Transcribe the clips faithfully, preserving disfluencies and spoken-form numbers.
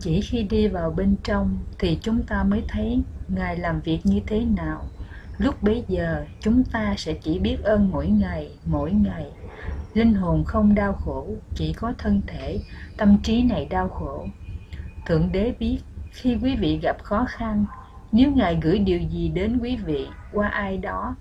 Chỉ khi đi vào bên trong thì chúng ta mới thấy Ngài làm việc như thế nào. Lúc bấy giờ chúng ta sẽ chỉ biết ơn mỗi ngày, mỗi ngày. Linh hồn không đau khổ, chỉ có thân thể, tâm trí này đau khổ. Thượng Đế biết khi quý vị gặp khó khăn, nếu Ngài gửi điều gì đến quý vị qua ai đó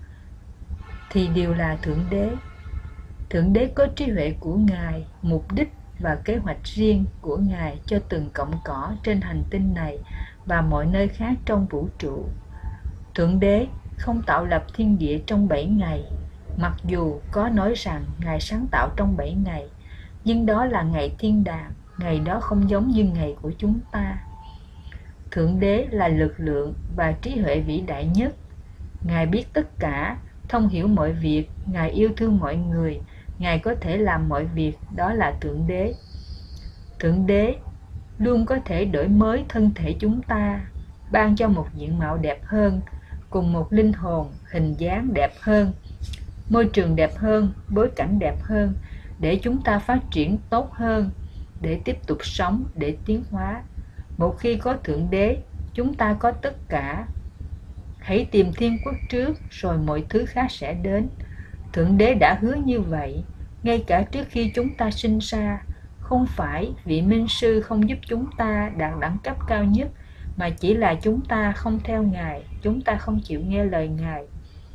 thì đều là Thượng Đế. Thượng Đế có trí huệ của Ngài, mục đích và kế hoạch riêng của Ngài cho từng cọng cỏ trên hành tinh này và mọi nơi khác trong vũ trụ. Thượng Đế không tạo lập thiên địa trong bảy ngày, mặc dù có nói rằng Ngài sáng tạo trong bảy ngày, nhưng đó là ngày thiên đàng, ngày đó không giống như ngày của chúng ta. Thượng Đế là lực lượng và trí huệ vĩ đại nhất. Ngài biết tất cả, thông hiểu mọi việc, Ngài yêu thương mọi người, Ngài có thể làm mọi việc, đó là Thượng Đế. Thượng Đế luôn có thể đổi mới thân thể chúng ta, ban cho một diện mạo đẹp hơn, cùng một linh hồn, hình dáng đẹp hơn, môi trường đẹp hơn, bối cảnh đẹp hơn, để chúng ta phát triển tốt hơn, để tiếp tục sống, để tiến hóa. Một khi có Thượng Đế, chúng ta có tất cả. Hãy tìm thiên quốc trước, rồi mọi thứ khác sẽ đến. Thượng Đế đã hứa như vậy, ngay cả trước khi chúng ta sinh ra. Không phải vị minh sư không giúp chúng ta đạt đẳng cấp cao nhất, mà chỉ là chúng ta không theo Ngài, chúng ta không chịu nghe lời Ngài.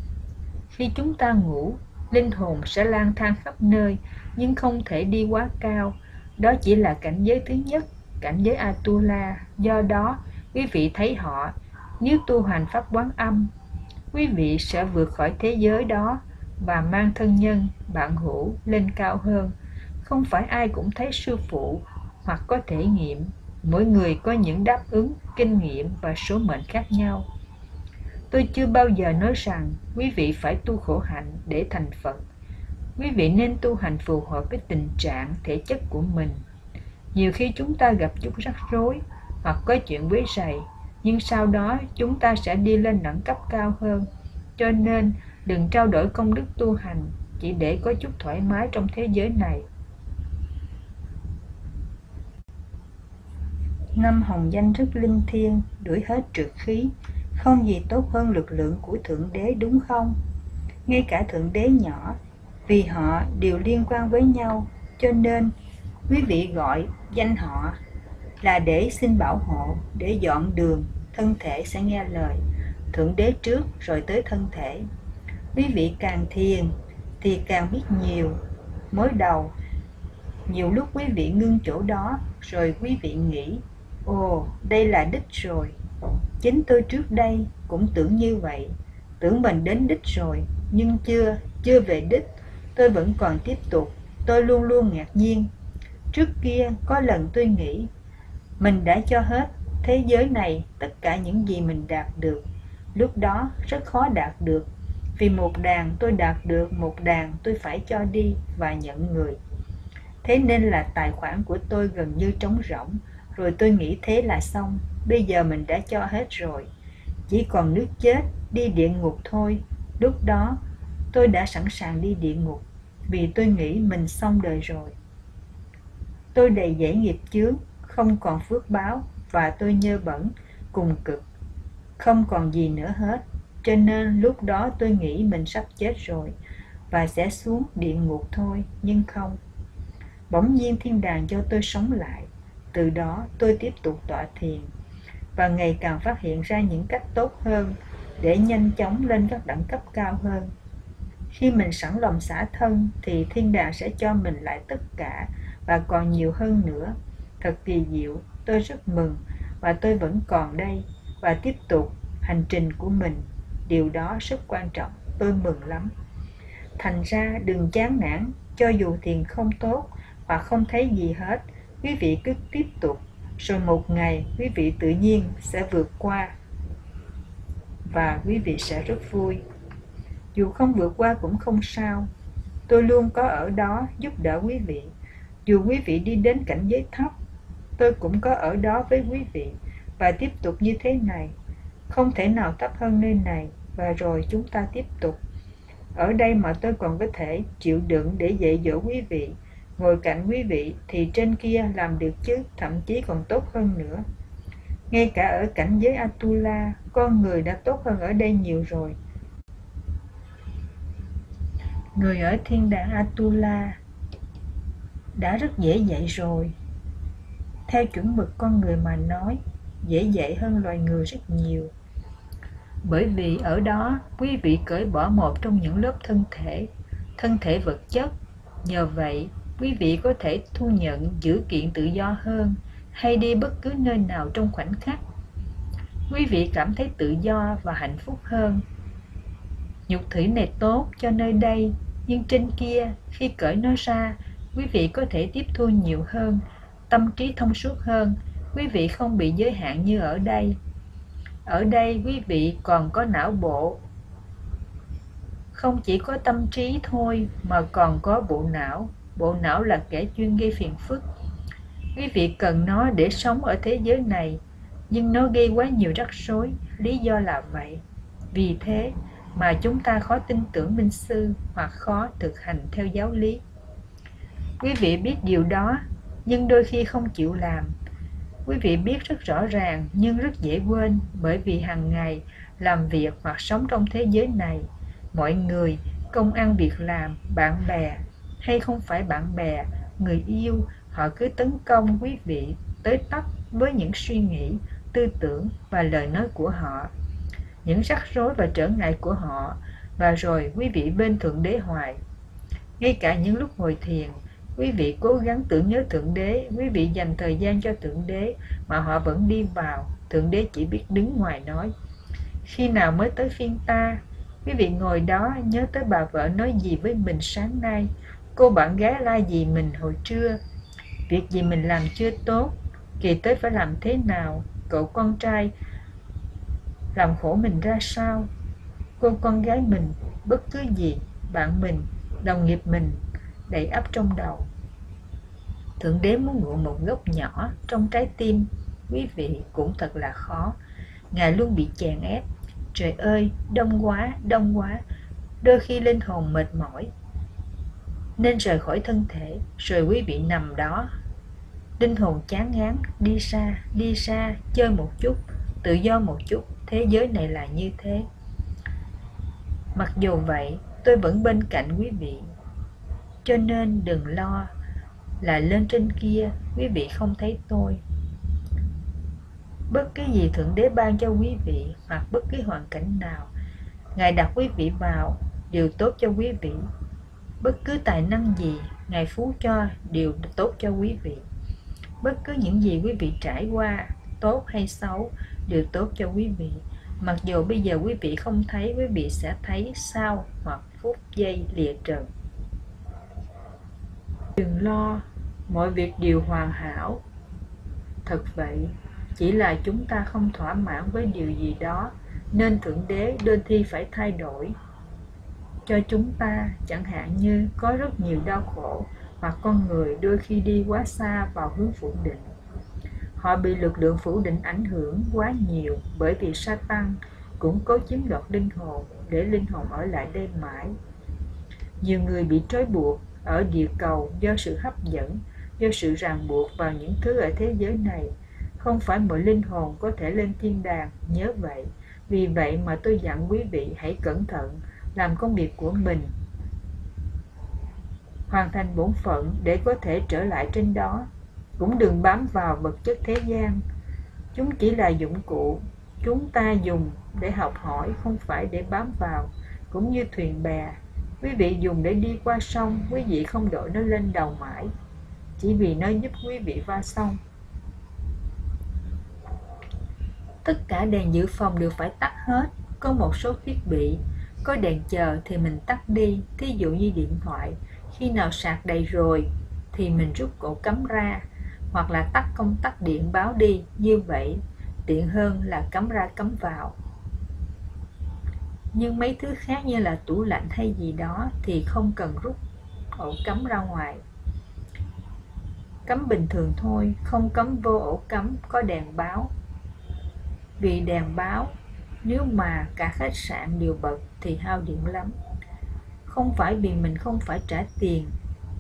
Khi chúng ta ngủ, linh hồn sẽ lang thang khắp nơi, nhưng không thể đi quá cao. Đó chỉ là cảnh giới thứ nhất, cảnh giới Atula. Do đó, quý vị thấy họ, nếu tu hành pháp Quán Âm, quý vị sẽ vượt khỏi thế giới đó và mang thân nhân, bạn hữu lên cao hơn. Không phải ai cũng thấy sư phụ hoặc có thể nghiệm. Mỗi người có những đáp ứng, kinh nghiệm và số mệnh khác nhau. Tôi chưa bao giờ nói rằng quý vị phải tu khổ hạnh để thành Phật. Quý vị nên tu hành phù hợp với tình trạng thể chất của mình. Nhiều khi chúng ta gặp chút rắc rối hoặc có chuyện quấy rầy, nhưng sau đó chúng ta sẽ đi lên đẳng cấp cao hơn. Cho nên đừng trao đổi công đức tu hành chỉ để có chút thoải mái trong thế giới này. Năm hồng danh rất linh thiêng, đuổi hết trượt khí, không gì tốt hơn lực lượng của Thượng Đế, đúng không? Ngay cả Thượng Đế nhỏ, vì họ đều liên quan với nhau, cho nên quý vị gọi danh họ là để xin bảo hộ, để dọn đường. Thân thể sẽ nghe lời Thượng Đế trước rồi tới thân thể. Quý vị càng thiền thì càng biết nhiều. Mới đầu, nhiều lúc quý vị ngưng chỗ đó, rồi quý vị nghĩ, ồ, đây là đích rồi. Chính tôi trước đây cũng tưởng như vậy, tưởng mình đến đích rồi, nhưng chưa, chưa về đích. Tôi vẫn còn tiếp tục, tôi luôn luôn ngạc nhiên. Trước kia có lần tôi nghĩ, mình đã cho hết thế giới này tất cả những gì mình đạt được. Lúc đó rất khó đạt được, vì một đàn tôi đạt được, một đàn tôi phải cho đi và nhận người. Thế nên là tài khoản của tôi gần như trống rỗng. Rồi tôi nghĩ thế là xong, bây giờ mình đã cho hết rồi, chỉ còn nước chết, đi địa ngục thôi. Lúc đó tôi đã sẵn sàng đi địa ngục, vì tôi nghĩ mình xong đời rồi. Tôi đầy dẫy nghiệp chướng, không còn phước báo, và tôi nhơ bẩn, cùng cực, không còn gì nữa hết. Cho nên lúc đó tôi nghĩ mình sắp chết rồi, và sẽ xuống địa ngục thôi, nhưng không. Bỗng nhiên thiên đàng cho tôi sống lại. Từ đó tôi tiếp tục tọa thiền, và ngày càng phát hiện ra những cách tốt hơn để nhanh chóng lên các đẳng cấp cao hơn. Khi mình sẵn lòng xả thân thì thiên đàng sẽ cho mình lại tất cả và còn nhiều hơn nữa. Thật kỳ diệu, tôi rất mừng, và tôi vẫn còn đây và tiếp tục hành trình của mình. Điều đó rất quan trọng, tôi mừng lắm. Thành ra đừng chán nản, cho dù thiền không tốt hoặc không thấy gì hết, quý vị cứ tiếp tục, rồi một ngày quý vị tự nhiên sẽ vượt qua và quý vị sẽ rất vui. Dù không vượt qua cũng không sao, tôi luôn có ở đó giúp đỡ quý vị. Dù quý vị đi đến cảnh giới thấp, tôi cũng có ở đó với quý vị, và tiếp tục như thế này. Không thể nào thấp hơn nơi này, và rồi chúng ta tiếp tục. Ở đây mà tôi còn có thể chịu đựng để dạy dỗ quý vị, ngồi cạnh quý vị thì trên kia làm được chứ, thậm chí còn tốt hơn nữa. Ngay cả ở cảnh giới Atula, con người đã tốt hơn ở đây nhiều rồi. Người ở thiên đàng Atula đã rất dễ dạy rồi. Theo chuẩn mực con người mà nói, dễ dạy hơn loài người rất nhiều. Bởi vì ở đó, quý vị cởi bỏ một trong những lớp thân thể, thân thể vật chất. Nhờ vậy, quý vị có thể thu nhận dữ kiện tự do hơn, hay đi bất cứ nơi nào trong khoảnh khắc. Quý vị cảm thấy tự do và hạnh phúc hơn. Nhục thủy này tốt cho nơi đây, nhưng trên kia, khi cởi nó ra, quý vị có thể tiếp thu nhiều hơn, tâm trí thông suốt hơn. Quý vị không bị giới hạn như ở đây. Ở đây quý vị còn có não bộ. Không chỉ có tâm trí thôi mà còn có bộ não. Bộ não là kẻ chuyên gây phiền phức. Quý vị cần nó để sống ở thế giới này, nhưng nó gây quá nhiều rắc rối. Lý do là vậy. Vì thế mà chúng ta khó tin tưởng minh sư hoặc khó thực hành theo giáo lý. Quý vị biết điều đó, nhưng đôi khi không chịu làm. Quý vị biết rất rõ ràng nhưng rất dễ quên, bởi vì hàng ngày làm việc hoặc sống trong thế giới này, mọi người, công ăn việc làm, bạn bè hay không phải bạn bè, người yêu, họ cứ tấn công quý vị tới tấp với những suy nghĩ, tư tưởng và lời nói của họ, những rắc rối và trở ngại của họ, và rồi quý vị bên Thượng Đế hoài. Ngay cả những lúc ngồi thiền, quý vị cố gắng tưởng nhớ Thượng Đế, quý vị dành thời gian cho Thượng Đế mà họ vẫn đi vào. Thượng Đế chỉ biết đứng ngoài nói. Khi nào mới tới phiên ta? Quý vị ngồi đó nhớ tới bà vợ nói gì với mình sáng nay, cô bạn gái la gì mình hồi trưa, việc gì mình làm chưa tốt, kỳ tới phải làm thế nào, cậu con trai làm khổ mình ra sao, cô con gái mình, bất cứ gì, bạn mình, đồng nghiệp mình, đầy ắp trong đầu. Thượng Đế muốn ngụ một góc nhỏ trong trái tim quý vị cũng thật là khó. Ngài luôn bị chèn ép. Trời ơi, đông quá, đông quá. Đôi khi linh hồn mệt mỏi nên rời khỏi thân thể, rồi quý vị nằm đó. Linh hồn chán ngán, đi xa, đi xa, chơi một chút, tự do một chút. Thế giới này là như thế. Mặc dù vậy, tôi vẫn bên cạnh quý vị. Cho nên đừng lo là lên trên kia quý vị không thấy tôi. Bất cứ gì Thượng Đế ban cho quý vị, hoặc bất cứ hoàn cảnh nào Ngài đặt quý vị vào đều tốt cho quý vị. Bất cứ tài năng gì Ngài phú cho đều tốt cho quý vị. Bất cứ những gì quý vị trải qua, tốt hay xấu, đều tốt cho quý vị. Mặc dù bây giờ quý vị không thấy, quý vị sẽ thấy sau hoặc phút giây lìa trần. Đừng lo, mọi việc đều hoàn hảo. Thật vậy, chỉ là chúng ta không thỏa mãn với điều gì đó, nên Thượng Đế đôi khi phải thay đổi cho chúng ta. Chẳng hạn như có rất nhiều đau khổ, hoặc con người đôi khi đi quá xa vào hướng phủ định. Họ bị lực lượng phủ định ảnh hưởng quá nhiều, bởi vì Satan cũng cố chiếm đoạt linh hồn để linh hồn ở lại đây mãi. Nhiều người bị trói buộc ở địa cầu do sự hấp dẫn, do sự ràng buộc vào những thứ ở thế giới này. Không phải mọi linh hồn có thể lên thiên đàng, nhớ vậy. Vì vậy mà tôi dặn quý vị hãy cẩn thận, làm công việc của mình, hoàn thành bổn phận để có thể trở lại trên đó. Cũng đừng bám vào vật chất thế gian. Chúng chỉ là dụng cụ chúng ta dùng để học hỏi, không phải để bám vào. Cũng như thuyền bè, quý vị dùng để đi qua sông, quý vị không đội nó lên đầu mãi, chỉ vì nó giúp quý vị qua sông. Tất cả đèn dự phòng đều phải tắt hết. Có một số thiết bị có đèn chờ thì mình tắt đi. Thí dụ như điện thoại, khi nào sạc đầy rồi thì mình rút ổ cắm ra, hoặc là tắt công tắc điện báo đi. Như vậy tiện hơn là cắm ra cắm vào. Nhưng mấy thứ khác như là tủ lạnh hay gì đó thì không cần rút ổ cắm ra ngoài. Cắm bình thường thôi, không cắm vô ổ cắm có đèn báo. Vì đèn báo, nếu mà cả khách sạn đều bật thì hao điện lắm. Không phải vì mình không phải trả tiền,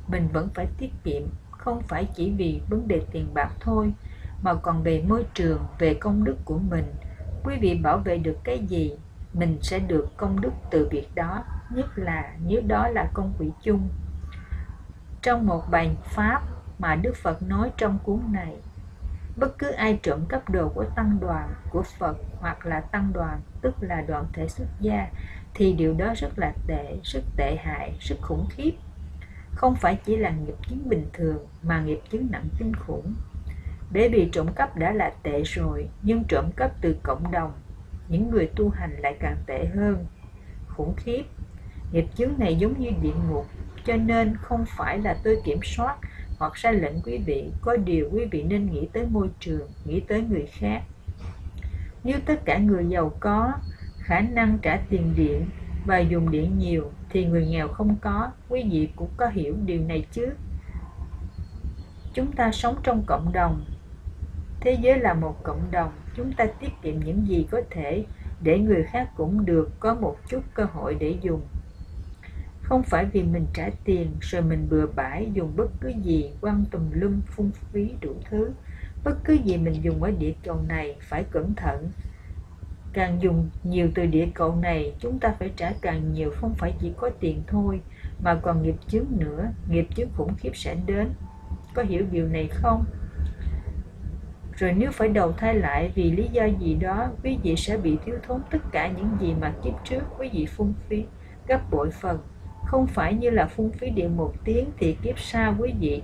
mình vẫn phải tiết kiệm, không phải chỉ vì vấn đề tiền bạc thôi, mà còn về môi trường, về công đức của mình. Quý vị bảo vệ được cái gì, mình sẽ được công đức từ việc đó, nhất là nếu đó là công vị chung. Trong một bài pháp mà Đức Phật nói trong cuốn này, bất cứ ai trộm cắp đồ của tăng đoàn, của Phật hoặc là tăng đoàn, tức là đoàn thể xuất gia, thì điều đó rất là tệ, rất tệ hại, rất khủng khiếp. Không phải chỉ là nghiệp chướng bình thường, mà nghiệp chướng nặng kinh khủng. Bởi vì trộm cắp đã là tệ rồi, nhưng trộm cắp từ cộng đồng, những người tu hành lại càng tệ hơn, khủng khiếp. Nghiệp chướng này giống như địa ngục, cho nên không phải là tôi kiểm soát hoặc ra lệnh quý vị, có điều quý vị nên nghĩ tới môi trường, nghĩ tới người khác. Nếu tất cả người giàu có khả năng trả tiền điện và dùng điện nhiều, thì người nghèo không có. Quý vị cũng có hiểu điều này chứ? Chúng ta sống trong cộng đồng, thế giới là một cộng đồng, chúng ta tiết kiệm những gì có thể để người khác cũng được có một chút cơ hội để dùng. Không phải vì mình trả tiền rồi mình bừa bãi dùng bất cứ gì, quăng tùm lum phung phí đủ thứ. Bất cứ gì mình dùng ở địa cầu này phải cẩn thận. Càng dùng nhiều từ địa cầu này, chúng ta phải trả càng nhiều, không phải chỉ có tiền thôi, mà còn nghiệp chướng nữa, nghiệp chướng khủng khiếp sẽ đến. Có hiểu điều này không? Rồi nếu phải đầu thai lại vì lý do gì đó, quý vị sẽ bị thiếu thốn tất cả những gì mà kiếp trước quý vị phung phí gấp bội phần. Không phải như là phung phí điện một tiếng thì kiếp sau quý vị.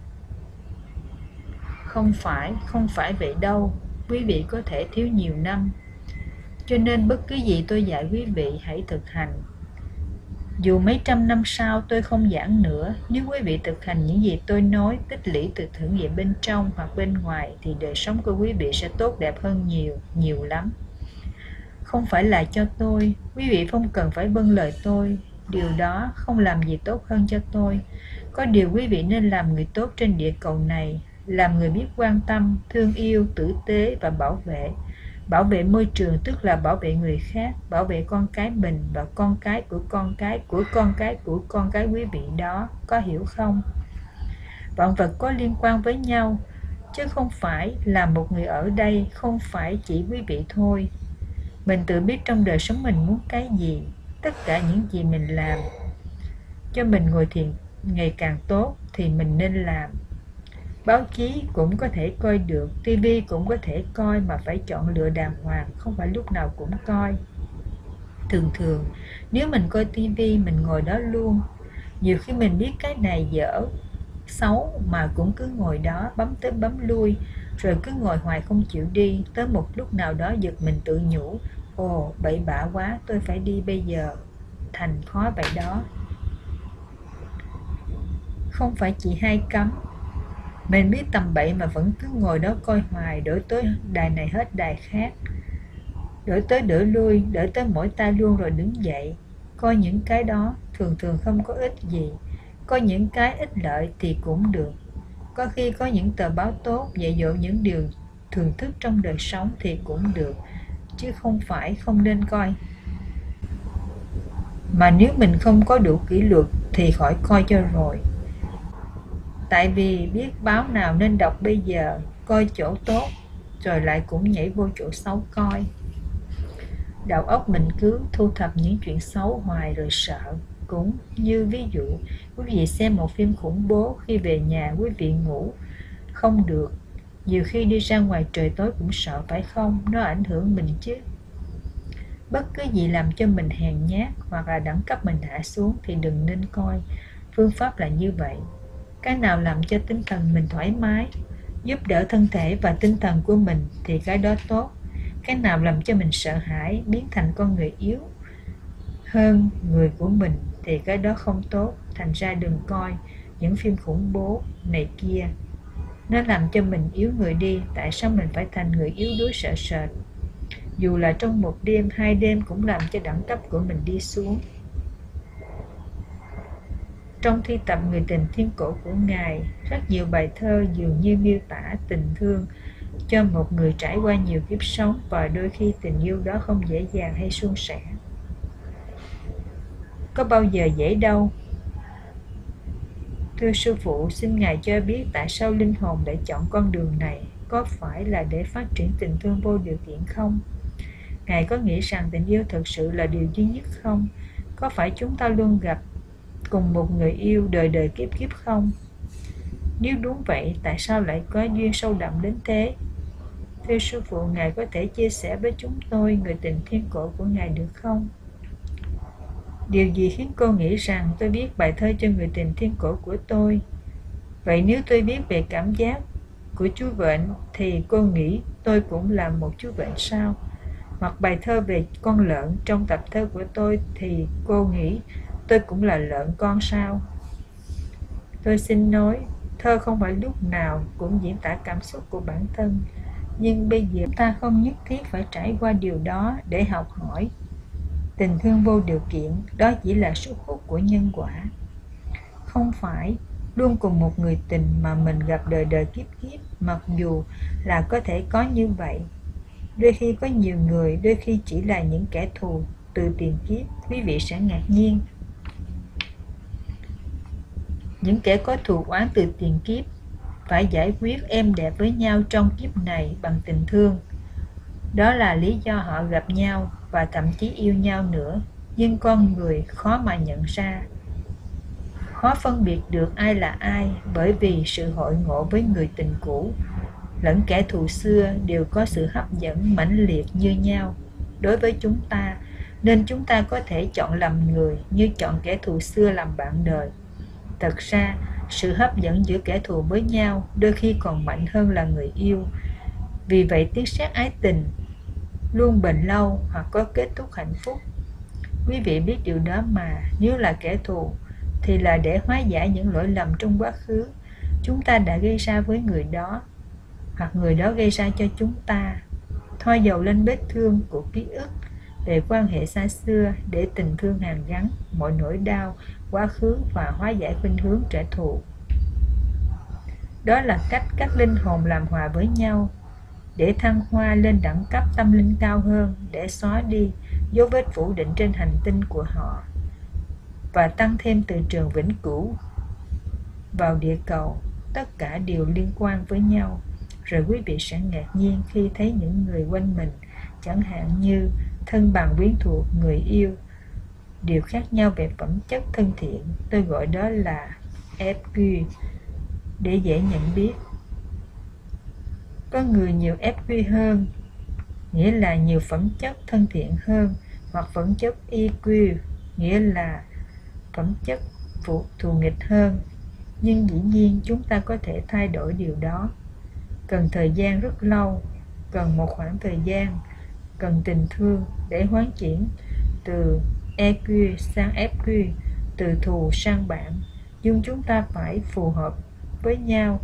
Không phải, không phải vậy đâu. Quý vị có thể thiếu nhiều năm. Cho nên bất cứ gì tôi dạy quý vị hãy thực hành. Dù mấy trăm năm sau tôi không giảng nữa, nếu quý vị thực hành những gì tôi nói, tích lũy từ thử nghiệm bên trong hoặc bên ngoài, thì đời sống của quý vị sẽ tốt đẹp hơn nhiều, nhiều lắm. Không phải là cho tôi, quý vị không cần phải vâng lời tôi. Điều đó không làm gì tốt hơn cho tôi. Có điều quý vị nên làm người tốt trên địa cầu này, làm người biết quan tâm, thương yêu, tử tế và bảo vệ. Bảo vệ môi trường tức là bảo vệ người khác, bảo vệ con cái mình và con cái của con cái của con cái của con cái quý vị đó, có hiểu không? Vạn vật có liên quan với nhau, chứ không phải là một người ở đây, không phải chỉ quý vị thôi. Mình tự biết trong đời sống mình muốn cái gì, tất cả những gì mình làm cho mình ngồi thiền ngày càng tốt thì mình nên làm. Báo chí cũng có thể coi được, tivi cũng có thể coi, mà phải chọn lựa đàng hoàng, không phải lúc nào cũng coi. Thường thường, nếu mình coi tivi, mình ngồi đó luôn. Nhiều khi mình biết cái này dở, xấu mà cũng cứ ngồi đó, bấm tới bấm lui, rồi cứ ngồi hoài không chịu đi. Tới một lúc nào đó giật mình tự nhủ, ồ, bậy bạ quá, tôi phải đi bây giờ. Thành khó vậy đó. Không phải chỉ hai cấm. Mình biết tầm bậy mà vẫn cứ ngồi đó coi hoài, đổi tới đài này hết đài khác, đổi tới đổi lui, đổi tới mỗi tay luôn rồi đứng dậy. Coi những cái đó thường thường không có ích gì. Coi những cái ích lợi thì cũng được. Có khi có những tờ báo tốt dạy dỗ những điều thường thức trong đời sống thì cũng được, chứ không phải không nên coi. Mà nếu mình không có đủ kỷ luật thì khỏi coi cho rồi. Tại vì biết báo nào nên đọc bây giờ, coi chỗ tốt, rồi lại cũng nhảy vô chỗ xấu coi. Đầu óc mình cứ thu thập những chuyện xấu hoài rồi sợ. Cũng như ví dụ, quý vị xem một phim khủng bố, khi về nhà quý vị ngủ không được. Nhiều khi đi ra ngoài trời tối cũng sợ phải không? Nó ảnh hưởng mình chứ. Bất cứ gì làm cho mình hèn nhát hoặc là đẳng cấp mình hạ xuống thì đừng nên coi. Phương pháp là như vậy. Cái nào làm cho tinh thần mình thoải mái, giúp đỡ thân thể và tinh thần của mình thì cái đó tốt. Cái nào làm cho mình sợ hãi, biến thành con người yếu hơn người của mình thì cái đó không tốt. Thành ra đừng coi những phim khủng bố này kia. Nó làm cho mình yếu người đi. Tại sao mình phải thành người yếu đuối sợ sệt? Dù là trong một đêm, hai đêm cũng làm cho đẳng cấp của mình đi xuống. Trong thi tập Người tình thiên cổ của Ngài, rất nhiều bài thơ dường như miêu tả tình thương cho một người trải qua nhiều kiếp sống, và đôi khi tình yêu đó không dễ dàng hay suôn sẻ. Có bao giờ dễ đâu. Thưa sư phụ, xin Ngài cho biết tại sao linh hồn lại chọn con đường này? Có phải là để phát triển tình thương vô điều kiện không? Ngài có nghĩ rằng tình yêu thực sự là điều duy nhất không? Có phải chúng ta luôn gặp cùng một người yêu đời đời kiếp kiếp không? Nếu đúng vậy, tại sao lại có duyên sâu đậm đến thế? Thưa sư phụ, Ngài có thể chia sẻ với chúng tôi người tình thiên cổ của Ngài được không? Điều gì khiến cô nghĩ rằng tôi viết bài thơ cho người tình thiên cổ của tôi? Vậy nếu tôi viết về cảm giác của chú Vện thì cô nghĩ tôi cũng là một chú Vện sao? Hoặc bài thơ về con lợn trong tập thơ của tôi thì cô nghĩ tôi cũng là lợn con sao? Tôi xin nói, thơ không phải lúc nào cũng diễn tả cảm xúc của bản thân, nhưng bây giờ ta không nhất thiết phải trải qua điều đó để học hỏi. Tình thương vô điều kiện, đó chỉ là sức hút của nhân quả. Không phải luôn cùng một người tình mà mình gặp đời đời kiếp kiếp, mặc dù là có thể có như vậy. Đôi khi có nhiều người, đôi khi chỉ là những kẻ thù từ tiền kiếp. Quý vị sẽ ngạc nhiên. Những kẻ có thù oán từ tiền kiếp phải giải quyết êm đẹp với nhau trong kiếp này bằng tình thương. Đó là lý do họ gặp nhau và thậm chí yêu nhau nữa. Nhưng con người khó mà nhận ra, khó phân biệt được ai là ai, bởi vì sự hội ngộ với người tình cũ lẫn kẻ thù xưa đều có sự hấp dẫn mãnh liệt như nhau đối với chúng ta, nên chúng ta có thể chọn làm người như chọn kẻ thù xưa làm bạn đời. Thật ra, sự hấp dẫn giữa kẻ thù với nhau đôi khi còn mạnh hơn là người yêu. Vì vậy, tiếng sét ái tình luôn bền lâu hoặc có kết thúc hạnh phúc. Quý vị biết điều đó mà. Nếu là kẻ thù thì là để hóa giải những lỗi lầm trong quá khứ chúng ta đã gây ra với người đó, hoặc người đó gây ra cho chúng ta. Thoa dầu lên vết thương của ký ức về quan hệ xa xưa để tình thương hàn gắn mọi nỗi đau quá khứ và hóa giải khuynh hướng trả thù. Đó là cách các linh hồn làm hòa với nhau để thăng hoa lên đẳng cấp tâm linh cao hơn, để xóa đi dấu vết phủ định trên hành tinh của họ và tăng thêm từ trường vĩnh cửu vào địa cầu. Tất cả đều liên quan với nhau. Rồi quý vị sẽ ngạc nhiên khi thấy những người quanh mình, chẳng hạn như thân bằng, quyến thuộc, người yêu, đều khác nhau về phẩm chất thân thiện. Tôi gọi đó là ép quy để dễ nhận biết. Có người nhiều ép quy hơn, nghĩa là nhiều phẩm chất thân thiện hơn, hoặc phẩm chất i quy, nghĩa là phẩm chất phụ thù nghịch hơn. Nhưng dĩ nhiên chúng ta có thể thay đổi điều đó. Cần thời gian rất lâu, cần một khoảng thời gian, cần tình thương để hoán chuyển từ e quy sang ép quy, từ thù sang bạn. Nhưng chúng ta phải phù hợp với nhau.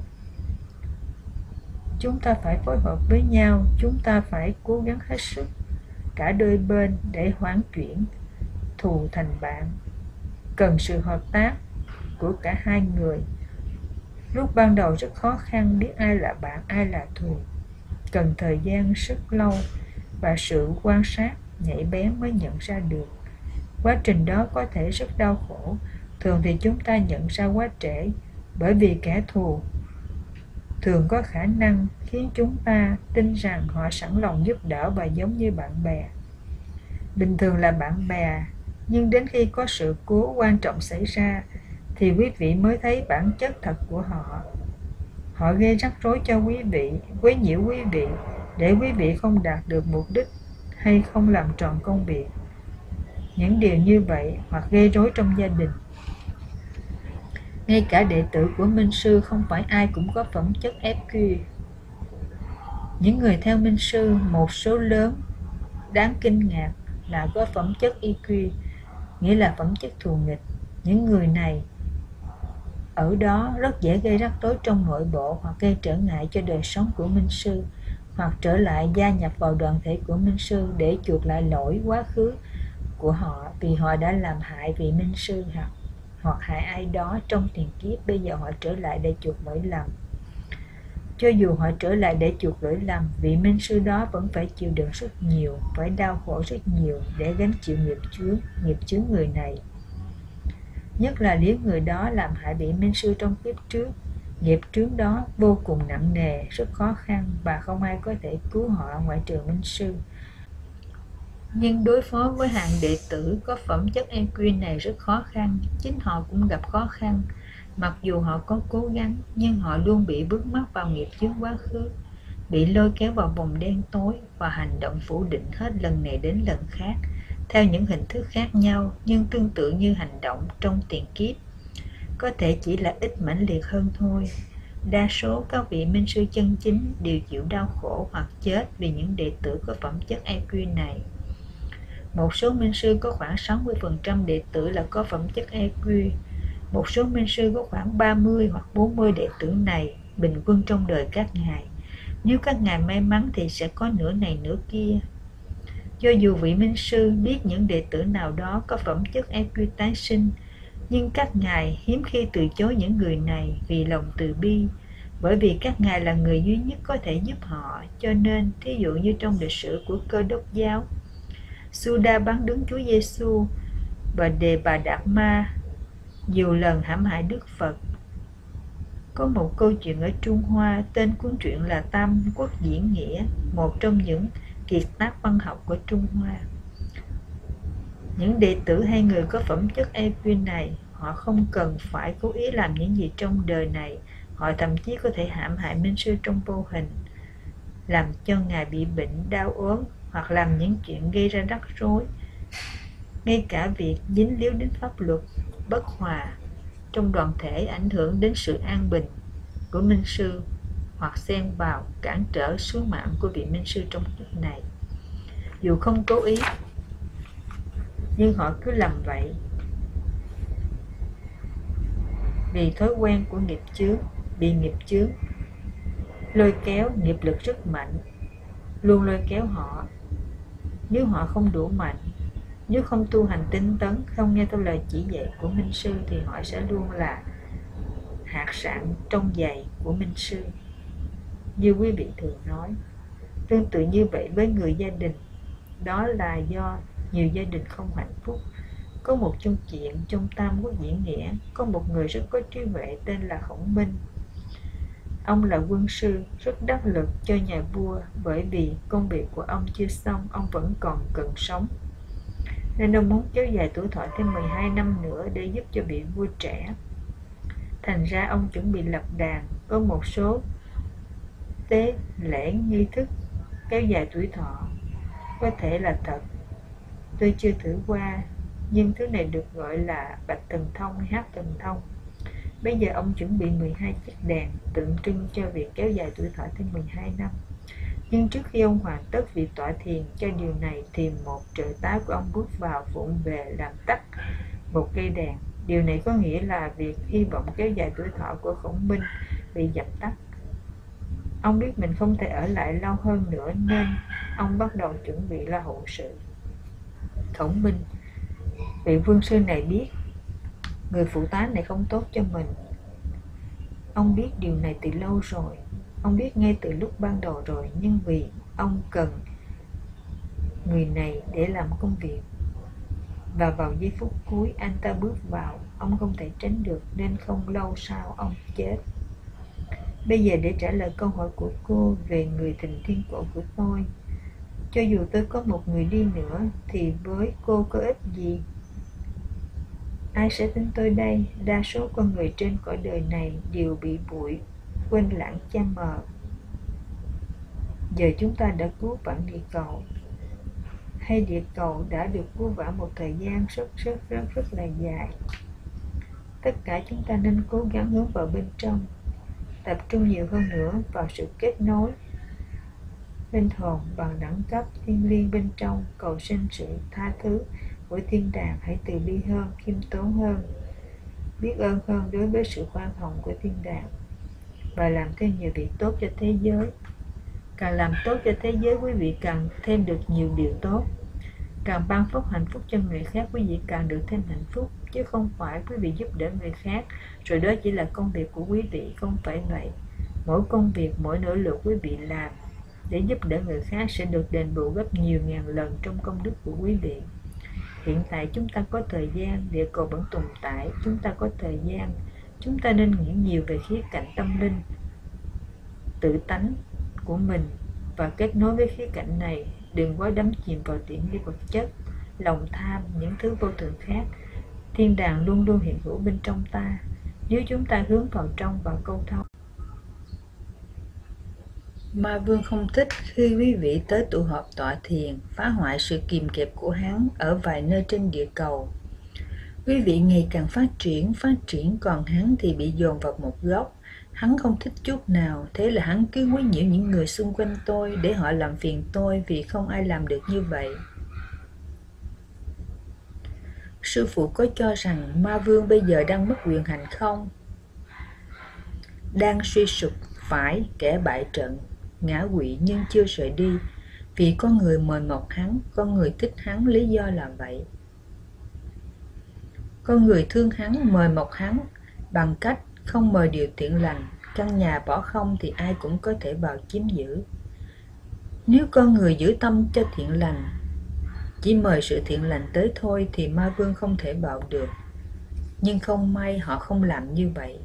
Chúng ta phải phối hợp với nhau, chúng ta phải cố gắng hết sức cả đôi bên để hoán chuyển thù thành bạn. Cần sự hợp tác của cả hai người. Lúc ban đầu rất khó khăn biết ai là bạn, ai là thù. Cần thời gian rất lâu và sự quan sát nhạy bén mới nhận ra được. Quá trình đó có thể rất đau khổ. Thường thì chúng ta nhận ra quá trễ, bởi vì kẻ thù thường có khả năng khiến chúng ta tin rằng họ sẵn lòng giúp đỡ và giống như bạn bè. Bình thường là bạn bè, nhưng đến khi có sự cố quan trọng xảy ra thì quý vị mới thấy bản chất thật của họ. Họ gây rắc rối cho quý vị, quấy nhiễu quý vị để quý vị không đạt được mục đích hay không làm tròn công việc. Những điều như vậy hoặc gây rối trong gia đình. Ngay cả đệ tử của Minh Sư không phải ai cũng có phẩm chất ép quy. Những người theo Minh Sư, một số lớn đáng kinh ngạc là có phẩm chất i quy, nghĩa là phẩm chất thù nghịch. Những người này ở đó rất dễ gây rắc rối trong nội bộ hoặc gây trở ngại cho đời sống của Minh Sư, hoặc trở lại gia nhập vào đoàn thể của Minh Sư để chuộc lại lỗi quá khứ của họ vì họ đã làm hại vị Minh Sư hoặc, hoặc hại ai đó trong tiền kiếp. Bây giờ họ trở lại để chuộc lỗi lầm. Cho dù họ trở lại để chuộc lỗi lầm, vị Minh Sư đó vẫn phải chịu đựng rất nhiều, phải đau khổ rất nhiều để gánh chịu nghiệp chướng, nghiệp chướng người này. nhất là nếu người đó làm hại vị minh sư trong kiếp trước. Nghiệp trước đó vô cùng nặng nề, rất khó khăn và không ai có thể cứu họ ngoại trừ minh sư. Nhưng đối phó với hạng đệ tử có phẩm chất e quy này rất khó khăn, chính họ cũng gặp khó khăn. Mặc dù họ có cố gắng, nhưng họ luôn bị vướng mắc vào nghiệp chướng quá khứ, bị lôi kéo vào vòng đen tối và hành động phủ định hết lần này đến lần khác, theo những hình thức khác nhau nhưng tương tự như hành động trong tiền kiếp. Có thể chỉ là ít mãnh liệt hơn thôi. Đa số các vị minh sư chân chính đều chịu đau khổ hoặc chết vì những đệ tử có phẩm chất e quy này. Một số minh sư có khoảng sáu mươi phần trăm đệ tử là có phẩm chất e quy. Một số minh sư có khoảng ba mươi hoặc bốn mươi đệ tử này bình quân trong đời các ngài. Nếu các ngài may mắn thì sẽ có nửa này nửa kia. Cho dù vị minh sư biết những đệ tử nào đó có phẩm chất e quy tái sinh, nhưng các ngài hiếm khi từ chối những người này vì lòng từ bi, bởi vì các ngài là người duy nhất có thể giúp họ. Cho nên, thí dụ như trong lịch sử của Cơ Đốc giáo, Suda bắn đứng Chúa Giêsu và Đề Bà Đạt Ma nhiều lần hãm hại Đức Phật. Có một câu chuyện ở Trung Hoa, tên cuốn truyện là Tam Quốc Diễn Nghĩa, một trong những kiệt tác văn học của Trung Hoa. Những đệ tử hay người có phẩm chất e quy này, họ không cần phải cố ý làm những gì trong đời này, họ thậm chí có thể hãm hại minh sư trong vô hình, làm cho ngài bị bệnh, đau ốm, hoặc làm những chuyện gây ra rắc rối. Ngay cả việc dính líu đến pháp luật, bất hòa trong đoàn thể ảnh hưởng đến sự an bình của minh sư, hoặc xen vào cản trở sứ mạng của vị minh sư trong kiếp này. Dù không cố ý, nhưng họ cứ làm vậy vì thói quen của nghiệp chướng. Bị nghiệp chướng lôi kéo, nghiệp lực rất mạnh, luôn lôi kéo họ. Nếu họ không đủ mạnh, nếu không tu hành tinh tấn, không nghe theo lời chỉ dạy của minh sư, thì họ sẽ luôn là hạt sạn trong giày của minh sư, như quý vị thường nói. Tương tự như vậy với người gia đình, đó là do nhiều gia đình không hạnh phúc. Có một câu chuyện trong Tam Quốc Diễn Nghĩa, có một người rất có trí huệ tên là Khổng Minh. Ông là quân sư, rất đắc lực cho nhà vua, bởi vì công việc của ông chưa xong, ông vẫn còn cần sống. Nên ông muốn kéo dài tuổi thọ thêm mười hai năm nữa để giúp cho vị vua trẻ. Thành ra ông chuẩn bị lập đàn, có một số tế lễ nghi thức kéo dài tuổi thọ. Có thể là thật, tôi chưa thử qua, nhưng thứ này được gọi là bạch thần thông hay hát thần thông. Bây giờ ông chuẩn bị mười hai chiếc đàn tượng trưng cho việc kéo dài tuổi thọ thêm mười hai năm. Nhưng trước khi ông hoàn tất việc tọa thiền cho điều này, thì một trợ tá của ông bước vào vụng về làm tắt một cây đàn. Điều này có nghĩa là việc hy vọng kéo dài tuổi thọ của Khổng Minh bị dập tắt. Ông biết mình không thể ở lại lâu hơn nữa, nên ông bắt đầu chuẩn bị lo hậu sự. Khổng Minh, vị vương sư này biết người phụ tá này không tốt cho mình. Ông biết điều này từ lâu rồi, ông biết ngay từ lúc ban đầu rồi, nhưng vì ông cần người này để làm công việc, và vào giây phút cuối anh ta bước vào, ông không thể tránh được, nên không lâu sau ông chết. Bây giờ để trả lời câu hỏi của cô về người tình thiên cổ của tôi, cho dù tôi có một người đi nữa thì với cô có ích gì? Ai sẽ tin tôi đây? Đa số con người trên cõi đời này đều bị bụi quên lãng cha mờ. Giờ chúng ta đã cứu vãn địa cầu, hay địa cầu đã được cứu vãn một thời gian rất rất rất rất là dài. Tất cả chúng ta nên cố gắng hướng vào bên trong, tập trung nhiều hơn nữa vào sự kết nối linh hồn bằng đẳng cấp thiêng liêng bên trong, cầu xin sự tha thứ của thiên đàng. Hãy từ bi hơn, khiêm tốn hơn, biết ơn hơn đối với sự khoan hồng của thiên đàng, và làm thêm nhiều việc tốt cho thế giới. Càng làm tốt cho thế giới, quý vị càng thêm được nhiều điều tốt. Càng ban phúc hạnh phúc cho người khác, quý vị càng được thêm hạnh phúc, chứ không phải quý vị giúp đỡ người khác rồi đó chỉ là công việc của quý vị. Không phải vậy. Mỗi công việc, mỗi nỗ lực quý vị làm để giúp đỡ người khác sẽ được đền bù gấp nhiều ngàn lần trong công đức của quý vị. Hiện tại chúng ta có thời gian, địa cầu vẫn tồn tại, chúng ta có thời gian. Chúng ta nên nghĩ nhiều về khía cạnh tâm linh, tự tánh của mình và kết nối với khía cạnh này. Đừng quá đắm chìm vào tiện nghi vật chất, lòng tham, những thứ vô thường khác. Thiên đàng luôn luôn hiện hữu bên trong ta, nếu chúng ta hướng vào trong và câu thông. Ma Vương không thích khi quý vị tới tụ họp tọa thiền, phá hoại sự kìm kẹp của hắn ở vài nơi trên địa cầu. Quý vị ngày càng phát triển, phát triển, còn hắn thì bị dồn vào một góc. Hắn không thích chút nào, thế là hắn cứ quấy nhiễu những người xung quanh tôi để họ làm phiền tôi, vì không ai làm được như vậy. Sư phụ có cho rằng Ma Vương bây giờ đang mất quyền hành không? Đang suy sụp, phải, kẻ bại trận, ngã quỵ nhưng chưa rời đi, vì có người mời mọc hắn, có người thích hắn, lý do là vậy. Có người thương hắn, mời mọc hắn bằng cách không mời điều thiện lành. Căn nhà bỏ không thì ai cũng có thể vào chiếm giữ. Nếu con người giữ tâm cho thiện lành, chỉ mời sự thiện lành tới thôi, thì Ma Vương không thể vào được. Nhưng không may họ không làm như vậy.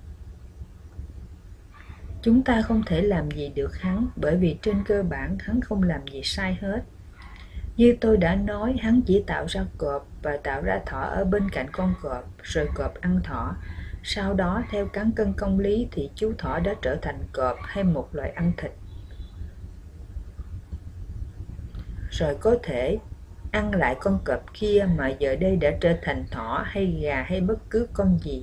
Chúng ta không thể làm gì được hắn, bởi vì trên cơ bản hắn không làm gì sai hết. Như tôi đã nói, hắn chỉ tạo ra cọp và tạo ra thỏ ở bên cạnh con cọp, rồi cọp ăn thỏ. Sau đó, theo cán cân công lý thì chú thỏ đã trở thành cọp hay một loài ăn thịt. Rồi có thể ăn lại con cọp kia mà giờ đây đã trở thành thỏ hay gà hay bất cứ con gì.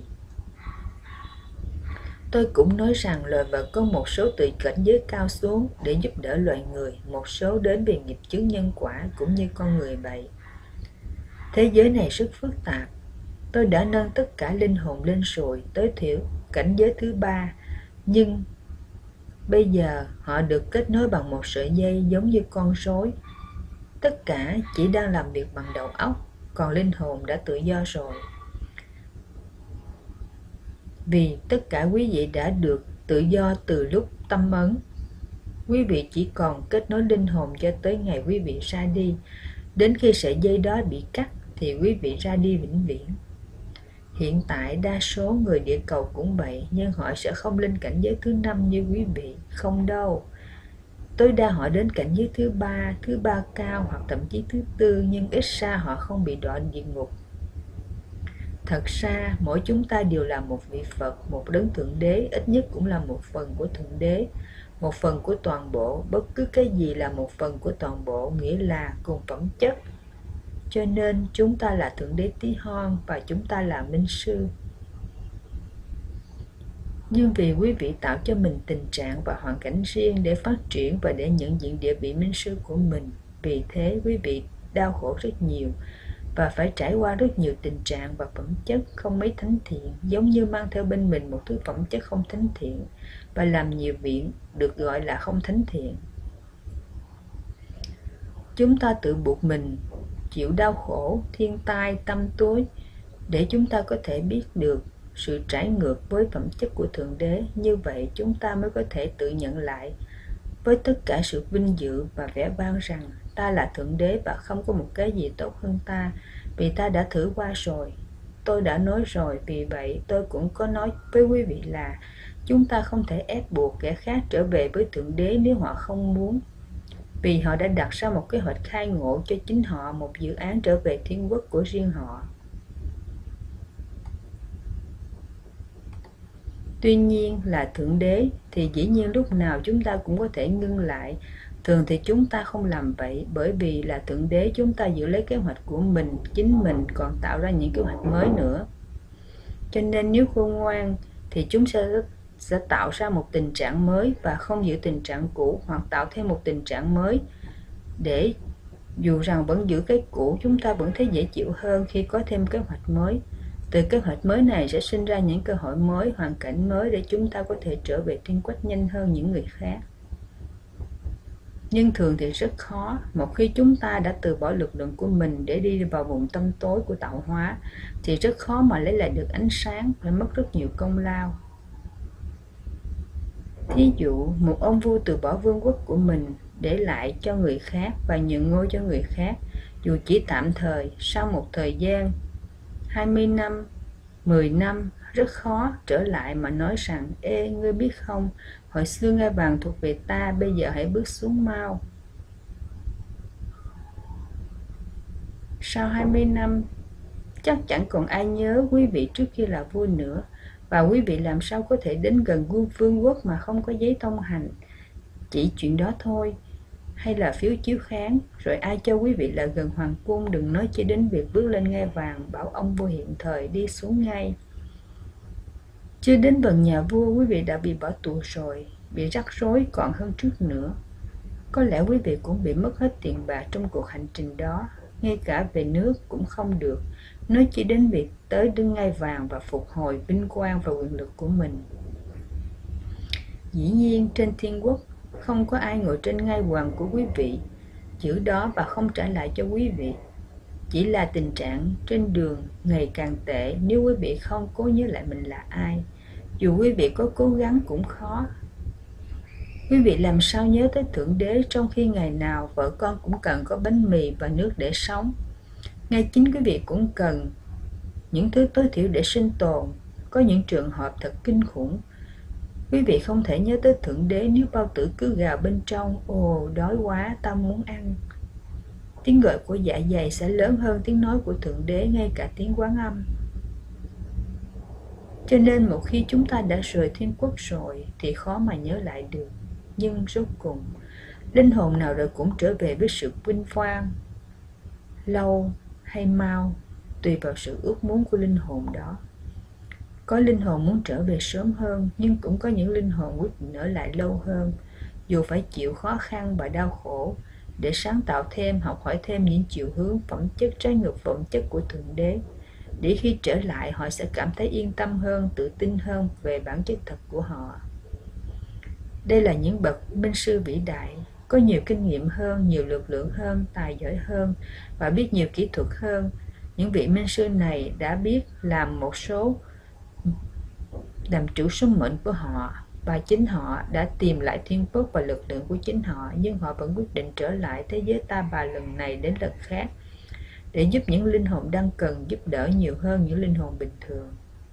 Tôi cũng nói rằng loài vật có một số từ cảnh giới cao xuống để giúp đỡ loài người, một số đến về nghiệp chướng nhân quả cũng như con người vậy. Thế giới này rất phức tạp. Tôi đã nâng tất cả linh hồn lên rồi, tối thiểu cảnh giới thứ ba, nhưng bây giờ họ được kết nối bằng một sợi dây giống như con rối. Tất cả chỉ đang làm việc bằng đầu óc, còn linh hồn đã tự do rồi. Vì tất cả quý vị đã được tự do từ lúc tâm ấn. Quý vị chỉ còn kết nối linh hồn cho tới ngày quý vị ra đi. Đến khi sợi dây đó bị cắt thì quý vị ra đi vĩnh viễn. Hiện tại đa số người địa cầu cũng vậy, nhưng họ sẽ không lên cảnh giới thứ năm như quý vị. Không đâu. Tối đa họ đến cảnh giới thứ ba, thứ ba cao hoặc thậm chí thứ tư, nhưng ít ra họ không bị đọa địa ngục. Thật ra, mỗi chúng ta đều là một vị Phật, một đấng Thượng Đế, ít nhất cũng là một phần của Thượng Đế, một phần của toàn bộ. Bất cứ cái gì là một phần của toàn bộ, nghĩa là cùng phẩm chất. Cho nên, chúng ta là Thượng Đế Tí Hon và chúng ta là Minh Sư. Nhưng vì quý vị tạo cho mình tình trạng và hoàn cảnh riêng để phát triển và để nhận diện địa vị Minh Sư của mình, vì thế quý vị đau khổ rất nhiều và phải trải qua rất nhiều tình trạng và phẩm chất không mấy thánh thiện, giống như mang theo bên mình một thứ phẩm chất không thánh thiện và làm nhiều việc được gọi là không thánh thiện. Chúng ta tự buộc mình chịu đau khổ, thiên tai, tâm tối để chúng ta có thể biết được sự trái ngược với phẩm chất của Thượng Đế. Như vậy chúng ta mới có thể tự nhận lại với tất cả sự vinh dự và vẻ vang rằng ta là Thượng Đế và không có một cái gì tốt hơn ta, vì ta đã thử qua rồi. Tôi đã nói rồi, vì vậy tôi cũng có nói với quý vị là chúng ta không thể ép buộc kẻ khác trở về với Thượng Đế nếu họ không muốn, vì họ đã đặt ra một kế hoạch khai ngộ cho chính họ, một dự án trở về thiên quốc của riêng họ. Tuy nhiên là Thượng Đế thì dĩ nhiên lúc nào chúng ta cũng có thể ngưng lại. Thường thì chúng ta không làm vậy, bởi vì là Thượng Đế chúng ta giữ lấy kế hoạch của mình, chính mình còn tạo ra những kế hoạch mới nữa. Cho nên nếu khôn ngoan thì chúng sẽ, sẽ tạo ra một tình trạng mới và không giữ tình trạng cũ, hoặc tạo thêm một tình trạng mới để dù rằng vẫn giữ cái cũ, chúng ta vẫn thấy dễ chịu hơn khi có thêm kế hoạch mới. Từ kế hoạch mới này sẽ sinh ra những cơ hội mới, hoàn cảnh mới để chúng ta có thể trở về thiên quốc nhanh hơn những người khác. Nhưng thường thì rất khó. Một khi chúng ta đã từ bỏ lực lượng của mình để đi vào vùng tâm tối của tạo hóa thì rất khó mà lấy lại được ánh sáng, phải mất rất nhiều công lao. Thí dụ, một ông vua từ bỏ vương quốc của mình để lại cho người khác và nhường ngôi cho người khác. dù chỉ tạm thời. Sau một thời gian hai mươi năm, mười năm, rất khó trở lại mà nói rằng: Ê, ngươi biết không, hồi xưa ngai vàng thuộc về ta, bây giờ hãy bước xuống mau. Sau hai mươi năm, chắc chẳng còn ai nhớ quý vị trước kia là vua nữa. Và quý vị làm sao có thể đến gần vương quốc mà không có giấy thông hành? Chỉ chuyện đó thôi. Hay là phiếu chiếu kháng. Rồi ai cho quý vị là gần hoàng cung, đừng nói chỉ đến việc bước lên ngai vàng, bảo ông vua hiện thời đi xuống ngay. Chưa đến gần nhà vua, quý vị đã bị bỏ tù rồi, bị rắc rối còn hơn trước nữa. Có lẽ quý vị cũng bị mất hết tiền bạc trong cuộc hành trình đó, ngay cả về nước cũng không được, nói chỉ đến việc tới đứng ngai vàng và phục hồi vinh quang và quyền lực của mình. Dĩ nhiên trên thiên quốc không có ai ngồi trên ngai vàng của quý vị, giữ đó và không trả lại cho quý vị. Chỉ là tình trạng trên đường ngày càng tệ nếu quý vị không cố nhớ lại mình là ai. Dù quý vị có cố gắng cũng khó. Quý vị làm sao nhớ tới Thượng Đế trong khi ngày nào vợ con cũng cần có bánh mì và nước để sống. Ngay chính quý vị cũng cần những thứ tối thiểu để sinh tồn. Có những trường hợp thật kinh khủng. Quý vị không thể nhớ tới Thượng Đế nếu bao tử cứ gào bên trong: Ồ, đói quá, tao muốn ăn. Tiếng gọi của dạ dày sẽ lớn hơn tiếng nói của Thượng Đế, ngay cả tiếng Quán Âm. Cho nên một khi chúng ta đã rời thiên quốc rồi thì khó mà nhớ lại được. Nhưng rốt cùng, linh hồn nào rồi cũng trở về với sự vinh quang, lâu hay mau, tùy vào sự ước muốn của linh hồn đó. Có linh hồn muốn trở về sớm hơn, nhưng cũng có những linh hồn quyết định ở lại lâu hơn, dù phải chịu khó khăn và đau khổ, để sáng tạo thêm, học hỏi thêm những chiều hướng phẩm chất trái ngược phẩm chất của Thượng Đế, để khi trở lại họ sẽ cảm thấy yên tâm hơn, tự tin hơn về bản chất thật của họ. Đây là những bậc minh sư vĩ đại, có nhiều kinh nghiệm hơn, nhiều lực lượng hơn, tài giỏi hơn và biết nhiều kỹ thuật hơn. Những vị minh sư này đã biết làm một số làm chủ số mệnh của họ, và chính họ đã tìm lại thiên quốc và lực lượng của chính họ, nhưng họ vẫn quyết định trở lại thế giới ta bà lần này đến lần khác, để giúp những linh hồn đang cần giúp đỡ nhiều hơn những linh hồn bình thường.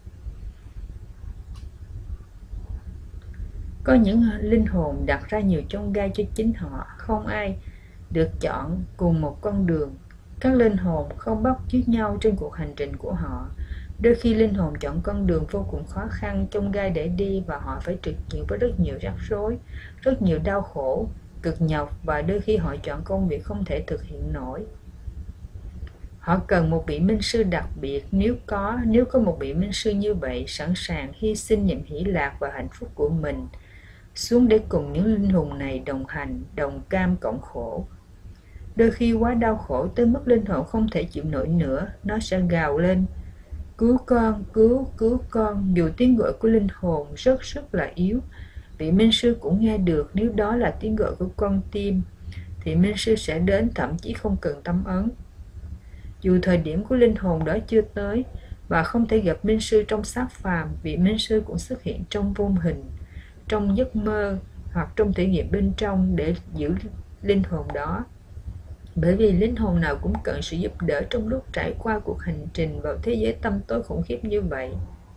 Có những linh hồn đặt ra nhiều chông gai cho chính họ, không ai được chọn cùng một con đường. Các linh hồn không bắt chước nhau trên cuộc hành trình của họ. Đôi khi linh hồn chọn con đường vô cùng khó khăn, chông gai để đi, và họ phải trực diện với rất nhiều rắc rối, rất nhiều đau khổ, cực nhọc, và đôi khi họ chọn công việc không thể thực hiện nổi. Họ cần một vị minh sư đặc biệt. Nếu có, nếu có một vị minh sư như vậy, sẵn sàng hy sinh niềm hỷ lạc và hạnh phúc của mình xuống để cùng những linh hồn này đồng hành, đồng cam cộng khổ. Đôi khi quá đau khổ tới mức linh hồn không thể chịu nổi nữa, nó sẽ gào lên: Cứu con, cứu, cứu con. Dù tiếng gọi của linh hồn rất rất là yếu, vị minh sư cũng nghe được. Nếu đó là tiếng gọi của con tim thì minh sư sẽ đến, thậm chí không cần tâm ấn. Dù thời điểm của linh hồn đó chưa tới và không thể gặp minh sư trong xác phàm, vị minh sư cũng xuất hiện trong vô hình, trong giấc mơ hoặc trong thể nghiệm bên trong để giữ linh hồn đó. Bởi vì linh hồn nào cũng cần sự giúp đỡ trong lúc trải qua cuộc hành trình vào thế giới tăm tối khủng khiếp như vậy.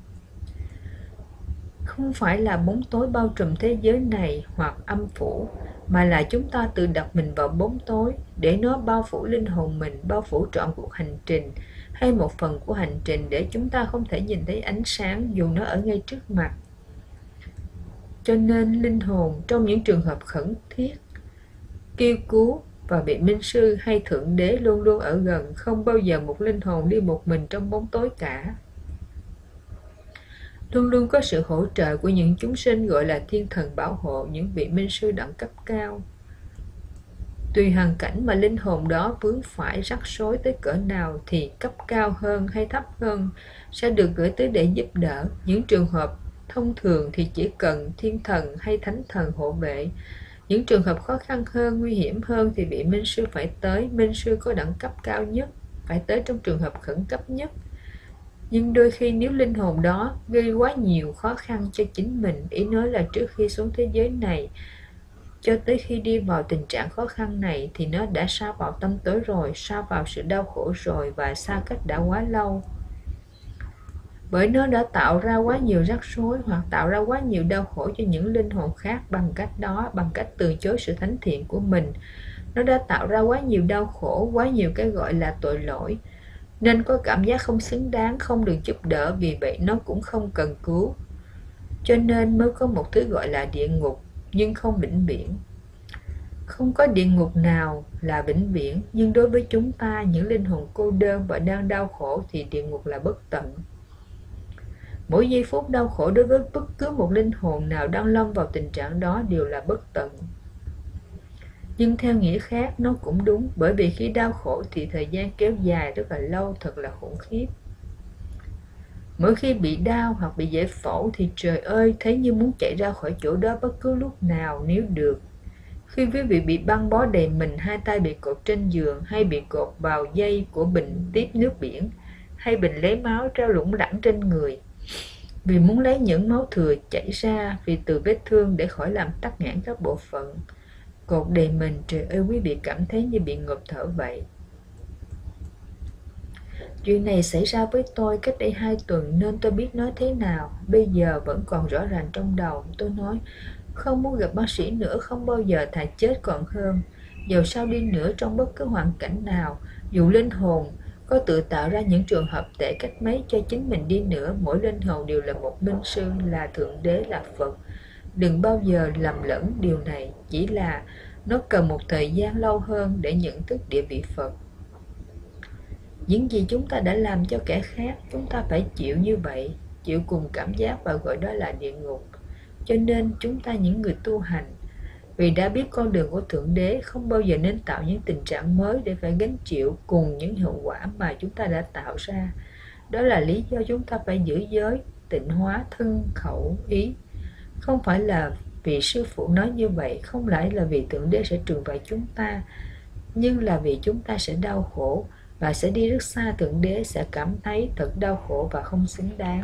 Không phải là bóng tối bao trùm thế giới này hoặc âm phủ, mà là chúng ta tự đặt mình vào bóng tối để nó bao phủ linh hồn mình, bao phủ trọn cuộc hành trình hay một phần của hành trình, để chúng ta không thể nhìn thấy ánh sáng dù nó ở ngay trước mặt. Cho nên linh hồn trong những trường hợp khẩn thiết kêu cứu và vị minh sư hay Thượng Đế luôn luôn ở gần, không bao giờ một linh hồn đi một mình trong bóng tối cả. Luôn luôn có sự hỗ trợ của những chúng sinh gọi là thiên thần bảo hộ, những vị minh sư đẳng cấp cao. Tùy hoàn cảnh mà linh hồn đó vướng phải rắc rối tới cỡ nào thì cấp cao hơn hay thấp hơn sẽ được gửi tới để giúp đỡ. Những trường hợp thông thường thì chỉ cần thiên thần hay thánh thần hộ vệ. Những trường hợp khó khăn hơn, nguy hiểm hơn thì vị minh sư phải tới. Minh sư có đẳng cấp cao nhất phải tới trong trường hợp khẩn cấp nhất. Nhưng đôi khi nếu linh hồn đó gây quá nhiều khó khăn cho chính mình, ý nói là trước khi xuống thế giới này, Cho tới khi đi vào tình trạng khó khăn này thì nó đã sa vào tâm tối rồi, sa vào sự đau khổ rồi và xa cách đã quá lâu. Bởi nó đã tạo ra quá nhiều rắc rối hoặc tạo ra quá nhiều đau khổ cho những linh hồn khác bằng cách đó, bằng cách từ chối sự thánh thiện của mình. Nó đã tạo ra quá nhiều đau khổ, quá nhiều cái gọi là tội lỗi, nên có cảm giác không xứng đáng, không được giúp đỡ, vì vậy nó cũng không cần cứu. Cho nên mới có một thứ gọi là địa ngục, nhưng không vĩnh viễn. Không có địa ngục nào là vĩnh viễn, nhưng đối với chúng ta, những linh hồn cô đơn và đang đau khổ thì địa ngục là bất tận. Mỗi giây phút đau khổ đối với bất cứ một linh hồn nào đang lâm vào tình trạng đó đều là bất tận. Nhưng theo nghĩa khác nó cũng đúng, bởi vì khi đau khổ thì thời gian kéo dài rất là lâu, thật là khủng khiếp. Mỗi khi bị đau hoặc bị giải phẫu thì trời ơi, thấy như muốn chạy ra khỏi chỗ đó bất cứ lúc nào nếu được. Khi quý vị bị băng bó đầy mình, hai tay bị cột trên giường, hay bị cột vào dây của bình tiếp nước biển, hay bình lấy máu treo lủng lẳng trên người, vì muốn lấy những máu thừa chảy ra vì từ vết thương để khỏi làm tắc nghẽn các bộ phận, cột đầy mình, trời ơi, quý vị cảm thấy như bị ngộp thở vậy. Chuyện này xảy ra với tôi cách đây hai tuần nên tôi biết nói thế nào. Bây giờ vẫn còn rõ ràng trong đầu. Tôi nói, không muốn gặp bác sĩ nữa, không bao giờ, thà chết còn hơn. Dầu sao đi nữa, trong bất cứ hoàn cảnh nào, dù linh hồn có tự tạo ra những trường hợp tệ cách mấy cho chính mình đi nữa, mỗi linh hồn đều là một minh sư, là Thượng Đế, là Phật. Đừng bao giờ lầm lẫn điều này, chỉ là nó cần một thời gian lâu hơn để nhận thức địa vị Phật. Những gì chúng ta đã làm cho kẻ khác, chúng ta phải chịu như vậy, chịu cùng cảm giác và gọi đó là địa ngục. Cho nên chúng ta, những người tu hành, vì đã biết con đường của Thượng Đế, không bao giờ nên tạo những tình trạng mới để phải gánh chịu cùng những hậu quả mà chúng ta đã tạo ra. Đó là lý do chúng ta phải giữ giới, tịnh hóa thân, khẩu, ý. Không phải là vì sư phụ nói như vậy, không phải là vì Thượng Đế sẽ trừng phạt chúng ta, nhưng là vì chúng ta sẽ đau khổ và sẽ đi rất xa Thượng Đế, sẽ cảm thấy thật đau khổ và không xứng đáng.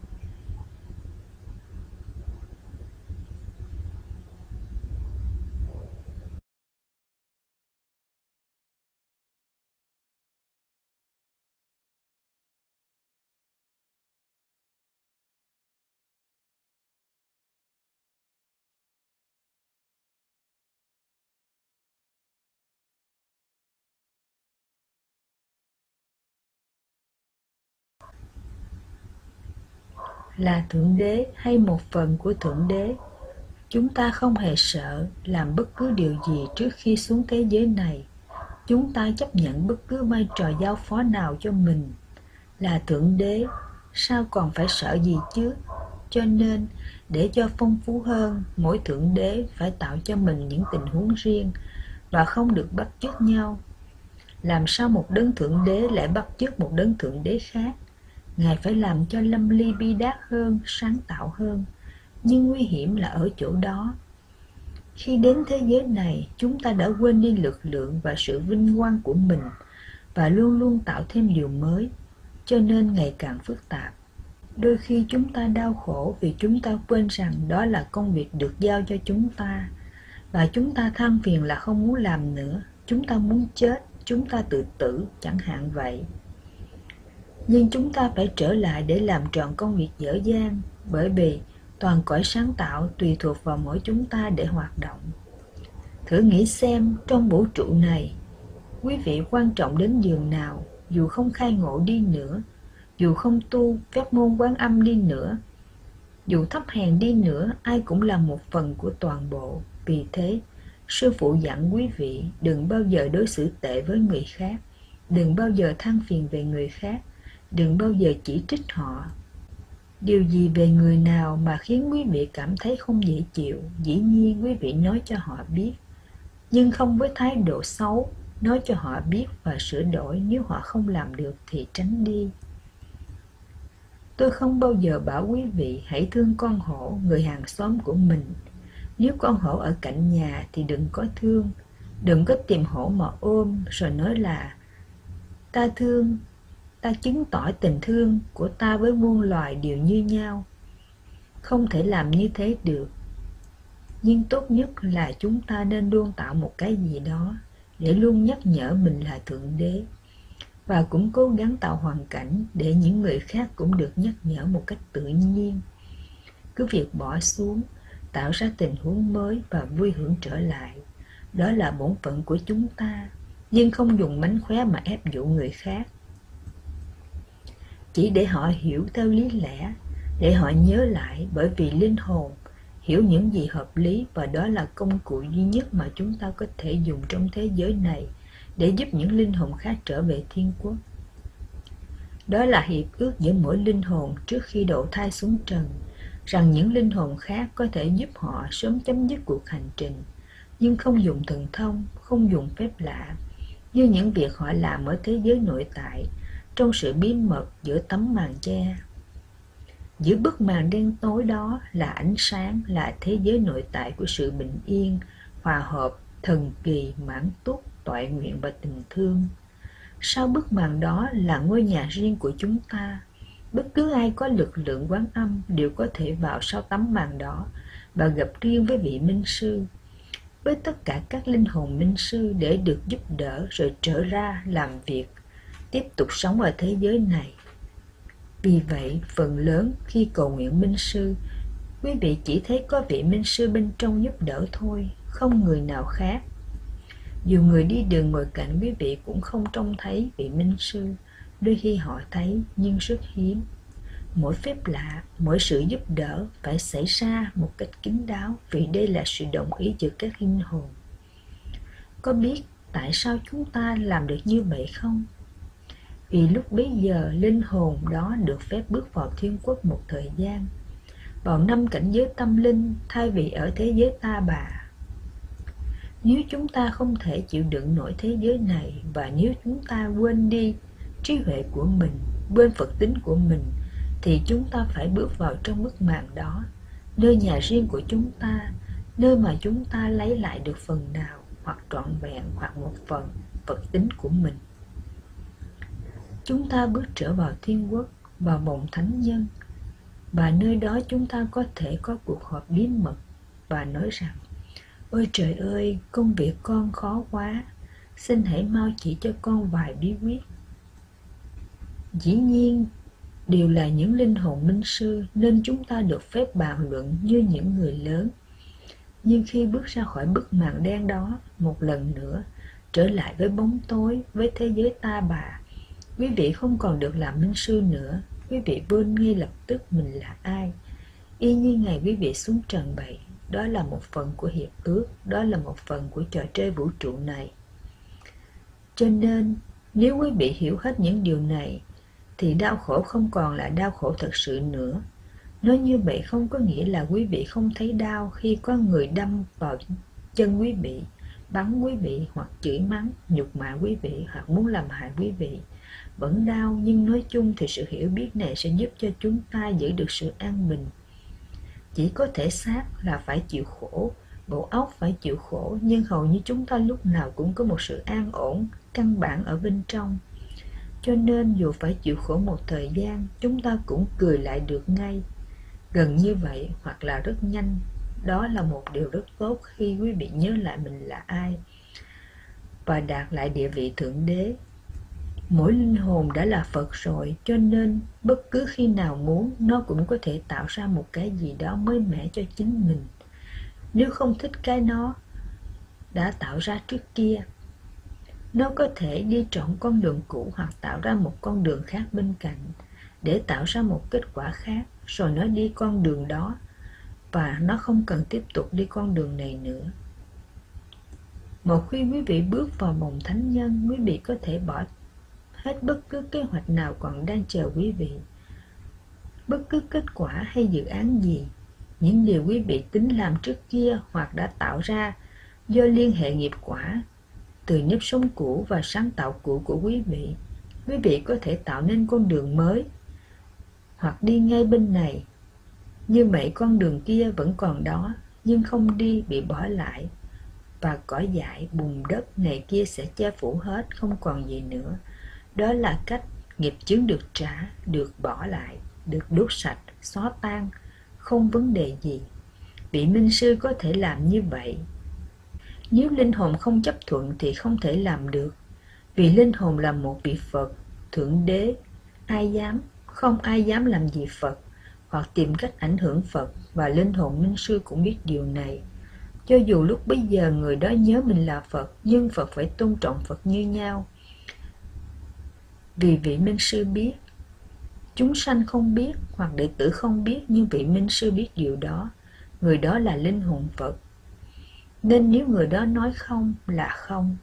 Là Thượng Đế hay một phần của Thượng Đế, chúng ta không hề sợ làm bất cứ điều gì trước khi xuống thế giới này. Chúng ta chấp nhận bất cứ vai trò giao phó nào cho mình. Là Thượng Đế, sao còn phải sợ gì chứ? Cho nên, để cho phong phú hơn, mỗi Thượng Đế phải tạo cho mình những tình huống riêng và không được bắt chước nhau. Làm sao một đấng Thượng Đế lại bắt chước một đấng Thượng Đế khác? Ngài phải làm cho lâm ly bi đát hơn, sáng tạo hơn. Nhưng nguy hiểm là ở chỗ đó. Khi đến thế giới này, chúng ta đã quên đi lực lượng và sự vinh quang của mình và luôn luôn tạo thêm điều mới, cho nên ngày càng phức tạp. Đôi khi chúng ta đau khổ vì chúng ta quên rằng đó là công việc được giao cho chúng ta, và chúng ta than phiền là không muốn làm nữa, chúng ta muốn chết, chúng ta tự tử, chẳng hạn vậy. Nhưng chúng ta phải trở lại để làm trọn công việc dở dang, bởi vì toàn cõi sáng tạo tùy thuộc vào mỗi chúng ta để hoạt động. Thử nghĩ xem, trong vũ trụ này, quý vị quan trọng đến giường nào, dù không khai ngộ đi nữa, dù không tu phép môn Quán Âm đi nữa, dù thấp hèn đi nữa, ai cũng là một phần của toàn bộ. Vì thế, sư phụ dặn quý vị đừng bao giờ đối xử tệ với người khác, đừng bao giờ than phiền về người khác, đừng bao giờ chỉ trích họ. Điều gì về người nào mà khiến quý vị cảm thấy không dễ chịu, dĩ nhiên quý vị nói cho họ biết, nhưng không với thái độ xấu, nói cho họ biết và sửa đổi. Nếu họ không làm được thì tránh đi. Tôi không bao giờ bảo quý vị hãy thương con hổ, người hàng xóm của mình. Nếu con hổ ở cạnh nhà thì đừng có thương, đừng có tìm hổ mà ôm rồi nói là ta thương, ta chứng tỏ tình thương của ta với muôn loài đều như nhau. Không thể làm như thế được. Nhưng tốt nhất là chúng ta nên luôn tạo một cái gì đó để luôn nhắc nhở mình là Thượng Đế, và cũng cố gắng tạo hoàn cảnh để những người khác cũng được nhắc nhở một cách tự nhiên. Cứ việc bỏ xuống, tạo ra tình huống mới và vui hưởng trở lại, đó là bổn phận của chúng ta, nhưng không dùng mánh khóe mà ép dụ người khác. Chỉ để họ hiểu theo lý lẽ, để họ nhớ lại, bởi vì linh hồn hiểu những gì hợp lý, và đó là công cụ duy nhất mà chúng ta có thể dùng trong thế giới này để giúp những linh hồn khác trở về thiên quốc. Đó là hiệp ước giữa mỗi linh hồn trước khi độ thai xuống trần, rằng những linh hồn khác có thể giúp họ sớm chấm dứt cuộc hành trình, nhưng không dùng thần thông, không dùng phép lạ, như những việc họ làm ở thế giới nội tại, trong sự bí mật giữa tấm màn che. Giữa bức màn đen tối đó là ánh sáng, là thế giới nội tại của sự bình yên, hòa hợp, thần kỳ, mãn túc, toại nguyện và tình thương. Sau bức màn đó là ngôi nhà riêng của chúng ta. Bất cứ ai có lực lượng Quán Âm đều có thể vào sau tấm màn đó và gặp riêng với vị Minh Sư, với tất cả các linh hồn Minh Sư, để được giúp đỡ rồi trở ra làm việc, tiếp tục sống ở thế giới này. Vì vậy, phần lớn khi cầu nguyện Minh Sư, quý vị chỉ thấy có vị Minh Sư bên trong giúp đỡ thôi, không người nào khác. Dù người đi đường ngồi cạnh quý vị cũng không trông thấy vị Minh Sư, đôi khi họ thấy nhưng rất hiếm. Mỗi phép lạ, mỗi sự giúp đỡ phải xảy ra một cách kín đáo, vì đây là sự đồng ý giữa các linh hồn. Có biết tại sao chúng ta làm được như vậy không? Vì lúc bấy giờ linh hồn đó được phép bước vào thiên quốc một thời gian, vào năm cảnh giới tâm linh thay vì ở thế giới ta bà. Nếu chúng ta không thể chịu đựng nổi thế giới này, và nếu chúng ta quên đi trí huệ của mình, quên Phật tính của mình, thì chúng ta phải bước vào trong bức màn đó, nơi nhà riêng của chúng ta, nơi mà chúng ta lấy lại được phần nào, hoặc trọn vẹn, hoặc một phần Phật tính của mình. Chúng ta bước trở vào thiên quốc, vào vòng thánh nhân, và nơi đó chúng ta có thể có cuộc họp bí mật và nói rằng: ôi trời ơi, công việc con khó quá, xin hãy mau chỉ cho con vài bí quyết. Dĩ nhiên, đều là những linh hồn Minh Sư, nên chúng ta được phép bàn luận như những người lớn. Nhưng khi bước ra khỏi bức màn đen đó, một lần nữa, trở lại với bóng tối, với thế giới ta bà, quý vị không còn được làm Minh Sư nữa. Quý vị quên ngay lập tức mình là ai, y như ngày quý vị xuống trần vậy. Đó là một phần của hiệp ước, đó là một phần của trò chơi vũ trụ này. Cho nên, nếu quý vị hiểu hết những điều này, thì đau khổ không còn là đau khổ thật sự nữa. Nói như vậy không có nghĩa là quý vị không thấy đau khi có người đâm vào chân quý vị, bắn quý vị, hoặc chửi mắng, nhục mạ quý vị, hoặc muốn làm hại quý vị. Vẫn đau, nhưng nói chung thì sự hiểu biết này sẽ giúp cho chúng ta giữ được sự an bình. Chỉ có thể xác là phải chịu khổ, bộ óc phải chịu khổ, nhưng hầu như chúng ta lúc nào cũng có một sự an ổn, căn bản ở bên trong. Cho nên dù phải chịu khổ một thời gian, chúng ta cũng cười lại được ngay. Gần như vậy, hoặc là rất nhanh. Đó là một điều rất tốt khi quý vị nhớ lại mình là ai và đạt lại địa vị Thượng Đế. Mỗi linh hồn đã là Phật rồi, cho nên bất cứ khi nào muốn, nó cũng có thể tạo ra một cái gì đó mới mẻ cho chính mình, nếu không thích cái nó đã tạo ra trước kia. Nó có thể đi trọn con đường cũ hoặc tạo ra một con đường khác bên cạnh để tạo ra một kết quả khác, rồi nó đi con đường đó và nó không cần tiếp tục đi con đường này nữa. Một khi quý vị bước vào vòng thánh nhân, quý vị có thể bỏ hết bất cứ kế hoạch nào còn đang chờ quý vị, bất cứ kết quả hay dự án gì, những điều quý vị tính làm trước kia hoặc đã tạo ra do liên hệ nghiệp quả từ nếp sống cũ và sáng tạo cũ của quý vị. Quý vị có thể tạo nên con đường mới hoặc đi ngay bên này. Như vậy con đường kia vẫn còn đó, nhưng không đi, bị bỏ lại, và cỏ dại, bùn đất này kia sẽ che phủ hết, không còn gì nữa. Đó là cách nghiệp chướng được trả, được bỏ lại, được đốt sạch, xóa tan, không vấn đề gì. vị minh sư có thể làm như vậy. Nếu linh hồn không chấp thuận thì không thể làm được, vì linh hồn là một vị Phật, Thượng Đế. Ai dám, không ai dám làm gì Phật, hoặc tìm cách ảnh hưởng Phật, và linh hồn minh sư cũng biết điều này. Cho dù lúc bấy giờ người đó nhớ mình là Phật, nhưng Phật phải tôn trọng Phật như nhau. Vì vị minh sư biết, chúng sanh không biết, hoặc đệ tử không biết, nhưng vị minh sư biết điều đó. Người đó là linh hồn Phật. Nên nếu người đó nói không là không.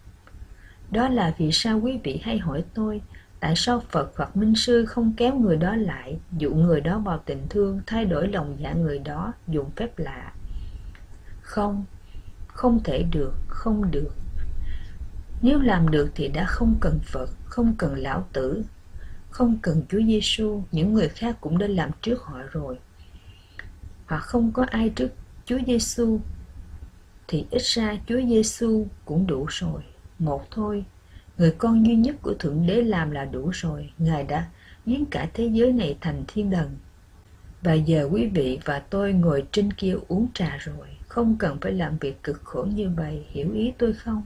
Đó là vì sao quý vị hay hỏi tôi, tại sao Phật hoặc minh sư không kéo người đó lại, dụ người đó vào tình thương, thay đổi lòng dạ người đó, dùng phép lạ. Không, không thể được, không được. Nếu làm được thì đã không cần Phật, không cần Lão Tử, không cần Chúa Giêsu, những người khác cũng đã làm trước họ rồi. Hoặc không có ai trước Chúa Giêsu thì ít ra Chúa Giêsu cũng đủ rồi. Một thôi, người con duy nhất của Thượng Đế làm là đủ rồi. Ngài đã biến cả thế giới này thành thiên đàng. Và giờ quý vị và tôi ngồi trên kia uống trà rồi, không cần phải làm việc cực khổ như vậy, hiểu ý tôi không?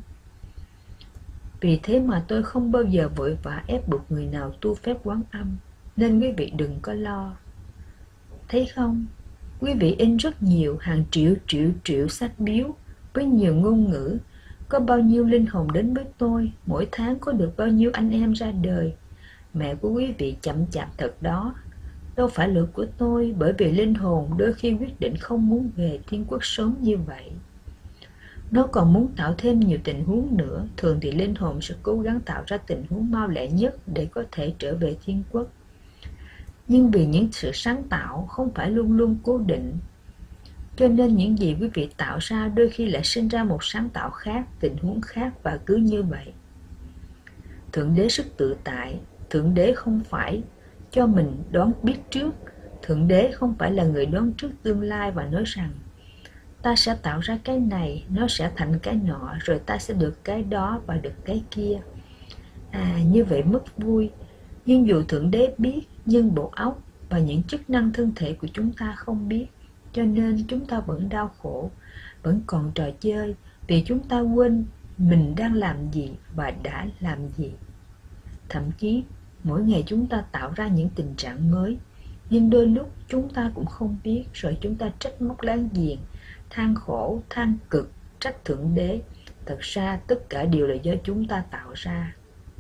Vì thế mà tôi không bao giờ vội vã ép buộc người nào tu phép Quán Âm, nên quý vị đừng có lo. Thấy không? Quý vị in rất nhiều, hàng triệu triệu triệu sách biếu với nhiều ngôn ngữ. Có bao nhiêu linh hồn đến với tôi, mỗi tháng có được bao nhiêu anh em ra đời. Mẹ của quý vị chậm chạp thật đó. Đâu phải lỗi của tôi, bởi vì linh hồn đôi khi quyết định không muốn về thiên quốc sớm như vậy. Nó còn muốn tạo thêm nhiều tình huống nữa. Thường thì linh hồn sẽ cố gắng tạo ra tình huống mau lẹ nhất để có thể trở về thiên quốc. Nhưng vì những sự sáng tạo không phải luôn luôn cố định, cho nên những gì quý vị tạo ra đôi khi lại sinh ra một sáng tạo khác, tình huống khác, và cứ như vậy. Thượng Đế rất tự tại. Thượng Đế không phải cho mình đoán biết trước. Thượng Đế không phải là người đoán trước tương lai và nói rằng ta sẽ tạo ra cái này, nó sẽ thành cái nọ, rồi ta sẽ được cái đó và được cái kia. À, như vậy mất vui. Nhưng dù Thượng Đế biết, nhưng bộ óc và những chức năng thân thể của chúng ta không biết, cho nên chúng ta vẫn đau khổ, vẫn còn trò chơi, vì chúng ta quên mình đang làm gì và đã làm gì. Thậm chí, mỗi ngày chúng ta tạo ra những tình trạng mới, nhưng đôi lúc chúng ta cũng không biết, rồi chúng ta trách móc láng giềng, than khổ, than cực, trách Thượng Đế. Thật ra tất cả đều là do chúng ta tạo ra.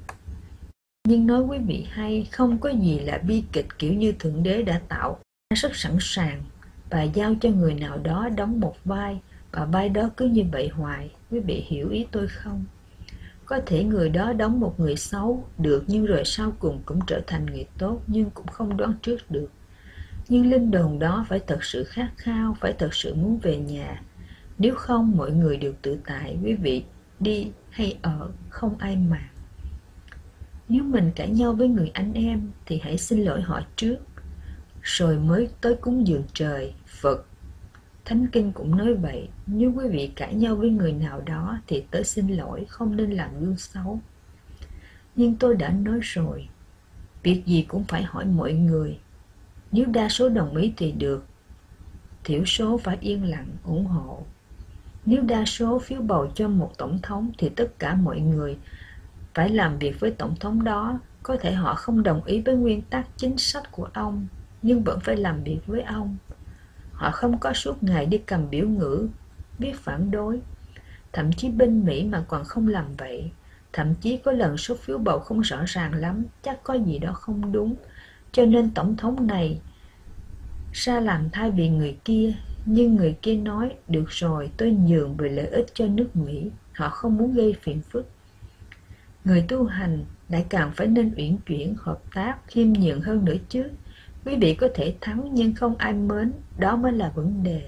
Nhưng nói quý vị hay, không có gì là bi kịch kiểu như Thượng Đế đã tạo rất sẵn sàng và giao cho người nào đó đóng một vai, và vai đó cứ như vậy hoài. Quý vị hiểu ý tôi không? Có thể người đó đóng một người xấu được, nhưng rồi sau cùng cũng trở thành người tốt, nhưng cũng không đoán trước được. Nhưng linh hồn đó phải thật sự khát khao, phải thật sự muốn về nhà. Nếu không, mọi người đều tự tại, quý vị đi hay ở, không ai màng. Nếu mình cãi nhau với người anh em thì hãy xin lỗi họ trước, rồi mới tới cúng dường trời, Phật. Thánh Kinh cũng nói vậy. Nếu quý vị cãi nhau với người nào đó thì tới xin lỗi, không nên làm gương xấu. Nhưng tôi đã nói rồi, việc gì cũng phải hỏi mọi người. Nếu đa số đồng ý thì được, thiểu số phải yên lặng ủng hộ. Nếu đa số phiếu bầu cho một tổng thống thì tất cả mọi người phải làm việc với tổng thống đó. Có thể họ không đồng ý với nguyên tắc chính sách của ông, nhưng vẫn phải làm việc với ông. Họ không có suốt ngày đi cầm biểu ngữ, biết phản đối. Thậm chí bên Mỹ mà còn không làm vậy. Thậm chí có lần số phiếu bầu không rõ ràng lắm, chắc có gì đó không đúng. Cho nên tổng thống này ra làm thay vì người kia. Nhưng người kia nói, được rồi, tôi nhường về lợi ích cho nước Mỹ. Họ không muốn gây phiền phức. Người tu hành lại càng phải nên uyển chuyển, hợp tác, khiêm nhường hơn nữa chứ. Quý vị có thể thắng nhưng không ai mến, đó mới là vấn đề.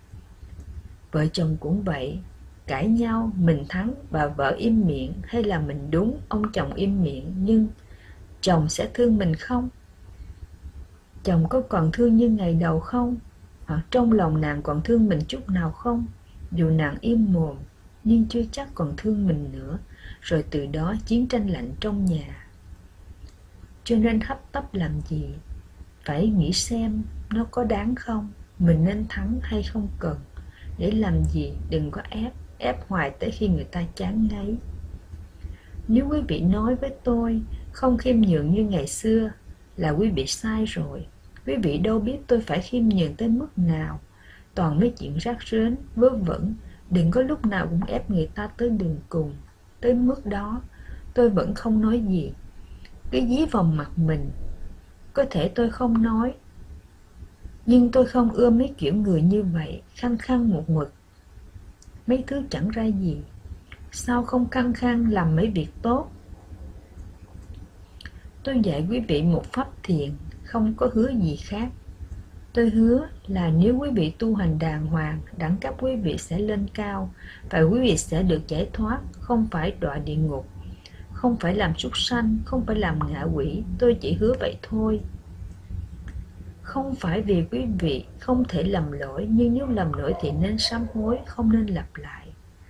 Vợ chồng cũng vậy, cãi nhau, mình thắng và vợ im miệng, hay là mình đúng, ông chồng im miệng, nhưng chồng sẽ thương mình không? Chồng có còn thương như ngày đầu không? Hoặc trong lòng nàng còn thương mình chút nào không? Dù nàng im mồm, nhưng chưa chắc còn thương mình nữa, rồi từ đó chiến tranh lạnh trong nhà. Cho nên hấp tấp làm gì? Phải nghĩ xem nó có đáng không? mình nên thắng hay không cần. Để làm gì, đừng có ép, ép hoài tới khi người ta chán ngấy. Nếu quý vị nói với tôi không khiêm nhường như ngày xưa là quý vị sai rồi. Quý vị đâu biết tôi phải khiêm nhường tới mức nào. Toàn mấy chuyện rác rến, vớ vẩn, đừng có lúc nào cũng ép người ta tới đường cùng. Tới mức đó, tôi vẫn không nói gì. Cứ dí vào mặt mình. Có thể tôi không nói, nhưng tôi không ưa mấy kiểu người như vậy, khăng khăng một mực. Mấy thứ chẳng ra gì. Sao không khăng khăng làm mấy việc tốt? Tôi dạy quý vị một pháp thiện, không có hứa gì khác. Tôi hứa là nếu quý vị tu hành đàng hoàng, đẳng cấp quý vị sẽ lên cao, và quý vị sẽ được giải thoát, không phải đọa địa ngục, không phải làm súc sanh, không phải làm ngạ quỷ. Tôi chỉ hứa vậy thôi. Không phải vì quý vị không thể lầm lỗi, nhưng nếu lầm lỗi thì nên sám hối, không nên lặp lại.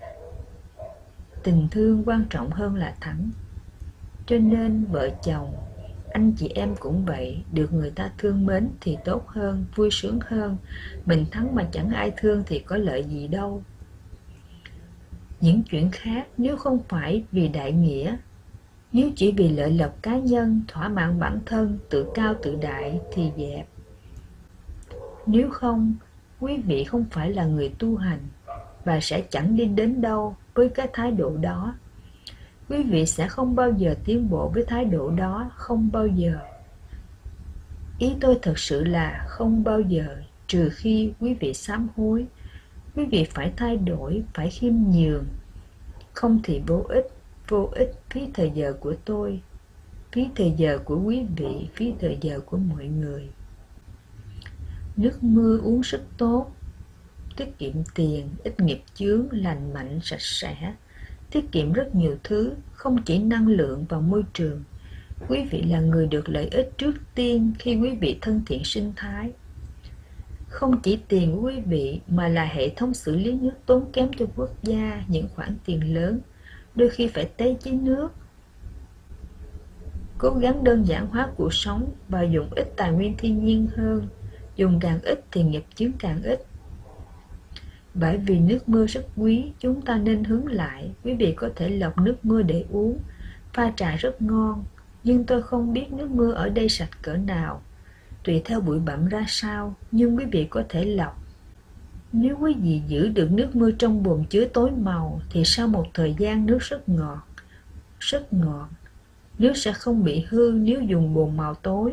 Tình thương quan trọng hơn là thắng. Cho nên vợ chồng, anh chị em cũng vậy, được người ta thương mến thì tốt hơn, vui sướng hơn. Mình thắng mà chẳng ai thương thì có lợi gì đâu. Những chuyện khác nếu không phải vì đại nghĩa, nếu chỉ vì lợi lộc cá nhân, thỏa mãn bản thân, tự cao tự đại thì dẹp. Nếu không, quý vị không phải là người tu hành và sẽ chẳng đi đến đâu với cái thái độ đó. Quý vị sẽ không bao giờ tiến bộ với thái độ đó, không bao giờ. Ý tôi thật sự là không bao giờ, trừ khi quý vị sám hối. Quý vị phải thay đổi, phải khiêm nhường. Không thì vô ích, vô ích, phí thời giờ của tôi, phí thời giờ của quý vị, phí thời giờ của mọi người. Nước mưa uống rất tốt, tiết kiệm tiền, ít nghiệp chướng, lành mạnh, sạch sẽ, tiết kiệm rất nhiều thứ, không chỉ năng lượng và môi trường. Quý vị là người được lợi ích trước tiên khi quý vị thân thiện sinh thái. Không chỉ tiền của quý vị mà là hệ thống xử lý nước tốn kém cho quốc gia, những khoản tiền lớn, đôi khi phải tế chế nước. Cố gắng đơn giản hóa cuộc sống và dùng ít tài nguyên thiên nhiên hơn. Dùng càng ít thì nghiệp chướng càng ít. Bởi vì nước mưa rất quý, chúng ta nên hướng lại. Quý vị có thể lọc nước mưa để uống, pha trà rất ngon, nhưng tôi không biết nước mưa ở đây sạch cỡ nào, tùy theo bụi bặm ra sao, nhưng quý vị có thể lọc. Nếu quý vị giữ được nước mưa trong bồn chứa tối màu, thì sau một thời gian nước rất ngọt, rất ngọt. Nước sẽ không bị hư nếu dùng bồn màu tối.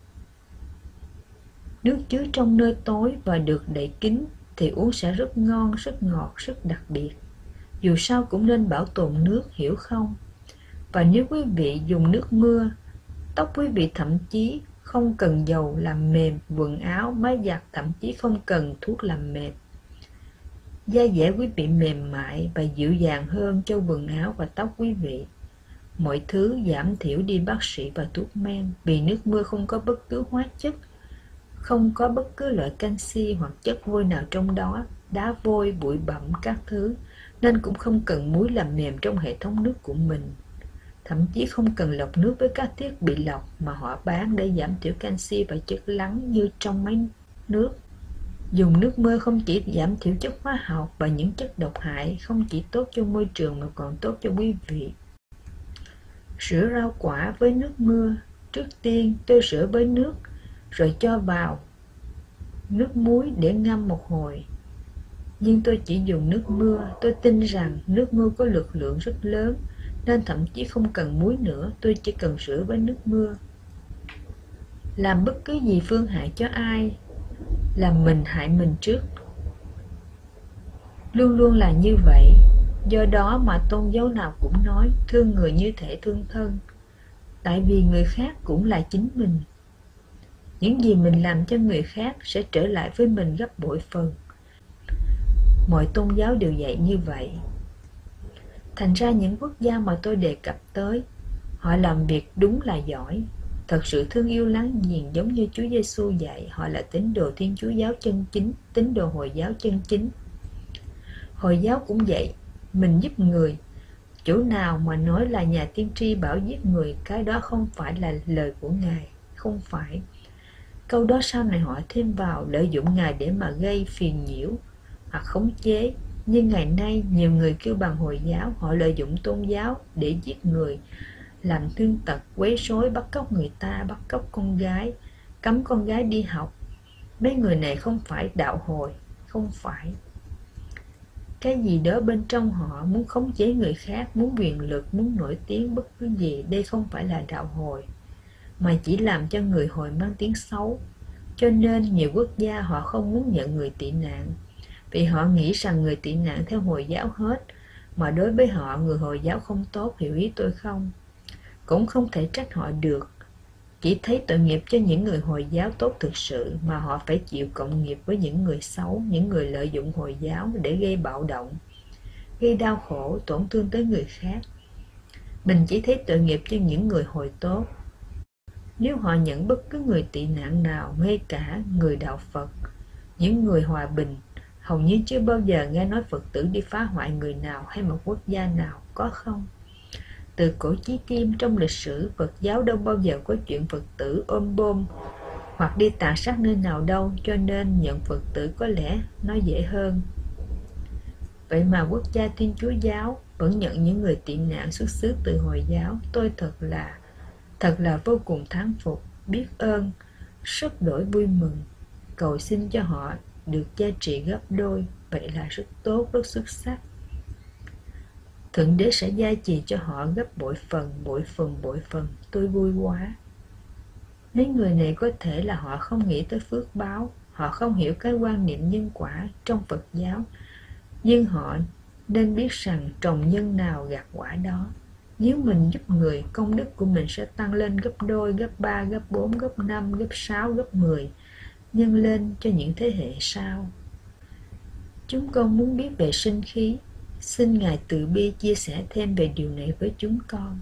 Nước chứa trong nơi tối và được đậy kín thì uống sẽ rất ngon, rất ngọt, rất đặc biệt. Dù sao cũng nên bảo tồn nước, hiểu không? Và nếu quý vị dùng nước mưa, tóc quý vị thậm chí không cần dầu làm mềm, quần áo, máy giặt thậm chí không cần thuốc làm mềm. Da dẻ quý vị mềm mại và dịu dàng hơn cho quần áo và tóc quý vị. Mọi thứ giảm thiểu đi bác sĩ và thuốc men, vì nước mưa không có bất cứ hóa chất, không có bất cứ loại canxi hoặc chất vôi nào trong đó, đá vôi, bụi bặm các thứ, nên cũng không cần muối làm mềm trong hệ thống nước của mình. Thậm chí không cần lọc nước với các thiết bị lọc mà họ bán để giảm thiểu canxi và chất lắng như trong máy nước. Dùng nước mưa không chỉ giảm thiểu chất hóa học và những chất độc hại, không chỉ tốt cho môi trường mà còn tốt cho quý vị. Rửa rau quả với nước mưa. Trước tiên tôi rửa với nước, rồi cho vào nước muối để ngâm một hồi. Nhưng tôi chỉ dùng nước mưa. Tôi tin rằng nước mưa có lực lượng rất lớn, nên thậm chí không cần muối nữa. Tôi chỉ cần rửa với nước mưa. Làm bất cứ gì phương hại cho ai là mình hại mình trước. Luôn luôn là như vậy. Do đó mà tôn giáo nào cũng nói thương người như thể thương thân. Tại vì người khác cũng là chính mình. Những gì mình làm cho người khác sẽ trở lại với mình gấp bội phần. Mọi tôn giáo đều dạy như vậy. Thành ra những quốc gia mà tôi đề cập tới, họ làm việc đúng là giỏi, thật sự thương yêu láng giềng giống như Chúa Giêsu dạy. Họ là tín đồ Thiên Chúa giáo chân chính, tín đồ Hồi giáo chân chính. Hồi giáo cũng vậy, mình giúp người. Chỗ nào mà nói là nhà tiên tri bảo giết người, cái đó không phải là lời của Ngài, không phải. Câu đó sau này họ thêm vào lợi dụng Ngài để mà gây phiền nhiễu hoặc khống chế. Nhưng ngày nay nhiều người kêu bằng Hồi giáo, họ lợi dụng tôn giáo để giết người, làm thương tật, quấy rối, bắt cóc người ta, bắt cóc con gái, cấm con gái đi học. Mấy người này không phải đạo Hồi, không phải. Cái gì đó bên trong họ muốn khống chế người khác, muốn quyền lực, muốn nổi tiếng, bất cứ gì. Đây không phải là đạo Hồi, mà chỉ làm cho người Hồi mang tiếng xấu. Cho nên nhiều quốc gia họ không muốn nhận người tị nạn, vì họ nghĩ rằng người tị nạn theo Hồi giáo hết, mà đối với họ người Hồi giáo không tốt, hiểu ý tôi không? Cũng không thể trách họ được. Chỉ thấy tội nghiệp cho những người Hồi giáo tốt thực sự, mà họ phải chịu cộng nghiệp với những người xấu, những người lợi dụng Hồi giáo để gây bạo động, gây đau khổ, tổn thương tới người khác. Mình chỉ thấy tội nghiệp cho những người Hồi tốt. Nếu họ nhận bất cứ người tị nạn nào, ngay cả người đạo Phật, những người hòa bình, hầu như chưa bao giờ nghe nói Phật tử đi phá hoại người nào hay một quốc gia nào, có không? Từ cổ chí kim trong lịch sử, Phật giáo đâu bao giờ có chuyện Phật tử ôm bom hoặc đi tàn sát nơi nào đâu, cho nên nhận Phật tử có lẽ nó dễ hơn. Vậy mà quốc gia Thiên Chúa giáo vẫn nhận những người tị nạn xuất xứ từ Hồi giáo. Tôi thật là thật là vô cùng thán phục, biết ơn, rất đổi vui mừng, cầu xin cho họ được gia trị gấp đôi. Vậy là rất tốt, rất xuất sắc. Thượng Đế sẽ gia trì cho họ gấp bội phần, bội phần, bội phần. Tôi vui quá. Mấy người này có thể là họ không nghĩ tới phước báo, họ không hiểu cái quan niệm nhân quả trong Phật giáo, nhưng họ nên biết rằng trồng nhân nào gặt quả đó. Nếu mình giúp người, công đức của mình sẽ tăng lên gấp đôi, gấp ba, gấp bốn, gấp năm, gấp sáu, gấp mười, nhân lên cho những thế hệ sau. Chúng con muốn biết về sinh khí. Xin Ngài từ bi chia sẻ thêm về điều này với chúng con.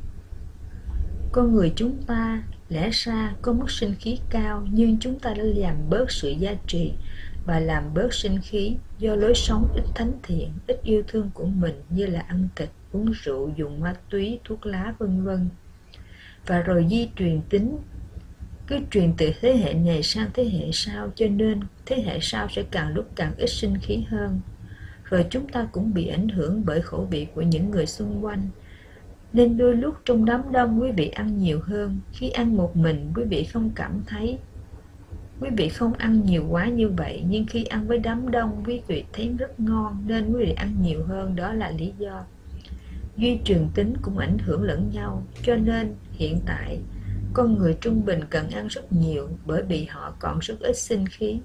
Con người chúng ta lẽ ra có mức sinh khí cao, nhưng chúng ta đã làm bớt sự gia trì và làm bớt sinh khí do lối sống ít thánh thiện, ít yêu thương của mình, như là ăn thịt, uống rượu, dùng ma túy, thuốc lá, vân vân. Và rồi di truyền tính cứ truyền từ thế hệ này sang thế hệ sau, cho nên thế hệ sau sẽ càng lúc càng ít sinh khí hơn. Rồi chúng ta cũng bị ảnh hưởng bởi khẩu vị của những người xung quanh. Nên đôi lúc trong đám đông quý vị ăn nhiều hơn. Khi ăn một mình quý vị không cảm thấy, quý vị không ăn nhiều quá như vậy, nhưng khi ăn với đám đông quý vị thấy rất ngon, nên quý vị ăn nhiều hơn. Đó là lý do. Duy truyền tính cũng ảnh hưởng lẫn nhau. Cho nên hiện tại con người trung bình cần ăn rất nhiều, bởi vì họ còn rất ít sinh khí.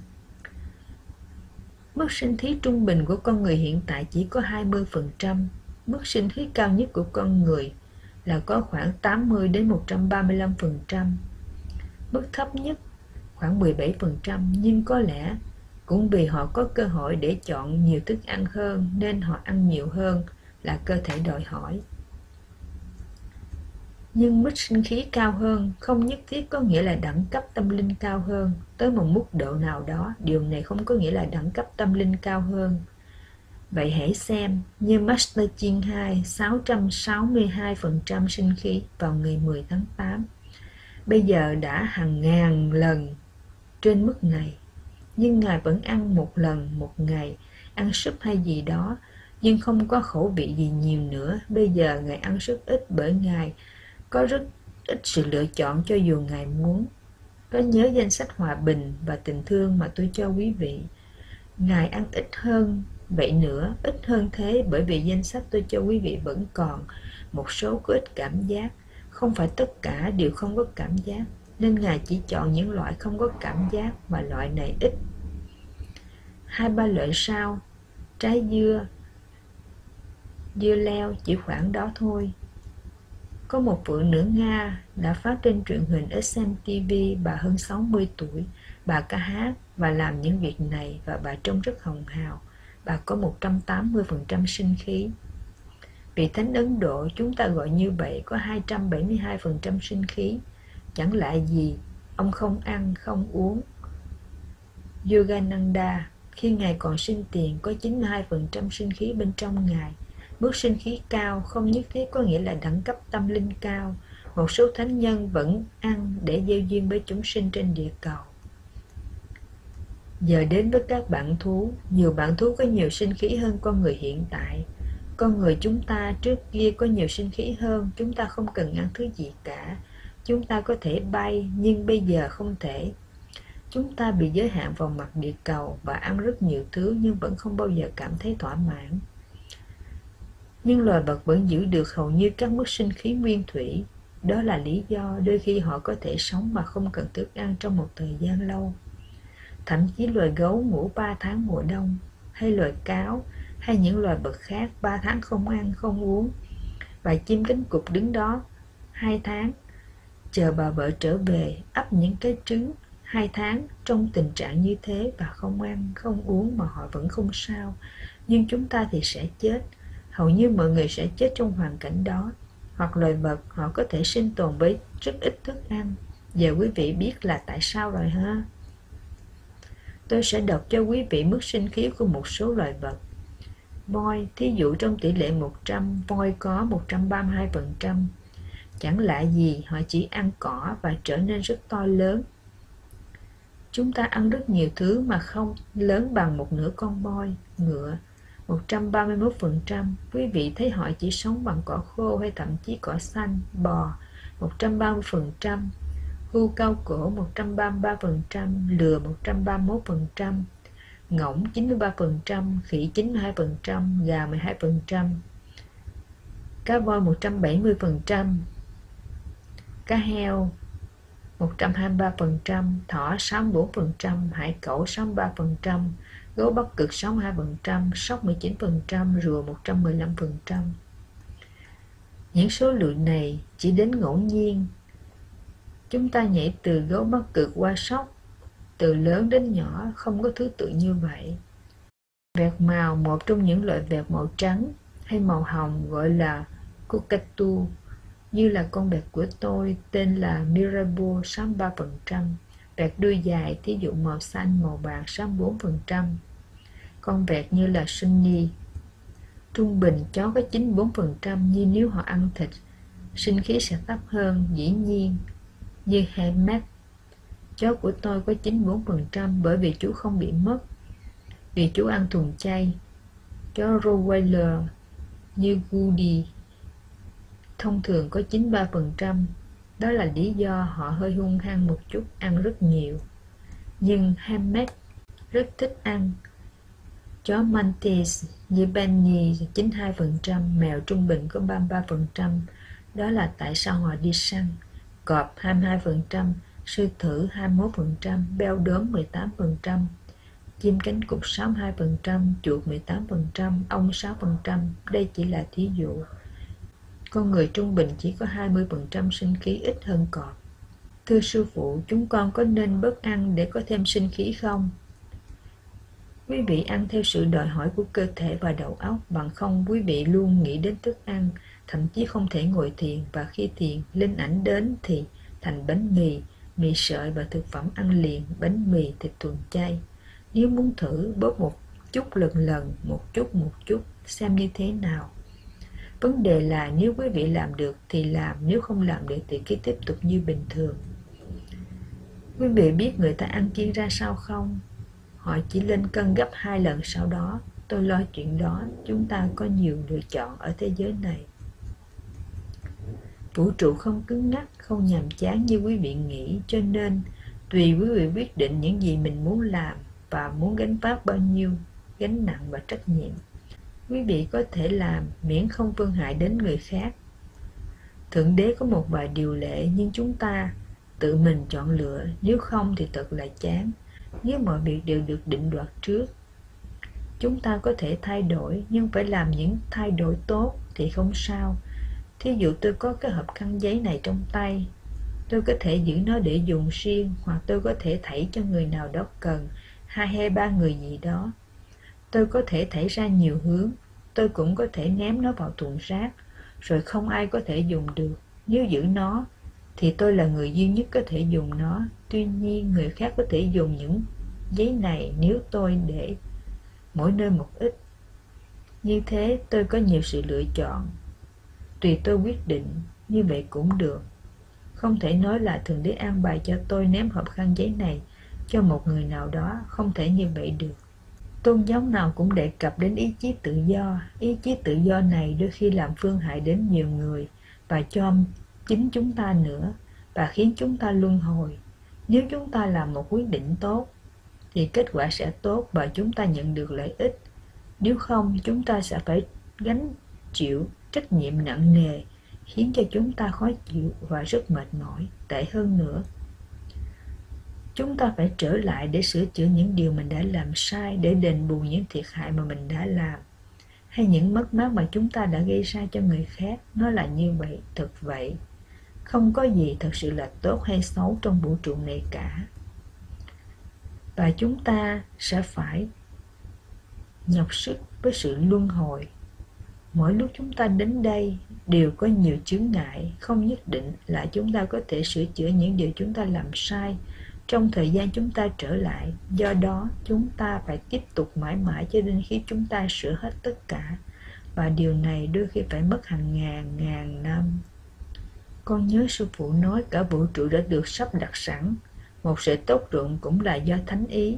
Mức sinh khí trung bình của con người hiện tại chỉ có hai mươi phần trăm. Mức sinh khí cao nhất của con người là có khoảng tám mươi đến một trăm ba mươi lăm phần trăm. Mức thấp nhất khoảng mười bảy phần trăm, nhưng có lẽ cũng vì họ có cơ hội để chọn nhiều thức ăn hơn nên họ ăn nhiều hơn là cơ thể đòi hỏi. Nhưng mức sinh khí cao hơn không nhất thiết có nghĩa là đẳng cấp tâm linh cao hơn. Tới một mức độ nào đó, điều này không có nghĩa là đẳng cấp tâm linh cao hơn. Vậy hãy xem, như Master Chiên hai, sáu trăm sáu mươi hai phần trăm sinh khí vào ngày mười tháng tám. Bây giờ đã hàng ngàn lần trên mức này, nhưng Ngài vẫn ăn một lần một ngày, ăn súp hay gì đó, nhưng không có khẩu vị gì nhiều nữa. Bây giờ Ngài ăn rất ít bởi Ngài có rất ít sự lựa chọn cho dù Ngài muốn. Có nhớ danh sách hòa bình và tình thương mà tôi cho quý vị. Ngài ăn ít hơn vậy nữa, ít hơn thế, bởi vì danh sách tôi cho quý vị vẫn còn một số có ít cảm giác. Không phải tất cả đều không có cảm giác, nên Ngài chỉ chọn những loại không có cảm giác, mà loại này ít. Hai ba loại sau, trái dưa, dưa leo chỉ khoảng đó thôi. Có một phụ nữ Nga đã phát trên truyền hình ét em tê vê, bà hơn sáu mươi tuổi, bà ca hát và làm những việc này và bà trông rất hồng hào. Bà có một trăm tám mươi phần trăm sinh khí. Vị Thánh Ấn Độ chúng ta gọi như vậy có hai trăm bảy mươi hai phần trăm sinh khí. Chẳng lạ gì ông không ăn không uống. Yogananda khi Ngài còn sinh tiền có chín mươi hai phần trăm sinh khí bên trong Ngài. Mức sinh khí cao không nhất thiết có nghĩa là đẳng cấp tâm linh cao. Một số thánh nhân vẫn ăn để gieo duyên với chúng sinh trên địa cầu. Giờ đến với các bạn thú. Nhiều bạn thú có nhiều sinh khí hơn con người hiện tại. Con người chúng ta trước kia có nhiều sinh khí hơn. Chúng ta không cần ăn thứ gì cả. Chúng ta có thể bay, nhưng bây giờ không thể. Chúng ta bị giới hạn vào mặt địa cầu và ăn rất nhiều thứ nhưng vẫn không bao giờ cảm thấy thỏa mãn. Nhưng loài vật vẫn giữ được hầu như các mức sinh khí nguyên thủy. Đó là lý do đôi khi họ có thể sống mà không cần thức ăn trong một thời gian lâu. Thậm chí loài gấu ngủ ba tháng mùa đông, hay loài cáo, hay những loài vật khác ba tháng không ăn, không uống. Và chim cánh cụt đứng đó hai tháng, chờ bà vợ trở về ấp những cái trứng. Hai tháng trong tình trạng như thế và không ăn, không uống mà họ vẫn không sao. Nhưng chúng ta thì sẽ chết. Hầu như mọi người sẽ chết trong hoàn cảnh đó. Hoặc loài vật họ có thể sinh tồn với rất ít thức ăn. Giờ quý vị biết là tại sao rồi ha? Tôi sẽ đọc cho quý vị mức sinh khí của một số loài vật. Voi, thí dụ trong tỷ lệ một trăm, voi có một trăm ba mươi hai phần trăm. Chẳng lạ gì họ chỉ ăn cỏ và trở nên rất to lớn. Chúng ta ăn rất nhiều thứ mà không lớn bằng một nửa con voi. Ngựa, một trăm ba mươi mốt phần trăm. Quý vị thấy họ chỉ sống bằng cỏ khô hay thậm chí cỏ xanh. Bò, một trăm ba mươi phần trăm. Hươu cao cổ, một trăm ba mươi ba phần trăm. Lừa, một trăm ba mươi mốt phần trăm. Ngỗng, chín mươi ba phần trăm. Khỉ, chín mươi hai phần trăm. Gà, mười hai phần trăm. Cá voi, một trăm bảy mươi phần trăm. Cá heo, một trăm hai mươi ba phần trăm. Thỏ, sáu mươi bốn phần trăm. Hải cẩu, sáu mươi ba phần trăm. Gấu Bắc Cực, sáu mươi hai phần trăm. Sóc, mười chín phần trăm. Rùa, một trăm mười lăm phần trăm. Những số lượng này chỉ đến ngẫu nhiên. Chúng ta nhảy từ gấu Bắc Cực qua sóc, từ lớn đến nhỏ, không có thứ tự như vậy. Vẹt màu, một trong những loại vẹt màu trắng hay màu hồng gọi là cockatoo, như là con vẹt của tôi tên là Mirabeau, sáu mươi ba phần trăm. Vẹt đuôi dài, thí dụ màu xanh, màu bạc, sáu mươi bốn phần trăm. Con vẹt như là Sunny. Trung bình chó có chín mươi bốn phần trăm, nhưng nếu họ ăn thịt, sinh khí sẽ thấp hơn, dĩ nhiên. Như Hammett, chó của tôi có chín mươi bốn phần trăm bởi vì chú không bị mất, vì chú ăn thuần chay. Chó Rottweiler như Goody thông thường có chín mươi ba phần trăm. Đó là lý do họ hơi hung hăng một chút, ăn rất nhiều. Nhưng Hammett rất thích ăn. Chó Maltese như Benny chín mươi hai phần trăm, mèo trung bình có ba mươi ba phần trăm. Đó là tại sao họ đi săn. Cọp hai mươi hai phần trăm, sư tử hai mươi mốt phần trăm, beo đốm mười tám phần trăm, chim cánh cụt sáu mươi hai phần trăm, chuột mười tám phần trăm, ong sáu phần trăm. Đây chỉ là thí dụ. Con người trung bình chỉ có hai mươi phần trăm sinh khí, ít hơn cọp. Thưa sư phụ, chúng con có nên bớt ăn để có thêm sinh khí không? Quý vị ăn theo sự đòi hỏi của cơ thể và đầu óc, bằng không quý vị luôn nghĩ đến thức ăn, thậm chí không thể ngồi thiền, và khi thiền linh ảnh đến thì thành bánh mì, mì sợi và thực phẩm ăn liền, bánh mì, thịt thuần chay. Nếu muốn thử, bớt một chút lần lần, một chút một chút, xem như thế nào. Vấn đề là nếu quý vị làm được thì làm, nếu không làm được thì cứ tiếp tục như bình thường. Quý vị biết người ta ăn kiêng ra sao không? Họ chỉ lên cân gấp hai lần sau đó. Tôi lo chuyện đó, chúng ta có nhiều lựa chọn ở thế giới này. Vũ trụ không cứng nhắc, không nhàm chán như quý vị nghĩ, cho nên tùy quý vị quyết định những gì mình muốn làm và muốn gánh vác bao nhiêu gánh nặng và trách nhiệm. Quý vị có thể làm miễn không phương hại đến người khác. Thượng đế có một vài điều lệ, nhưng chúng ta tự mình chọn lựa, nếu không thì thật là chán. Nếu mọi việc đều được định đoạt trước, chúng ta có thể thay đổi, nhưng phải làm những thay đổi tốt thì không sao. Thí dụ tôi có cái hộp khăn giấy này trong tay, tôi có thể giữ nó để dùng riêng, hoặc tôi có thể thảy cho người nào đó cần, hai hay ba người gì đó. Tôi có thể thảy ra nhiều hướng, tôi cũng có thể ném nó vào thùng rác, rồi không ai có thể dùng được. Nếu giữ nó, thì tôi là người duy nhất có thể dùng nó. Tuy nhiên, người khác có thể dùng những giấy này nếu tôi để mỗi nơi một ít. Như thế, tôi có nhiều sự lựa chọn. Tùy tôi quyết định, như vậy cũng được. Không thể nói là Thượng Đế an bài cho tôi ném hộp khăn giấy này cho một người nào đó, không thể như vậy được. Tôn giáo nào cũng đề cập đến ý chí tự do. Ý chí tự do này đôi khi làm phương hại đến nhiều người và cho chính chúng ta nữa, và khiến chúng ta luân hồi. Nếu chúng ta làm một quyết định tốt thì kết quả sẽ tốt và chúng ta nhận được lợi ích. Nếu không, chúng ta sẽ phải gánh chịu trách nhiệm nặng nề, khiến cho chúng ta khó chịu và rất mệt mỏi. Tệ hơn nữa, chúng ta phải trở lại để sửa chữa những điều mình đã làm sai, để đền bù những thiệt hại mà mình đã làm, hay những mất mát mà chúng ta đã gây ra cho người khác. Nó là như vậy, thật vậy. Không có gì thật sự là tốt hay xấu trong vũ trụ này cả. Và chúng ta sẽ phải nhọc sức với sự luân hồi. Mỗi lúc chúng ta đến đây đều có nhiều chướng ngại, không nhất định là chúng ta có thể sửa chữa những điều chúng ta làm sai trong thời gian chúng ta trở lại. Do đó, chúng ta phải tiếp tục mãi mãi cho đến khi chúng ta sửa hết tất cả. Và điều này đôi khi phải mất hàng ngàn ngàn năm. Con nhớ sư phụ nói cả vũ trụ đã được sắp đặt sẵn. Một sợi tóc rụng cũng là do thánh ý.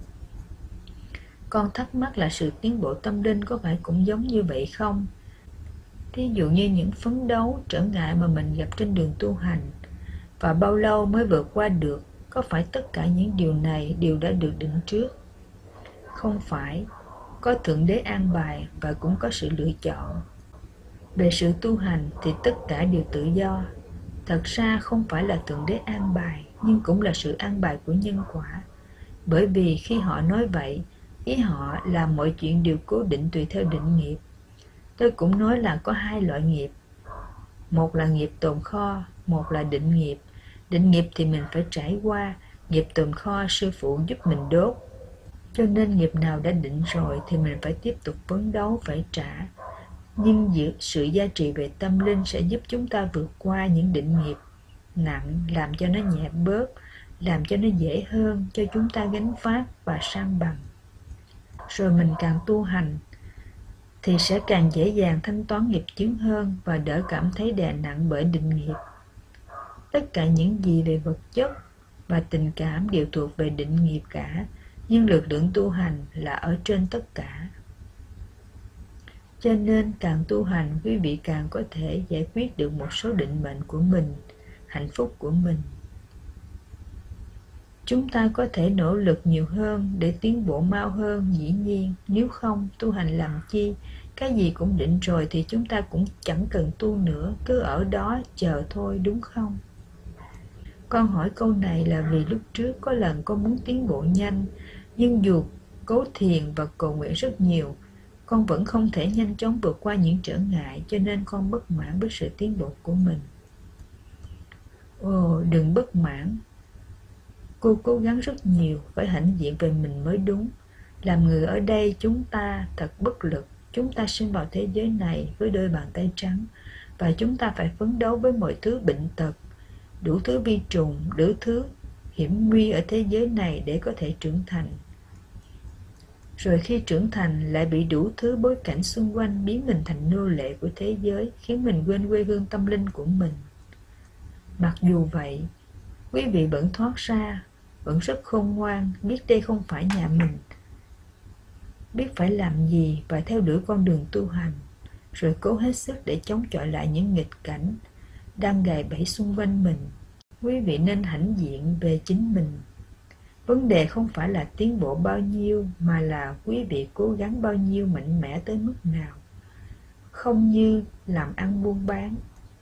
Con thắc mắc là sự tiến bộ tâm linh có phải cũng giống như vậy không? Thí dụ như những phấn đấu, trở ngại mà mình gặp trên đường tu hành, và bao lâu mới vượt qua được, có phải tất cả những điều này đều đã được định trước? Không phải. Có Thượng Đế an bài và cũng có sự lựa chọn. Về sự tu hành thì tất cả đều tự do. Thật ra không phải là Thượng Đế an bài, nhưng cũng là sự an bài của nhân quả. Bởi vì khi họ nói vậy, ý họ là mọi chuyện đều cố định tùy theo định nghiệp. Tôi cũng nói là có hai loại nghiệp. Một là nghiệp tồn kho, một là định nghiệp. Định nghiệp thì mình phải trải qua, nghiệp tồn kho sư phụ giúp mình đốt. Cho nên nghiệp nào đã định rồi thì mình phải tiếp tục phấn đấu, phải trả. Nhưng sự gia trì về tâm linh sẽ giúp chúng ta vượt qua những định nghiệp nặng, làm cho nó nhẹ bớt, làm cho nó dễ hơn cho chúng ta gánh vác và san bằng. Rồi mình càng tu hành thì sẽ càng dễ dàng thanh toán nghiệp chướng hơn và đỡ cảm thấy đè nặng bởi định nghiệp. Tất cả những gì về vật chất và tình cảm đều thuộc về định nghiệp cả, nhưng lực lượng tu hành là ở trên tất cả. Cho nên càng tu hành, quý vị càng có thể giải quyết được một số định mệnh của mình, hạnh phúc của mình. Chúng ta có thể nỗ lực nhiều hơn để tiến bộ mau hơn, dĩ nhiên. Nếu không, tu hành làm chi? Cái gì cũng định rồi thì chúng ta cũng chẳng cần tu nữa, cứ ở đó chờ thôi, đúng không? Con hỏi câu này là vì lúc trước có lần con muốn tiến bộ nhanh, nhưng dù cố thiền và cầu nguyện rất nhiều, con vẫn không thể nhanh chóng vượt qua những trở ngại, cho nên con bất mãn với sự tiến bộ của mình. Ồ, đừng bất mãn. Cô cố gắng rất nhiều, phải hãnh diện về mình mới đúng. Làm người ở đây chúng ta thật bất lực. Chúng ta sinh vào thế giới này với đôi bàn tay trắng, và chúng ta phải phấn đấu với mọi thứ bệnh tật, đủ thứ vi trùng, đủ thứ hiểm nguy ở thế giới này để có thể trưởng thành. Rồi khi trưởng thành lại bị đủ thứ bối cảnh xung quanh biến mình thành nô lệ của thế giới, khiến mình quên quê hương tâm linh của mình. Mặc dù vậy, quý vị vẫn thoát ra, vẫn rất khôn ngoan, biết đây không phải nhà mình, biết phải làm gì và theo đuổi con đường tu hành, rồi cố hết sức để chống chọi lại những nghịch cảnh đang gài bẫy xung quanh mình. Quý vị nên hãnh diện về chính mình. Vấn đề không phải là tiến bộ bao nhiêu, mà là quý vị cố gắng bao nhiêu, mạnh mẽ tới mức nào. Không như làm ăn buôn bán.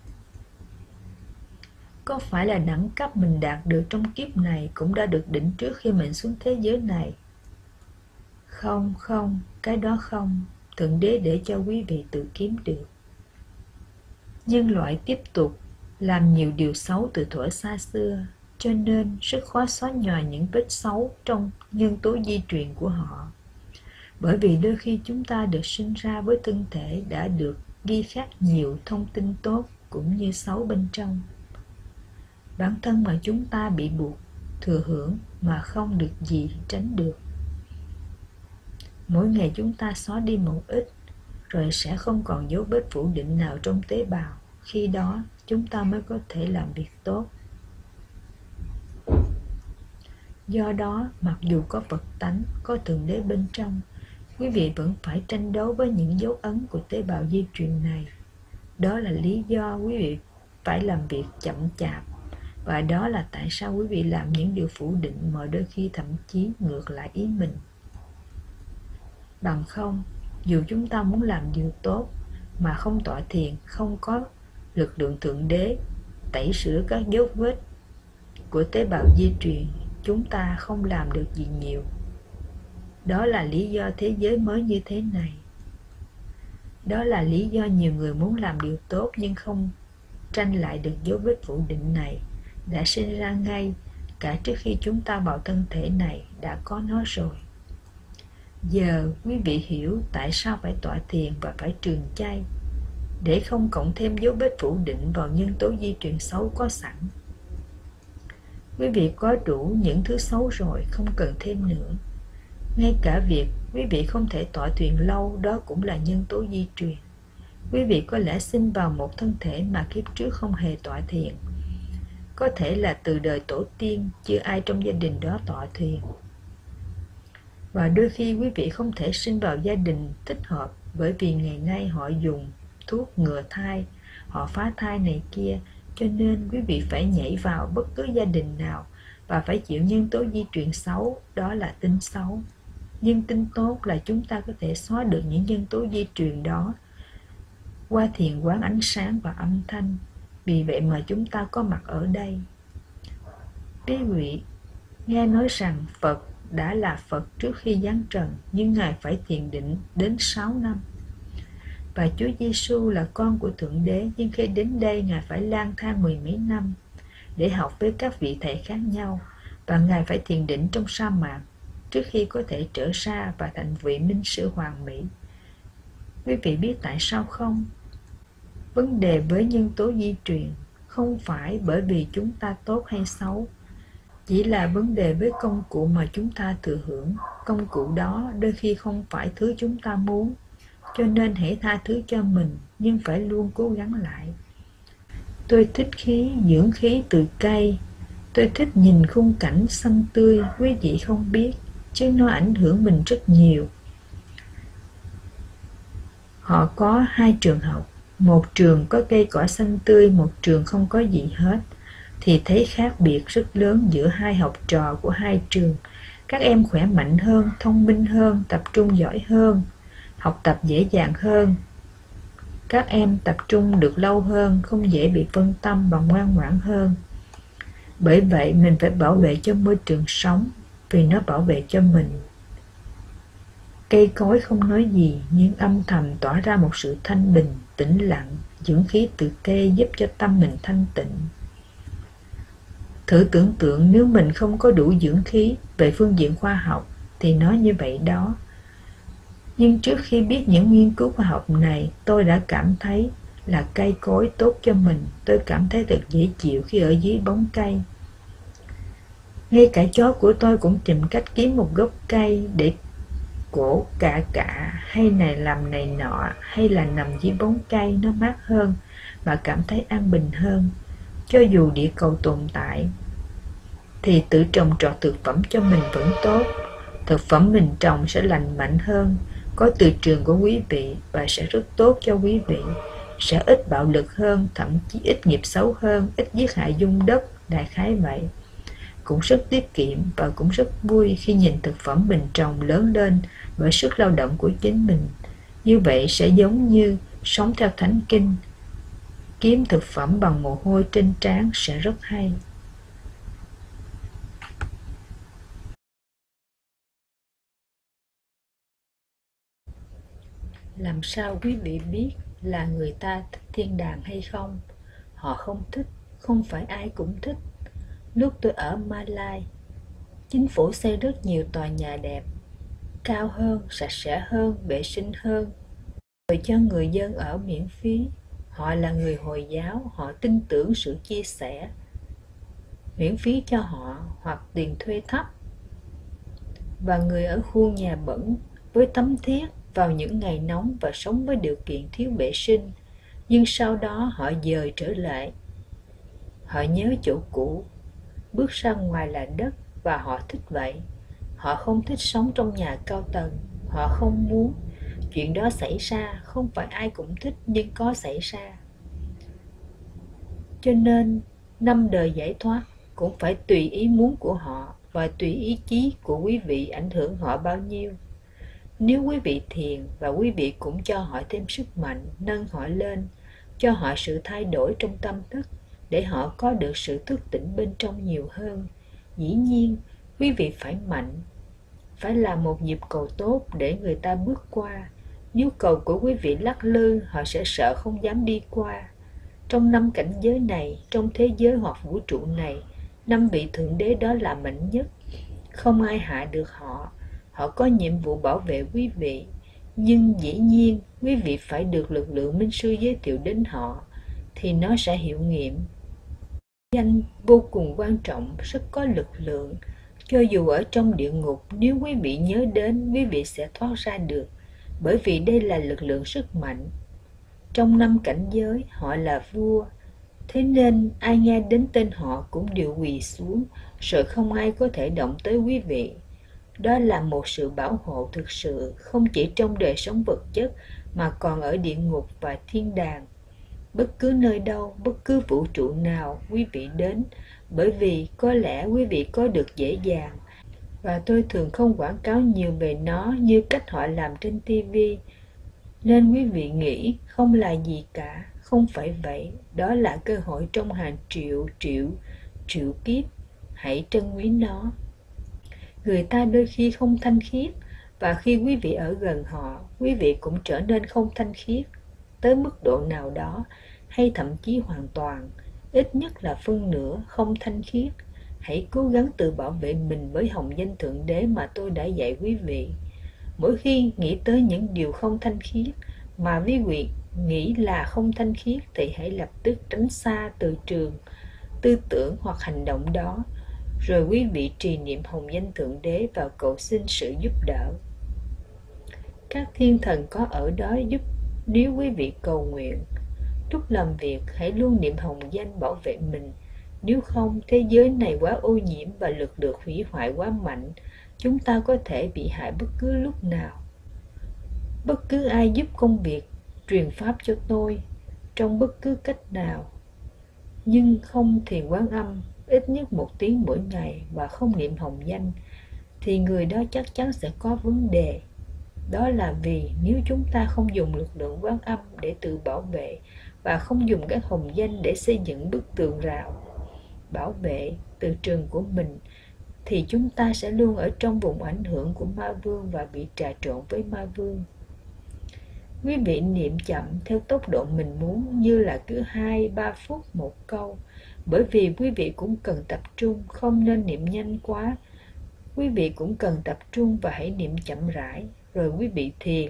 Có phải là đẳng cấp mình đạt được trong kiếp này cũng đã được định trước khi mình xuống thế giới này? Không, không, cái đó không. Thượng Đế để cho quý vị tự kiếm được. Nhân loại tiếp tục làm nhiều điều xấu từ thuở xa xưa, cho nên rất khó xóa nhòa những vết xấu trong nhân tố di truyền của họ. Bởi vì đôi khi chúng ta được sinh ra với thân thể đã được ghi khắc nhiều thông tin tốt cũng như xấu bên trong. Bản thân mà chúng ta bị buộc thừa hưởng mà không được gì tránh được. Mỗi ngày chúng ta xóa đi một ít, rồi sẽ không còn dấu vết phủ định nào trong tế bào. Khi đó chúng ta mới có thể làm việc tốt. Do đó, mặc dù có Phật tánh, có Thượng Đế bên trong, quý vị vẫn phải tranh đấu với những dấu ấn của tế bào di truyền này. Đó là lý do quý vị phải làm việc chậm chạp, và đó là tại sao quý vị làm những điều phủ định mà đôi khi thậm chí ngược lại ý mình. Bằng không, dù chúng ta muốn làm điều tốt mà không tọa thiền, không có lực lượng Thượng Đế tẩy sửa các dấu vết của tế bào di truyền, chúng ta không làm được gì nhiều. Đó là lý do thế giới mới như thế này. Đó là lý do nhiều người muốn làm điều tốt nhưng không tranh lại được dấu vết phủ định này đã sinh ra ngay cả trước khi chúng ta vào thân thể này đã có nó rồi. Giờ quý vị hiểu tại sao phải tọa thiền và phải trường chay, để không cộng thêm dấu vết phủ định vào nhân tố di truyền xấu có sẵn. Quý vị có đủ những thứ xấu rồi, không cần thêm nữa. Ngay cả việc quý vị không thể tọa thiền lâu, đó cũng là nhân tố di truyền. Quý vị có lẽ sinh vào một thân thể mà kiếp trước không hề tọa thiền. Có thể là từ đời tổ tiên, chưa ai trong gia đình đó tọa thiền. Và đôi khi quý vị không thể sinh vào gia đình thích hợp, bởi vì ngày nay họ dùng thuốc ngừa thai, họ phá thai này kia, cho nên quý vị phải nhảy vào bất cứ gia đình nào và phải chịu nhân tố di truyền xấu, đó là tinh xấu. Nhưng tinh tốt là chúng ta có thể xóa được những nhân tố di truyền đó qua thiền quán ánh sáng và âm thanh. Vì vậy mà chúng ta có mặt ở đây. Quý vị nghe nói rằng Phật đã là Phật trước khi giáng trần, nhưng Ngài phải thiền định đến sáu năm. Và Chúa Giêsu là con của Thượng Đế, nhưng khi đến đây Ngài phải lang thang mười mấy năm để học với các vị thầy khác nhau, và Ngài phải thiền định trong sa mạc trước khi có thể trở ra và thành vị minh sư hoàn mỹ. Quý vị biết tại sao không? Vấn đề với nhân tố di truyền không phải bởi vì chúng ta tốt hay xấu, chỉ là vấn đề với công cụ mà chúng ta thừa hưởng. Công cụ đó đôi khi không phải thứ chúng ta muốn, cho nên hãy tha thứ cho mình, nhưng phải luôn cố gắng lại. Tôi thích khí, dưỡng khí từ cây. Tôi thích nhìn khung cảnh xanh tươi, quý vị không biết, chứ nó ảnh hưởng mình rất nhiều. Họ có hai trường học, một trường có cây cỏ xanh tươi, một trường không có gì hết, thì thấy khác biệt rất lớn giữa hai học trò của hai trường. Các em khỏe mạnh hơn, thông minh hơn, tập trung giỏi hơn, học tập dễ dàng hơn. Các em tập trung được lâu hơn, không dễ bị phân tâm và ngoan ngoãn hơn. Bởi vậy mình phải bảo vệ cho môi trường sống, vì nó bảo vệ cho mình. Cây cối không nói gì, nhưng âm thầm tỏa ra một sự thanh bình, tĩnh lặng. Dưỡng khí từ cây giúp cho tâm mình thanh tịnh. Thử tưởng tượng nếu mình không có đủ dưỡng khí về phương diện khoa học thì nó như vậy đó. Nhưng trước khi biết những nghiên cứu khoa học này, tôi đã cảm thấy là cây cối tốt cho mình. Tôi cảm thấy thật dễ chịu khi ở dưới bóng cây. Ngay cả chó của tôi cũng tìm cách kiếm một gốc cây để cổ cạ cạ, hay này làm này nọ, hay là nằm dưới bóng cây, nó mát hơn và cảm thấy an bình hơn. Cho dù địa cầu tồn tại thì tự trồng trọt thực phẩm cho mình vẫn tốt. Thực phẩm mình trồng sẽ lành mạnh hơn, có từ trường của quý vị và sẽ rất tốt cho quý vị, sẽ ít bạo lực hơn, thậm chí ít nghiệp xấu hơn, ít giết hại dung đất, đại khái vậy. Cũng rất tiết kiệm và cũng rất vui khi nhìn thực phẩm mình trồng lớn lên bởi sức lao động của chính mình. Như vậy sẽ giống như sống theo thánh kinh, kiếm thực phẩm bằng mồ hôi trên trán sẽ rất hay. Làm sao quý vị biết là người ta thích thiên đàng hay không? Họ không thích, không phải ai cũng thích. Lúc tôi ở Malai, chính phủ xây rất nhiều tòa nhà đẹp, cao hơn, sạch sẽ hơn, vệ sinh hơn, rồi cho người dân ở miễn phí. Họ là người Hồi giáo, họ tin tưởng sự chia sẻ, miễn phí cho họ hoặc tiền thuê thấp. Và người ở khu nhà bẩn với tấm thiết vào những ngày nóng và sống với điều kiện thiếu vệ sinh, Nhưng sau đó họ dời trở lại. Họ nhớ chỗ cũ, bước ra ngoài là đất và họ thích vậy. Họ không thích sống trong nhà cao tầng, họ không muốn. Chuyện đó xảy ra, không phải ai cũng thích nhưng có xảy ra. Cho nên, năm đời giải thoát cũng phải tùy ý muốn của họ và tùy ý chí của quý vị ảnh hưởng họ bao nhiêu. Nếu quý vị thiền và quý vị cũng cho họ thêm sức mạnh, nâng họ lên, cho họ sự thay đổi trong tâm thức để họ có được sự thức tỉnh bên trong nhiều hơn. Dĩ nhiên, quý vị phải mạnh, phải là một nhịp cầu tốt để người ta bước qua. Nếu cầu của quý vị lắc lư, họ sẽ sợ không dám đi qua. Trong năm cảnh giới này, trong thế giới hoặc vũ trụ này, năm vị thượng đế đó là mạnh nhất. Không ai hạ được họ. Họ có nhiệm vụ bảo vệ quý vị. Nhưng dĩ nhiên, quý vị phải được lực lượng minh sư giới thiệu đến họ, thì nó sẽ hiệu nghiệm. Danh vô cùng quan trọng, rất có lực lượng. Cho dù ở trong địa ngục, nếu quý vị nhớ đến, quý vị sẽ thoát ra được, bởi vì đây là lực lượng sức mạnh. Trong năm cảnh giới, họ là vua, thế nên ai nghe đến tên họ cũng đều quỳ xuống, rồi không ai có thể động tới quý vị. Đó là một sự bảo hộ thực sự, không chỉ trong đời sống vật chất, mà còn ở địa ngục và thiên đàng. Bất cứ nơi đâu, bất cứ vũ trụ nào quý vị đến, bởi vì có lẽ quý vị có được dễ dàng, và tôi thường không quảng cáo nhiều về nó như cách họ làm trên ti vi. Nên quý vị nghĩ không là gì cả, không phải vậy, đó là cơ hội trong hàng triệu triệu triệu kiếp, hãy trân quý nó. Người ta đôi khi không thanh khiết, và khi quý vị ở gần họ, quý vị cũng trở nên không thanh khiết, tới mức độ nào đó, hay thậm chí hoàn toàn, ít nhất là phân nửa không thanh khiết. Hãy cố gắng tự bảo vệ mình với hồng danh Thượng Đế mà tôi đã dạy quý vị. Mỗi khi nghĩ tới những điều không thanh khiết mà quý vị nghĩ là không thanh khiết thì hãy lập tức tránh xa từ trường, tư tưởng hoặc hành động đó, rồi quý vị trì niệm hồng danh Thượng Đế và cầu xin sự giúp đỡ. Các thiên thần có ở đó giúp nếu quý vị cầu nguyện. Lúc làm việc, hãy luôn niệm hồng danh bảo vệ mình. Nếu không, thế giới này quá ô nhiễm và lực lượng hủy hoại quá mạnh, chúng ta có thể bị hại bất cứ lúc nào. Bất cứ ai giúp công việc truyền pháp cho tôi, trong bất cứ cách nào, nhưng không thiền Quán Âm ít nhất một tiếng mỗi ngày và không niệm hồng danh, thì người đó chắc chắn sẽ có vấn đề. Đó là vì nếu chúng ta không dùng lực lượng Quán Âm để tự bảo vệ và không dùng các hồng danh để xây dựng bức tường rào bảo vệ từ trường của mình, thì chúng ta sẽ luôn ở trong vùng ảnh hưởng của ma vương và bị trà trộn với ma vương. Quý vị niệm chậm theo tốc độ mình muốn, như là cứ hai ba phút một câu, bởi vì quý vị cũng cần tập trung, không nên niệm nhanh quá. Quý vị cũng cần tập trung và hãy niệm chậm rãi, rồi quý vị thiền.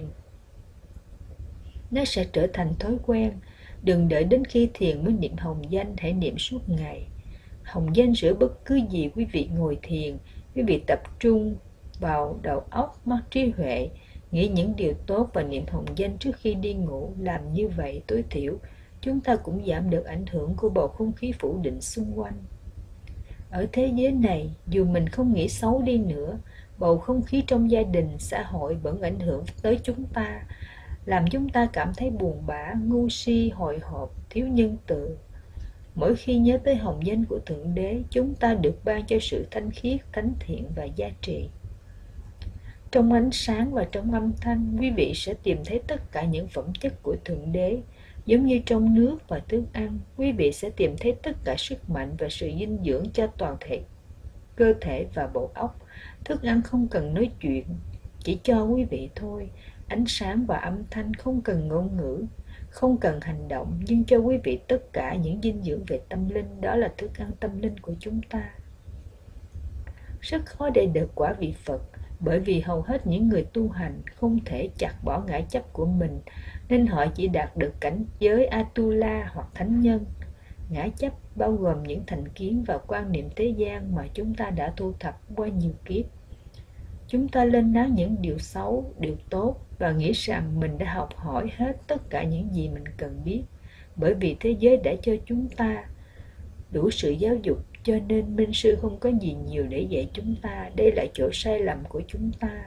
Nó sẽ trở thành thói quen. Đừng đợi đến khi thiền mới niệm hồng danh, hãy niệm suốt ngày. Hồng danh giữa bất cứ gì quý vị ngồi thiền, quý vị tập trung vào đầu óc, mắt trí huệ, nghĩ những điều tốt và niệm hồng danh trước khi đi ngủ. Làm như vậy tối thiểu, chúng ta cũng giảm được ảnh hưởng của bầu không khí phủ định xung quanh. Ở thế giới này, dù mình không nghĩ xấu đi nữa, bầu không khí trong gia đình, xã hội vẫn ảnh hưởng tới chúng ta, làm chúng ta cảm thấy buồn bã, ngu si, hồi hộp, thiếu nhân từ. Mỗi khi nhớ tới hồng danh của Thượng Đế, chúng ta được ban cho sự thanh khiết, thánh thiện và giá trị. Trong ánh sáng và trong âm thanh, quý vị sẽ tìm thấy tất cả những phẩm chất của Thượng Đế. Giống như trong nước và thức ăn, quý vị sẽ tìm thấy tất cả sức mạnh và sự dinh dưỡng cho toàn thể cơ thể và bộ óc. Thức ăn không cần nói chuyện, chỉ cho quý vị thôi. Ánh sáng và âm thanh không cần ngôn ngữ, không cần hành động, nhưng cho quý vị tất cả những dinh dưỡng về tâm linh. Đó là thức ăn tâm linh của chúng ta. Rất khó để được quả vị Phật, bởi vì hầu hết những người tu hành không thể chặt bỏ ngã chấp của mình, nên họ chỉ đạt được cảnh giới Atula hoặc thánh nhân. Ngã chấp bao gồm những thành kiến và quan niệm thế gian mà chúng ta đã thu thập qua nhiều kiếp. Chúng ta lên án những điều xấu, điều tốt và nghĩ rằng mình đã học hỏi hết tất cả những gì mình cần biết. bởi vì thế giới đã cho chúng ta đủ sự giáo dục, cho nên Minh Sư không có gì nhiều để dạy chúng ta. Đây là chỗ sai lầm của chúng ta.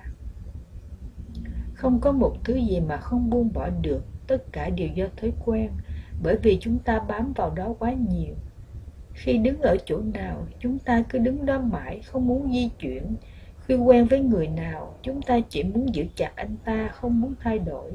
Không có một thứ gì mà không buông bỏ được, tất cả đều do thói quen, bởi vì chúng ta bám vào đó quá nhiều. Khi đứng ở chỗ nào, chúng ta cứ đứng đó mãi, không muốn di chuyển. Khi quen với người nào, chúng ta chỉ muốn giữ chặt anh ta, không muốn thay đổi.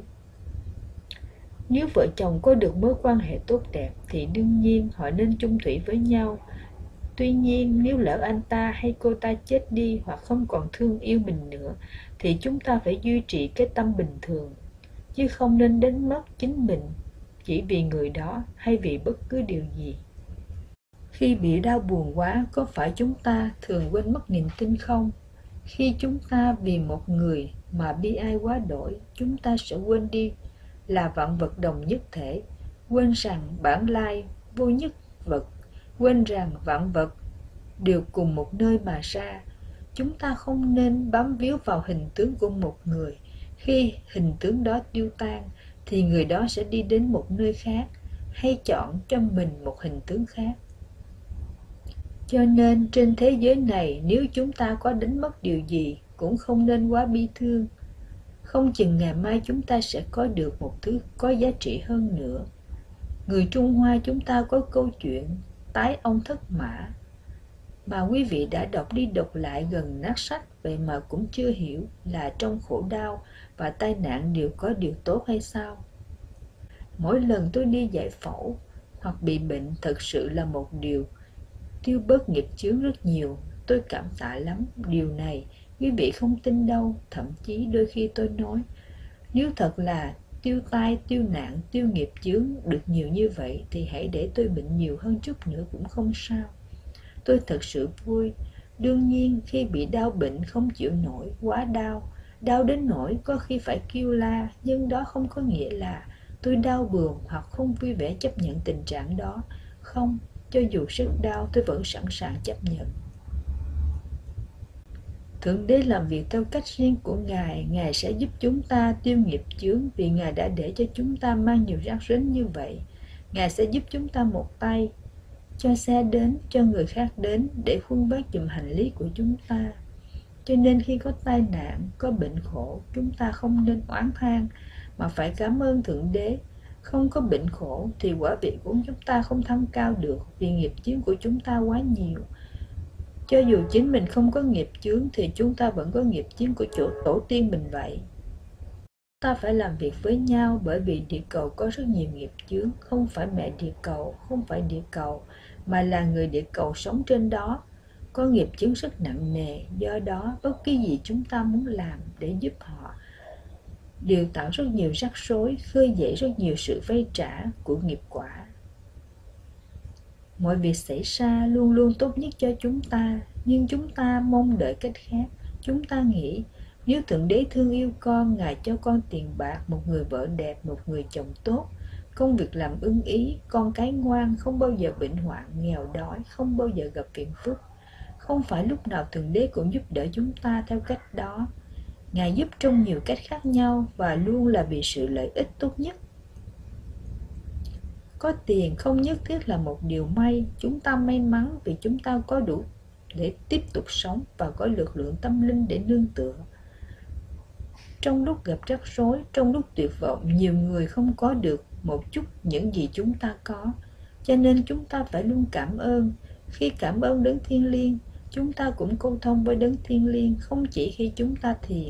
Nếu vợ chồng có được mối quan hệ tốt đẹp thì đương nhiên họ nên chung thủy với nhau. Tuy nhiên, nếu lỡ anh ta hay cô ta chết đi hoặc không còn thương yêu mình nữa, thì chúng ta phải duy trì cái tâm bình thường, chứ không nên đánh mất chính mình chỉ vì người đó hay vì bất cứ điều gì. Khi bị đau buồn quá, có phải chúng ta thường quên mất niềm tin không? Khi chúng ta vì một người mà bi ai quá đổi, chúng ta sẽ quên đi là vạn vật đồng nhất thể, quên rằng bản lai vô nhất vật, quên rằng vạn vật đều cùng một nơi mà ra. Chúng ta không nên bám víu vào hình tướng của một người. Khi hình tướng đó tiêu tan, thì người đó sẽ đi đến một nơi khác, hay chọn cho mình một hình tướng khác. Cho nên trên thế giới này, nếu chúng ta có đánh mất điều gì, cũng không nên quá bi thương. Không chừng ngày mai chúng ta sẽ có được một thứ có giá trị hơn nữa. Người Trung Hoa chúng ta có câu chuyện tái ông thất mã, mà quý vị đã đọc đi đọc lại gần nát sách, vậy mà cũng chưa hiểu là trong khổ đau và tai nạn đều có điều tốt hay sao? Mỗi lần tôi đi giải phẫu hoặc bị bệnh, thật sự là một điều tiêu bớt nghiệp chướng rất nhiều. Tôi cảm tạ lắm. Điều này quý vị không tin đâu. Thậm chí đôi khi tôi nói, nếu thật là tiêu tai, tiêu nạn, tiêu nghiệp chướng được nhiều như vậy, thì hãy để tôi bệnh nhiều hơn chút nữa cũng không sao. Tôi thật sự vui. Đương nhiên khi bị đau bệnh không chịu nổi, quá đau, đau đến nỗi có khi phải kêu la, nhưng đó không có nghĩa là tôi đau buồn hoặc không vui vẻ chấp nhận tình trạng đó. Không, cho dù rất đau tôi vẫn sẵn sàng chấp nhận. Thượng Đế làm việc theo cách riêng của Ngài. Ngài sẽ giúp chúng ta tiêu nghiệp chướng, vì Ngài đã để cho chúng ta mang nhiều rắc rối như vậy. Ngài sẽ giúp chúng ta một tay, cho xe đến, cho người khác đến để khuân vác giùm hành lý của chúng ta. Cho nên khi có tai nạn, có bệnh khổ, chúng ta không nên oán than, mà phải cảm ơn Thượng Đế. Không có bệnh khổ thì quả vị của chúng ta không thăng cao được, vì nghiệp chướng của chúng ta quá nhiều. Cho dù chính mình không có nghiệp chướng thì chúng ta vẫn có nghiệp chướng của chỗ tổ tiên mình vậy. Ta phải làm việc với nhau, bởi vì địa cầu có rất nhiều nghiệp chướng. Không phải mẹ địa cầu, không phải địa cầu, mà là người địa cầu sống trên đó có nghiệp chướng rất nặng nề. Do đó bất kỳ gì chúng ta muốn làm để giúp họ đều tạo rất nhiều rắc rối, khơi dậy rất nhiều sự vay trả của nghiệp quả. Mọi việc xảy ra luôn luôn tốt nhất cho chúng ta, nhưng chúng ta mong đợi cách khác. Chúng ta nghĩ nếu Thượng Đế thương yêu con, Ngài cho con tiền bạc, một người vợ đẹp, một người chồng tốt, công việc làm ưng ý, con cái ngoan, không bao giờ bệnh hoạn, nghèo đói, không bao giờ gặp phiền phức. Không phải lúc nào Thượng Đế cũng giúp đỡ chúng ta theo cách đó. Ngài giúp trong nhiều cách khác nhau và luôn là vì sự lợi ích tốt nhất. Có tiền không nhất thiết là một điều may. Chúng ta may mắn vì chúng ta có đủ để tiếp tục sống và có lực lượng tâm linh để nương tựa. Trong lúc gặp rắc rối, trong lúc tuyệt vọng, nhiều người không có được một chút những gì chúng ta có. Cho nên chúng ta phải luôn cảm ơn. Khi cảm ơn Đấng Thiên Liêng, chúng ta cũng câu thông với Đấng Thiên Liêng, không chỉ khi chúng ta thiền.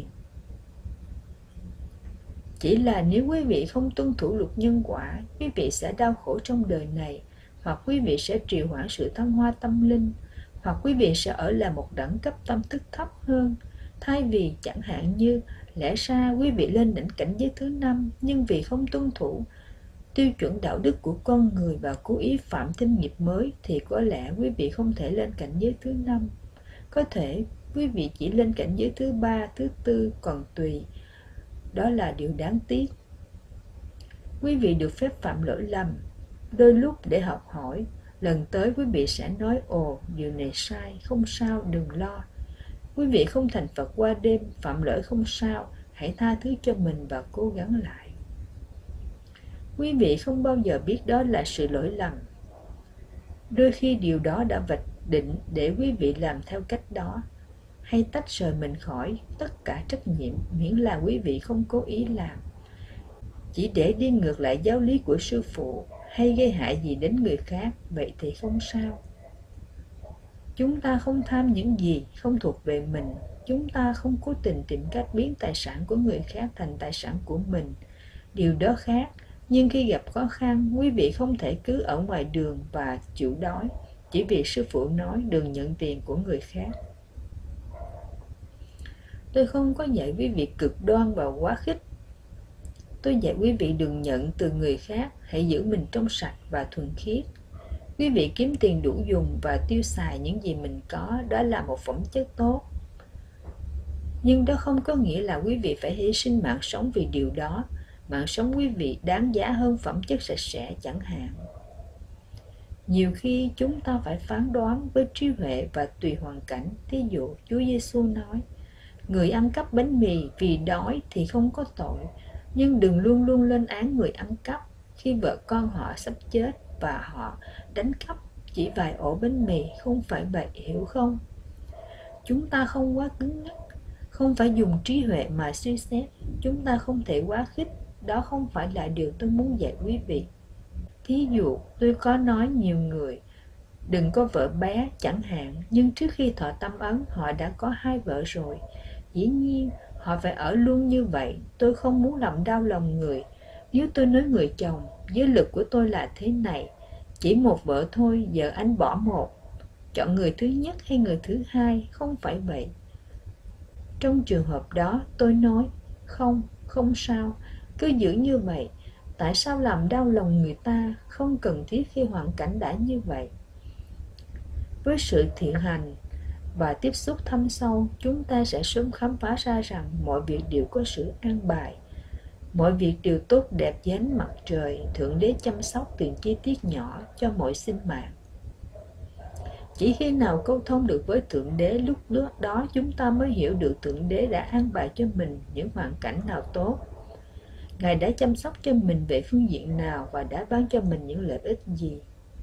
Chỉ là nếu quý vị không tuân thủ luật nhân quả, quý vị sẽ đau khổ trong đời này, hoặc quý vị sẽ trì hoãn sự thăng hoa tâm linh, hoặc quý vị sẽ ở lại một đẳng cấp tâm thức thấp hơn. Thay vì chẳng hạn như lẽ ra quý vị lên đỉnh cảnh giới thứ năm, nhưng vì không tuân thủ tiêu chuẩn đạo đức của con người và cố ý phạm thêm nghiệp mới, thì có lẽ quý vị không thể lên cảnh giới thứ năm. Có thể quý vị chỉ lên cảnh giới thứ ba, thứ tư, còn tùy. Đó là điều đáng tiếc. Quý vị được phép phạm lỗi lầm, đôi lúc để học hỏi. Lần tới quý vị sẽ nói, ồ, điều này sai, không sao, đừng lo. Quý vị không thành Phật qua đêm, phạm lỗi không sao, hãy tha thứ cho mình và cố gắng lại. Quý vị không bao giờ biết đó là sự lỗi lầm. Đôi khi điều đó đã vạch định để quý vị làm theo cách đó. Hay tách rời mình khỏi tất cả trách nhiệm, miễn là quý vị không cố ý làm. Chỉ để đi ngược lại giáo lý của sư phụ hay gây hại gì đến người khác, vậy thì không sao. Chúng ta không tham những gì không thuộc về mình. Chúng ta không cố tình tìm cách biến tài sản của người khác thành tài sản của mình. Điều đó khác. Nhưng khi gặp khó khăn, quý vị không thể cứ ở ngoài đường và chịu đói chỉ vì sư phụ nói đừng nhận tiền của người khác. Tôi không có dạy quý vị cực đoan và quá khích. Tôi dạy quý vị đừng nhận từ người khác, hãy giữ mình trong sạch và thuần khiết. Quý vị kiếm tiền đủ dùng và tiêu xài những gì mình có, đó là một phẩm chất tốt. Nhưng đó không có nghĩa là quý vị phải hy sinh mạng sống vì điều đó. Mạng sống quý vị đáng giá hơn phẩm chất sạch sẽ chẳng hạn. Nhiều khi chúng ta phải phán đoán với trí huệ và tùy hoàn cảnh. Thí dụ Chúa Giêsu nói, người ăn cắp bánh mì vì đói thì không có tội, nhưng đừng luôn luôn lên án người ăn cắp khi vợ con họ sắp chết và họ đánh cắp chỉ vài ổ bánh mì. Không phải vậy, hiểu không? Chúng ta không quá cứng nhắc, không phải dùng trí huệ mà suy xét. Chúng ta không thể quá khích. Đó không phải là điều tôi muốn dạy quý vị. Thí dụ, tôi có nói nhiều người đừng có vợ bé chẳng hạn, nhưng trước khi thọ tâm ấn họ đã có hai vợ rồi. Dĩ nhiên, họ phải ở luôn như vậy. Tôi không muốn làm đau lòng người. Nếu tôi nói người chồng, giới lực của tôi là thế này, chỉ một vợ thôi, giờ anh bỏ một, chọn người thứ nhất hay người thứ hai, không phải vậy. Trong trường hợp đó, tôi nói, không, không sao, cứ giữ như vậy. Tại sao làm đau lòng người ta? Không cần thiết khi hoàn cảnh đã như vậy. Với sự thiện hành và tiếp xúc thâm sâu, chúng ta sẽ sớm khám phá ra rằng mọi việc đều có sự an bài. Mọi việc đều tốt đẹp như ánh mặt trời. Thượng Đế chăm sóc từng chi tiết nhỏ cho mọi sinh mạng. Chỉ khi nào câu thông được với Thượng Đế, lúc đó chúng ta mới hiểu được Thượng Đế đã an bài cho mình những hoàn cảnh nào tốt. Ngài đã chăm sóc cho mình về phương diện nào và đã ban cho mình những lợi ích gì.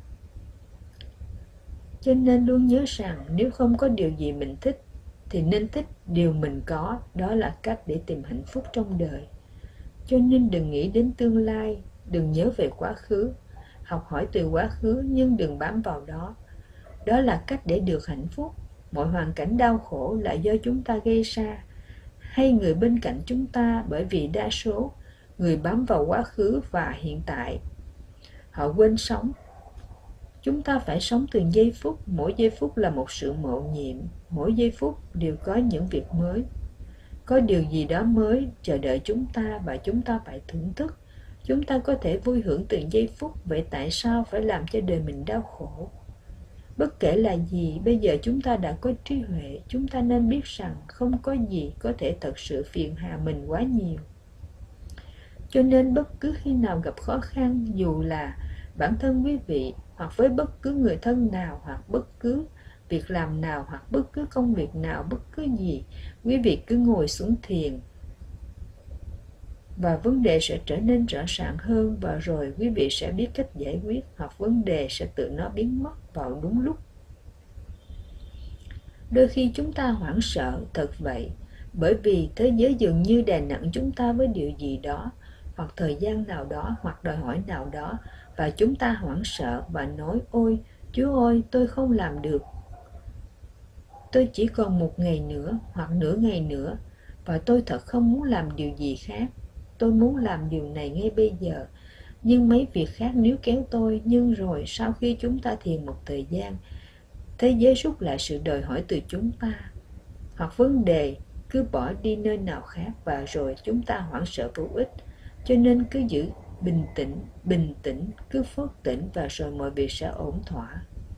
Cho nên luôn nhớ rằng nếu không có điều gì mình thích thì nên thích điều mình có. Đó là cách để tìm hạnh phúc trong đời. Cho nên đừng nghĩ đến tương lai, đừng nhớ về quá khứ. Học hỏi từ quá khứ nhưng đừng bám vào đó. Đó là cách để được hạnh phúc. Mọi hoàn cảnh đau khổ là do chúng ta gây ra hay người bên cạnh chúng ta, bởi vì đa số người bám vào quá khứ và hiện tại. Họ quên sống. Chúng ta phải sống từng giây phút. Mỗi giây phút là một sự mạo nhiệm. Mỗi giây phút đều có những việc mới. Có điều gì đó mới chờ đợi chúng ta và chúng ta phải thưởng thức. Chúng ta có thể vui hưởng từng giây phút. Vậy tại sao phải làm cho đời mình đau khổ? Bất kể là gì, bây giờ chúng ta đã có trí huệ. Chúng ta nên biết rằng không có gì có thể thật sự phiền hà mình quá nhiều. Cho nên bất cứ khi nào gặp khó khăn, dù là bản thân quý vị hoặc với bất cứ người thân nào, hoặc bất cứ việc làm nào, hoặc bất cứ công việc nào, bất cứ gì, quý vị cứ ngồi xuống thiền và vấn đề sẽ trở nên rõ ràng hơn, và rồi quý vị sẽ biết cách giải quyết, hoặc vấn đề sẽ tự nó biến mất vào đúng lúc. Đôi khi chúng ta hoảng sợ, thật vậy, bởi vì thế giới dường như đè nặng chúng ta với điều gì đó, hoặc thời gian nào đó, hoặc đòi hỏi nào đó, và chúng ta hoảng sợ và nói, ôi, Chúa ơi, tôi không làm được. Tôi chỉ còn một ngày nữa, hoặc nửa ngày nữa, và tôi thật không muốn làm điều gì khác. Tôi muốn làm điều này ngay bây giờ, nhưng mấy việc khác níu kéo tôi. Nhưng rồi sau khi chúng ta thiền một thời gian, thế giới rút lại sự đòi hỏi từ chúng ta, hoặc vấn đề cứ bỏ đi nơi nào khác, và rồi chúng ta hoảng sợ vô ích. Cho nên cứ giữ bình tĩnh, bình tĩnh, cứ phớt tỉnh, và rồi mọi việc sẽ ổn thỏa.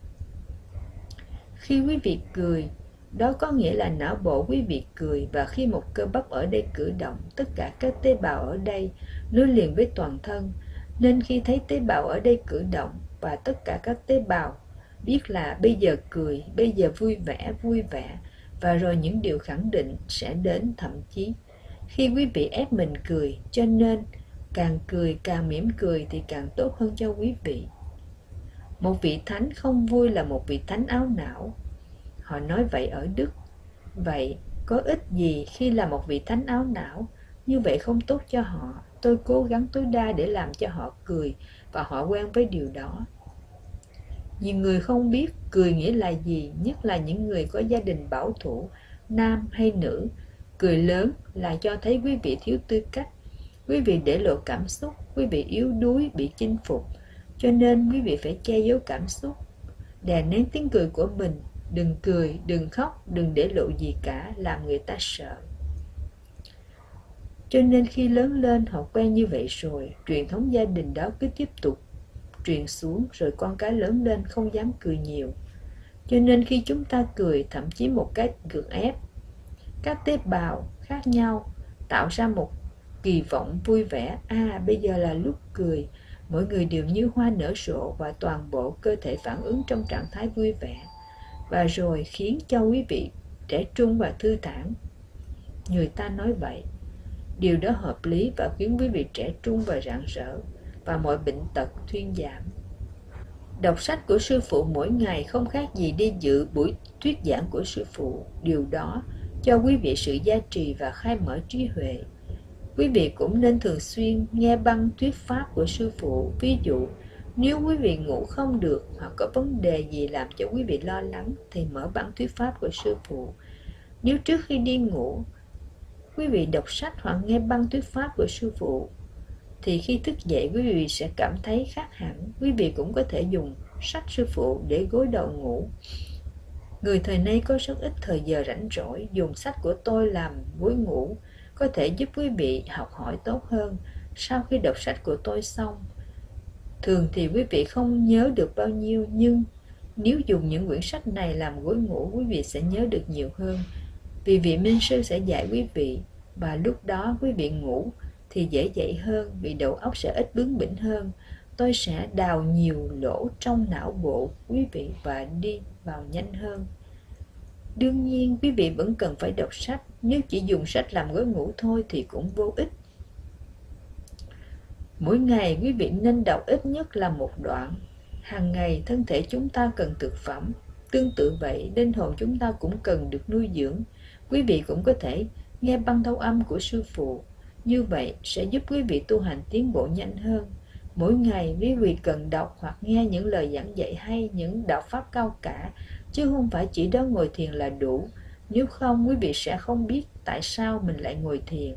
Khi quý vị cười, đó có nghĩa là não bộ quý vị cười, và khi một cơ bắp ở đây cử động, tất cả các tế bào ở đây nối liền với toàn thân. Nên khi thấy tế bào ở đây cử động, và tất cả các tế bào biết là bây giờ cười, bây giờ vui vẻ, vui vẻ, và rồi những điều khẳng định sẽ đến. Thậm chí khi quý vị ép mình cười, cho nên càng cười càng mỉm cười thì càng tốt hơn cho quý vị. Một vị thánh không vui là một vị thánh áo não. Họ nói vậy ở Đức. Vậy có ích gì khi là một vị thánh áo não? Như vậy không tốt cho họ. Tôi cố gắng tối đa để làm cho họ cười và họ quen với điều đó. Nhiều người không biết cười nghĩa là gì, nhất là những người có gia đình bảo thủ, nam hay nữ. Cười lớn là cho thấy quý vị thiếu tư cách, quý vị để lộ cảm xúc, quý vị yếu đuối, bị chinh phục. Cho nên quý vị phải che giấu cảm xúc, đè nén tiếng cười của mình. Đừng cười, đừng khóc, đừng để lộ gì cả, làm người ta sợ. Cho nên khi lớn lên họ quen như vậy rồi, truyền thống gia đình đó cứ tiếp tục truyền xuống, rồi con cái lớn lên không dám cười nhiều. Cho nên khi chúng ta cười, thậm chí một cách gượng ép, các tế bào khác nhau tạo ra một kỳ vọng vui vẻ. À, bây giờ là lúc cười, mỗi người đều như hoa nở rộ và toàn bộ cơ thể phản ứng trong trạng thái vui vẻ, và rồi khiến cho quý vị trẻ trung và thư thản. Người ta nói vậy, điều đó hợp lý và khiến quý vị trẻ trung và rạng rỡ, và mọi bệnh tật thuyên giảm. Đọc sách của sư phụ mỗi ngày không khác gì đi dự buổi thuyết giảng của sư phụ. Điều đó cho quý vị sự gia trì và khai mở trí huệ. Quý vị cũng nên thường xuyên nghe băng thuyết pháp của sư phụ. Ví dụ, nếu quý vị ngủ không được hoặc có vấn đề gì làm cho quý vị lo lắng thì mở băng thuyết pháp của sư phụ. Nếu trước khi đi ngủ quý vị đọc sách hoặc nghe băng thuyết pháp của sư phụ thì khi thức dậy quý vị sẽ cảm thấy khác hẳn. Quý vị cũng có thể dùng sách sư phụ để gối đầu ngủ. Người thời nay có rất ít thời giờ rảnh rỗi, dùng sách của tôi làm gối ngủ có thể giúp quý vị học hỏi tốt hơn. Sau khi đọc sách của tôi xong, thường thì quý vị không nhớ được bao nhiêu, nhưng nếu dùng những quyển sách này làm gối ngủ, quý vị sẽ nhớ được nhiều hơn. Vì vị minh sư sẽ dạy quý vị, và lúc đó quý vị ngủ thì dễ dậy hơn, vì đầu óc sẽ ít bướng bỉnh hơn. Tôi sẽ đào nhiều lỗ trong não bộ quý vị và đi vào nhanh hơn. Đương nhiên, quý vị vẫn cần phải đọc sách. Nếu chỉ dùng sách làm gối ngủ thôi thì cũng vô ích. Mỗi ngày quý vị nên đọc ít nhất là một đoạn. Hàng ngày thân thể chúng ta cần thực phẩm. Tương tự vậy, linh hồn chúng ta cũng cần được nuôi dưỡng. Quý vị cũng có thể nghe băng thâu âm của sư phụ. Như vậy sẽ giúp quý vị tu hành tiến bộ nhanh hơn. Mỗi ngày quý vị cần đọc hoặc nghe những lời giảng dạy hay, những đạo pháp cao cả, chứ không phải chỉ đó ngồi thiền là đủ. Nếu không, quý vị sẽ không biết tại sao mình lại ngồi thiền.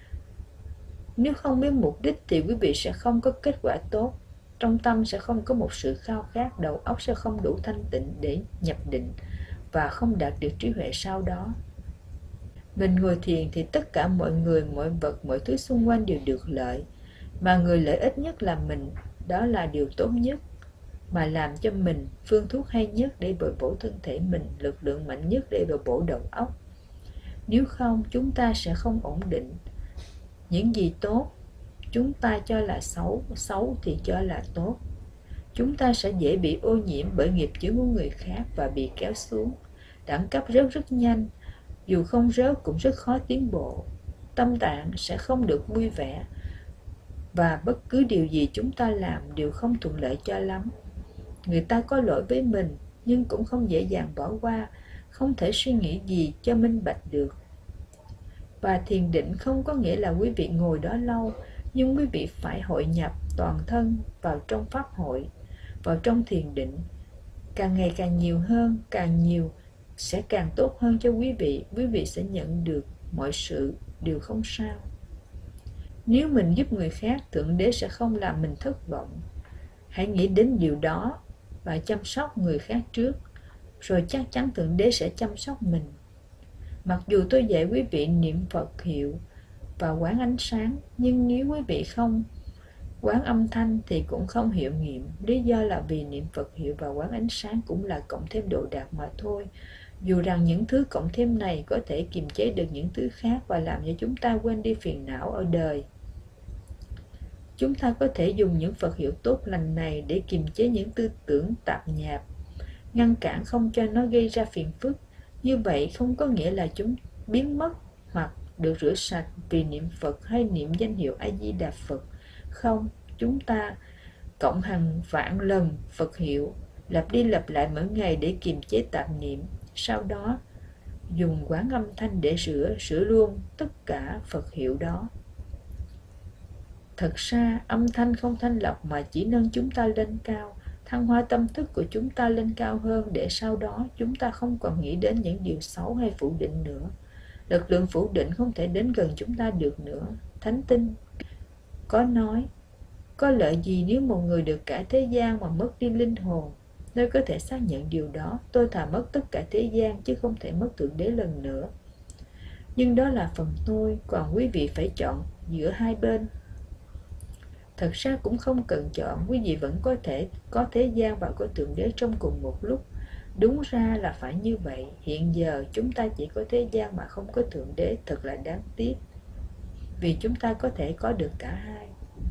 Nếu không biết mục đích thì quý vị sẽ không có kết quả tốt. Trong tâm sẽ không có một sự khao khát, đầu óc sẽ không đủ thanh tịnh để nhập định và không đạt được trí huệ sau đó. Mình ngồi thiền thì tất cả mọi người, mọi vật, mọi thứ xung quanh đều được lợi. Mà người lợi ích nhất là mình, đó là điều tốt nhất. Mà làm cho mình phương thuốc hay nhất để bồi bổ thân thể mình, lực lượng mạnh nhất để bồi bổ đầu óc. Nếu không, chúng ta sẽ không ổn định. Những gì tốt, chúng ta cho là xấu, xấu thì cho là tốt. Chúng ta sẽ dễ bị ô nhiễm bởi nghiệp chướng của người khác và bị kéo xuống. Đẳng cấp rớt rất nhanh, dù không rớt cũng rất khó tiến bộ. Tâm trạng sẽ không được vui vẻ, và bất cứ điều gì chúng ta làm đều không thuận lợi cho lắm. Người ta có lỗi với mình, nhưng cũng không dễ dàng bỏ qua, không thể suy nghĩ gì cho minh bạch được. Và thiền định không có nghĩa là quý vị ngồi đó lâu, nhưng quý vị phải hội nhập toàn thân vào trong pháp hội, vào trong thiền định. Càng ngày càng nhiều hơn, càng nhiều sẽ càng tốt hơn cho quý vị. Quý vị sẽ nhận được mọi sự đều không sao. Nếu mình giúp người khác, Thượng Đế sẽ không làm mình thất vọng. Hãy nghĩ đến điều đó và chăm sóc người khác trước, rồi chắc chắn Thượng Đế sẽ chăm sóc mình. Mặc dù tôi dạy quý vị niệm Phật hiệu và quán ánh sáng, nhưng nếu quý vị không quán âm thanh thì cũng không hiệu nghiệm. Lý do là vì niệm Phật hiệu và quán ánh sáng cũng là cộng thêm độ đạt mà thôi. Dù rằng những thứ cộng thêm này có thể kiềm chế được những thứ khác và làm cho chúng ta quên đi phiền não ở đời. Chúng ta có thể dùng những Phật hiệu tốt lành này để kiềm chế những tư tưởng tạp nhạp, ngăn cản không cho nó gây ra phiền phức. Như vậy không có nghĩa là chúng biến mất hoặc được rửa sạch vì niệm Phật hay niệm danh hiệu A Di Đà Phật, Không, chúng ta cộng hàng vạn lần Phật hiệu, lặp đi lặp lại mỗi ngày để kiềm chế tạp niệm, sau đó dùng quán âm thanh để sửa, sửa luôn tất cả Phật hiệu đó. Thật ra, âm thanh không thanh lọc mà chỉ nâng chúng ta lên cao, thăng hoa tâm thức của chúng ta lên cao hơn, để sau đó chúng ta không còn nghĩ đến những điều xấu hay phủ định nữa. Lực lượng phủ định không thể đến gần chúng ta được nữa. Thánh Tinh có nói, có lợi gì nếu một người được cả thế gian mà mất đi linh hồn? Tôi có thể xác nhận điều đó. Tôi thà mất tất cả thế gian chứ không thể mất Thượng Đế lần nữa. Nhưng đó là phần tôi, còn quý vị phải chọn giữa hai bên. Thật ra cũng không cần chọn, quý vị vẫn có thể có thế gian và có Thượng Đế trong cùng một lúc. Đúng ra là phải như vậy. Hiện giờ chúng ta chỉ có thế gian mà không có Thượng Đế, thật là đáng tiếc. Vì chúng ta có thể có được cả hai.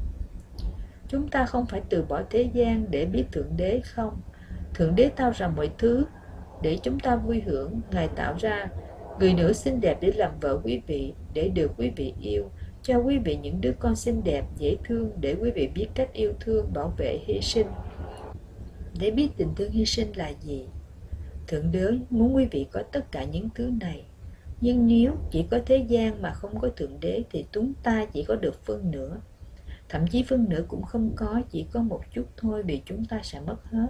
Chúng ta không phải từ bỏ thế gian để biết Thượng Đế không. Thượng Đế tạo ra mọi thứ để chúng ta vui hưởng. Ngài tạo ra người nữ xinh đẹp để làm vợ quý vị, để được quý vị yêu, cho quý vị những đứa con xinh đẹp, dễ thương, để quý vị biết cách yêu thương, bảo vệ, hy sinh. Để biết tình thương hy sinh là gì, Thượng Đế muốn quý vị có tất cả những thứ này. Nhưng nếu chỉ có thế gian mà không có Thượng Đế thì chúng ta chỉ có được phân nửa. Thậm chí phân nửa cũng không có, chỉ có một chút thôi, vì chúng ta sẽ mất hết.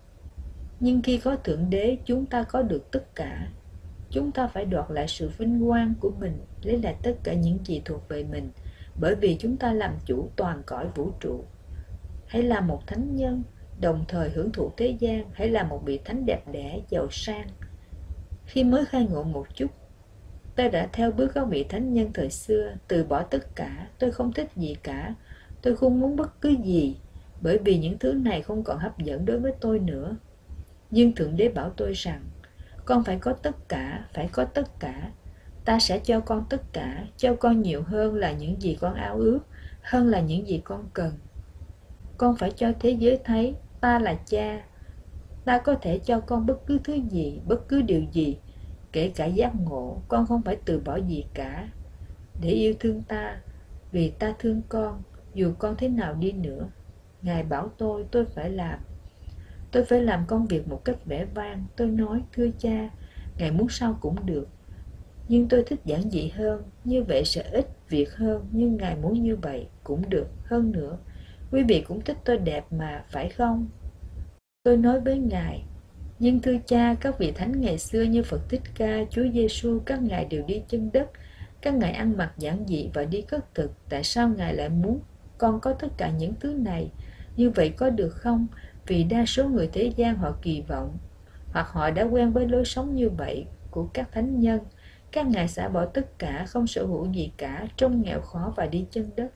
Nhưng khi có Thượng Đế, chúng ta có được tất cả. Chúng ta phải đoạt lại sự vinh quang của mình, lấy lại tất cả những gì thuộc về mình, bởi vì chúng ta làm chủ toàn cõi vũ trụ. Hãy là một thánh nhân, đồng thời hưởng thụ thế gian, hãy là một vị thánh đẹp đẽ, giàu sang. Khi mới khai ngộ một chút, tôi đã theo bước các vị thánh nhân thời xưa, từ bỏ tất cả, tôi không thích gì cả, tôi không muốn bất cứ gì, bởi vì những thứ này không còn hấp dẫn đối với tôi nữa. Nhưng Thượng Đế bảo tôi rằng, con phải có tất cả, phải có tất cả. Ta sẽ cho con tất cả, cho con nhiều hơn là những gì con ao ước, hơn là những gì con cần. Con phải cho thế giới thấy, ta là cha. Ta có thể cho con bất cứ thứ gì, bất cứ điều gì, kể cả giác ngộ. Con không phải từ bỏ gì cả để yêu thương ta, vì ta thương con, dù con thế nào đi nữa. Ngài bảo tôi, tôi phải làm. Tôi phải làm công việc một cách vẻ vang. Tôi nói, thưa cha, Ngài muốn sao cũng được. Nhưng tôi thích giản dị hơn, như vậy sẽ ít việc hơn, nhưng Ngài muốn như vậy cũng được. Hơn nữa, quý vị cũng thích tôi đẹp mà, phải không? Tôi nói với Ngài, nhưng thưa cha, các vị thánh ngày xưa như Phật Thích Ca, Chúa Giêsu, các ngài đều đi chân đất, các ngài ăn mặc giản dị và đi khất thực. Tại sao Ngài lại muốn con có tất cả những thứ này? Như vậy có được không? Vì đa số người thế gian họ kỳ vọng, hoặc họ đã quen với lối sống như vậy của các thánh nhân. Các ngài xả bỏ tất cả, không sở hữu gì cả, trông nghèo khó và đi chân đất.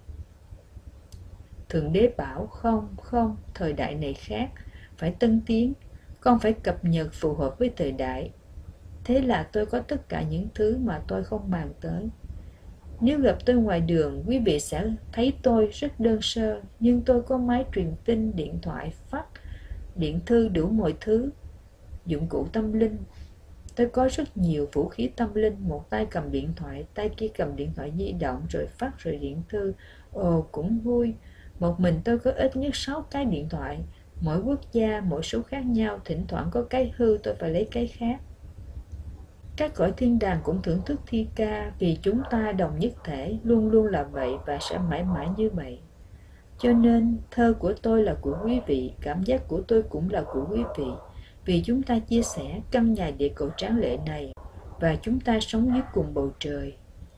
Thượng Đế bảo, không, không, thời đại này khác, phải tân tiến, con phải cập nhật phù hợp với thời đại. Thế là tôi có tất cả những thứ mà tôi không bàn tới. Nếu gặp tôi ngoài đường, quý vị sẽ thấy tôi rất đơn sơ, nhưng tôi có máy truyền tin, điện thoại, fax, điện thư, đủ mọi thứ, dụng cụ tâm linh. Tôi có rất nhiều vũ khí tâm linh, một tay cầm điện thoại, tay kia cầm điện thoại di động, rồi fax, rồi điện thư. Ồ, cũng vui. Một mình tôi có ít nhất sáu cái điện thoại, mỗi quốc gia, mỗi số khác nhau, thỉnh thoảng có cái hư tôi phải lấy cái khác. Các cõi thiên đàng cũng thưởng thức thi ca, vì chúng ta đồng nhất thể, luôn luôn là vậy và sẽ mãi mãi như vậy. Cho nên, thơ của tôi là của quý vị, cảm giác của tôi cũng là của quý vị, vì chúng ta chia sẻ căn nhà địa cầu tráng lệ này, và chúng ta sống dưới cùng bầu trời.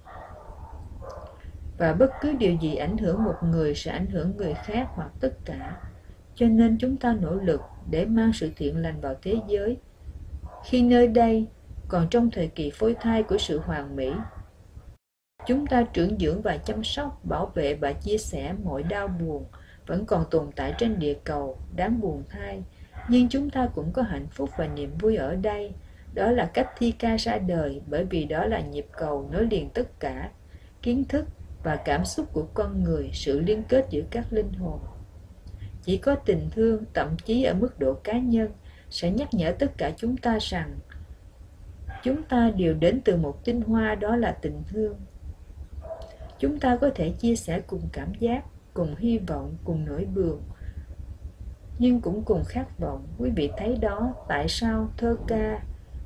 Và bất cứ điều gì ảnh hưởng một người sẽ ảnh hưởng người khác hoặc tất cả. Cho nên chúng ta nỗ lực để mang sự thiện lành vào thế giới. Khi nơi đây còn trong thời kỳ phôi thai của sự hoàn mỹ, chúng ta trưởng dưỡng và chăm sóc, bảo vệ và chia sẻ mọi đau buồn vẫn còn tồn tại trên địa cầu, đáng buồn thay. Nhưng chúng ta cũng có hạnh phúc và niềm vui ở đây. Đó là cách thi ca ra đời, bởi vì đó là nhịp cầu nối liền tất cả, kiến thức và cảm xúc của con người, sự liên kết giữa các linh hồn. Chỉ có tình thương, thậm chí ở mức độ cá nhân, sẽ nhắc nhở tất cả chúng ta rằng chúng ta đều đến từ một tinh hoa, đó là tình thương. Chúng ta có thể chia sẻ cùng cảm giác, cùng hy vọng, cùng nỗi buồn, nhưng cũng cùng khát vọng. Quý vị thấy đó, tại sao thơ ca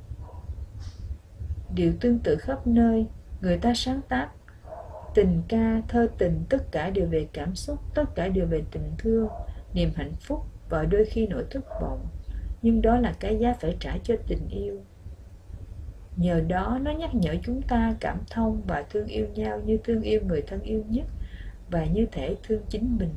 đều tương tự khắp nơi. Người ta sáng tác tình ca, thơ tình, tất cả đều về cảm xúc, tất cả đều về tình thương, niềm hạnh phúc và đôi khi nỗi thất vọng. Nhưng đó là cái giá phải trả cho tình yêu. Nhờ đó nó nhắc nhở chúng ta cảm thông và thương yêu nhau như thương yêu người thân yêu nhất, và như thể thương chính mình.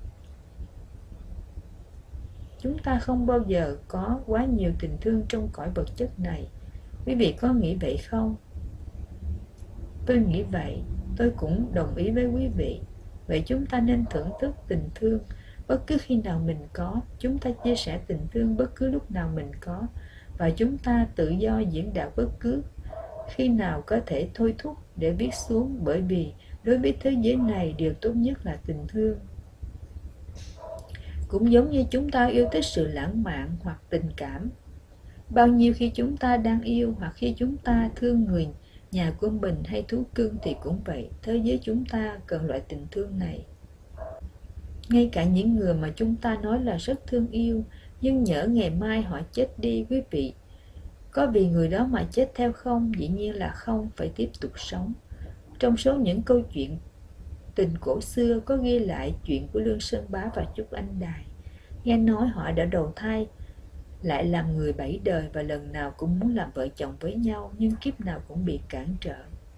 Chúng ta không bao giờ có quá nhiều tình thương trong cõi vật chất này. Quý vị có nghĩ vậy không? Tôi nghĩ vậy. Tôi cũng đồng ý với quý vị. Vậy chúng ta nên thưởng thức tình thương bất cứ khi nào mình có. Chúng ta chia sẻ tình thương bất cứ lúc nào mình có. Và chúng ta tự do diễn đạt bất cứ khi nào có thể thôi thúc để viết xuống, bởi vì đối với thế giới này điều tốt nhất là tình thương. Cũng giống như chúng ta yêu thích sự lãng mạn hoặc tình cảm. Bao nhiêu khi chúng ta đang yêu hoặc khi chúng ta thương người nhà của mình hay thú cưng thì cũng vậy. Thế giới chúng ta cần loại tình thương này. Ngay cả những người mà chúng ta nói là rất thương yêu, nhưng nhỡ ngày mai họ chết đi, quý vị, có vì người đó mà chết theo không? Dĩ nhiên là không, phải tiếp tục sống. Trong số những câu chuyện tình cổ xưa có ghi lại chuyện của Lương Sơn Bá và Trúc Anh Đài. Nghe nói họ đã đầu thai lại làm người bảy đời và lần nào cũng muốn làm vợ chồng với nhau, nhưng kiếp nào cũng bị cản trở.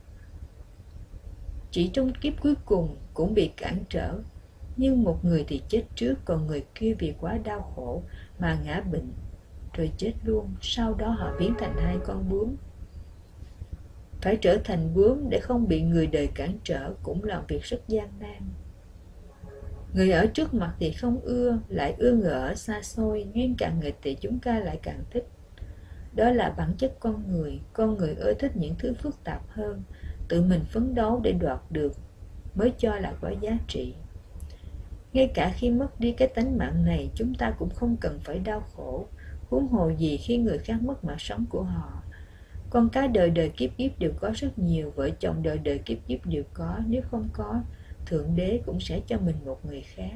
Chỉ trong kiếp cuối cùng cũng bị cản trở, nhưng một người thì chết trước, còn người kia vì quá đau khổ mà ngã bệnh rồi chết luôn. Sau đó họ biến thành hai con bướm. Phải trở thành bướm để không bị người đời cản trở cũng là việc rất gian nan. Người ở trước mặt thì không ưa, lại ưa người ở xa xôi. Duyên càng nghịch thì chúng ta lại càng thích. Đó là bản chất con người. Con người ưa thích những thứ phức tạp hơn, tự mình phấn đấu để đoạt được mới cho là có giá trị. Ngay cả khi mất đi cái tánh mạng này, chúng ta cũng không cần phải đau khổ, huống hồ gì khi người khác mất mạng sống của họ. Con cái đời đời kiếp kiếp đều có rất nhiều, vợ chồng đời đời kiếp kiếp đều có. Nếu không có, Thượng Đế cũng sẽ cho mình một người khác.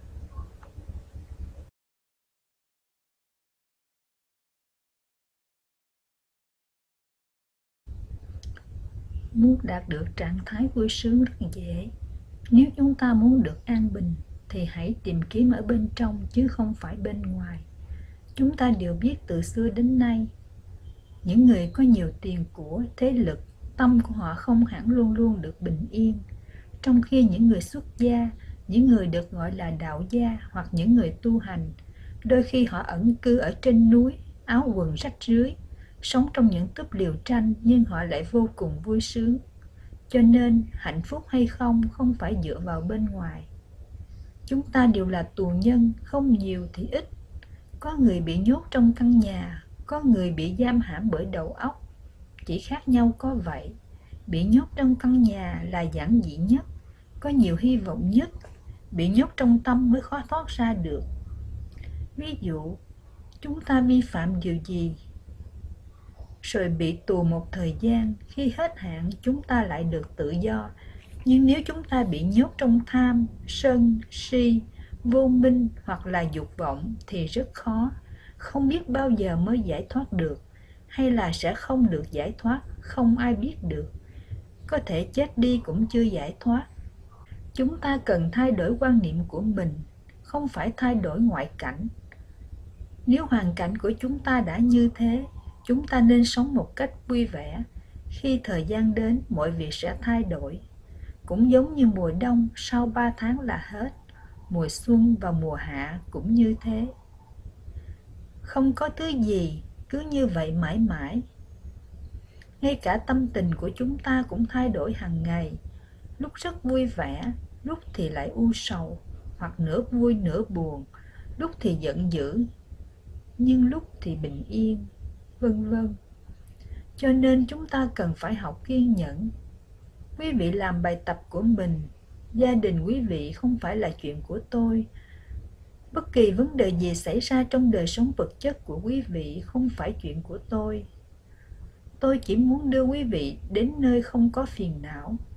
Muốn đạt được trạng thái vui sướng rất dễ. Nếu chúng ta muốn được an bình thì hãy tìm kiếm ở bên trong chứ không phải bên ngoài. Chúng ta đều biết từ xưa đến nay, những người có nhiều tiền của, thế lực, tâm của họ không hẳn luôn luôn được bình yên. Trong khi những người xuất gia, những người được gọi là đạo gia hoặc những người tu hành, đôi khi họ ẩn cư ở trên núi, áo quần rách rưới, sống trong những túp liều tranh, nhưng họ lại vô cùng vui sướng. Cho nên hạnh phúc hay không không phải dựa vào bên ngoài. Chúng ta đều là tù nhân, không nhiều thì ít. Có người bị nhốt trong căn nhà, có người bị giam hãm bởi đầu óc. Chỉ khác nhau có vậy. Bị nhốt trong căn nhà là giản dị nhất, có nhiều hy vọng nhất. Bị nhốt trong tâm mới khó thoát ra được. Ví dụ, chúng ta vi phạm điều gì rồi bị tù một thời gian, khi hết hạn chúng ta lại được tự do. Nhưng nếu chúng ta bị nhốt trong tham, sân, si, vô minh hoặc là dục vọng thì rất khó, không biết bao giờ mới giải thoát được, hay là sẽ không được giải thoát, không ai biết được. Có thể chết đi cũng chưa giải thoát. Chúng ta cần thay đổi quan niệm của mình, không phải thay đổi ngoại cảnh. Nếu hoàn cảnh của chúng ta đã như thế, chúng ta nên sống một cách vui vẻ. Khi thời gian đến, mọi việc sẽ thay đổi. Cũng giống như mùa đông, sau ba tháng là hết. Mùa xuân và mùa hạ cũng như thế. Không có thứ gì cứ như vậy mãi mãi. Ngay cả tâm tình của chúng ta cũng thay đổi hàng ngày. Lúc rất vui vẻ, lúc thì lại u sầu, hoặc nửa vui nửa buồn, lúc thì giận dữ, nhưng lúc thì bình yên, vân vân. Cho nên chúng ta cần phải học kiên nhẫn. Quý vị làm bài tập của mình. Gia đình quý vị không phải là chuyện của tôi. Bất kỳ vấn đề gì xảy ra trong đời sống vật chất của quý vị không phải chuyện của tôi. Tôi chỉ muốn đưa quý vị đến nơi không có phiền não.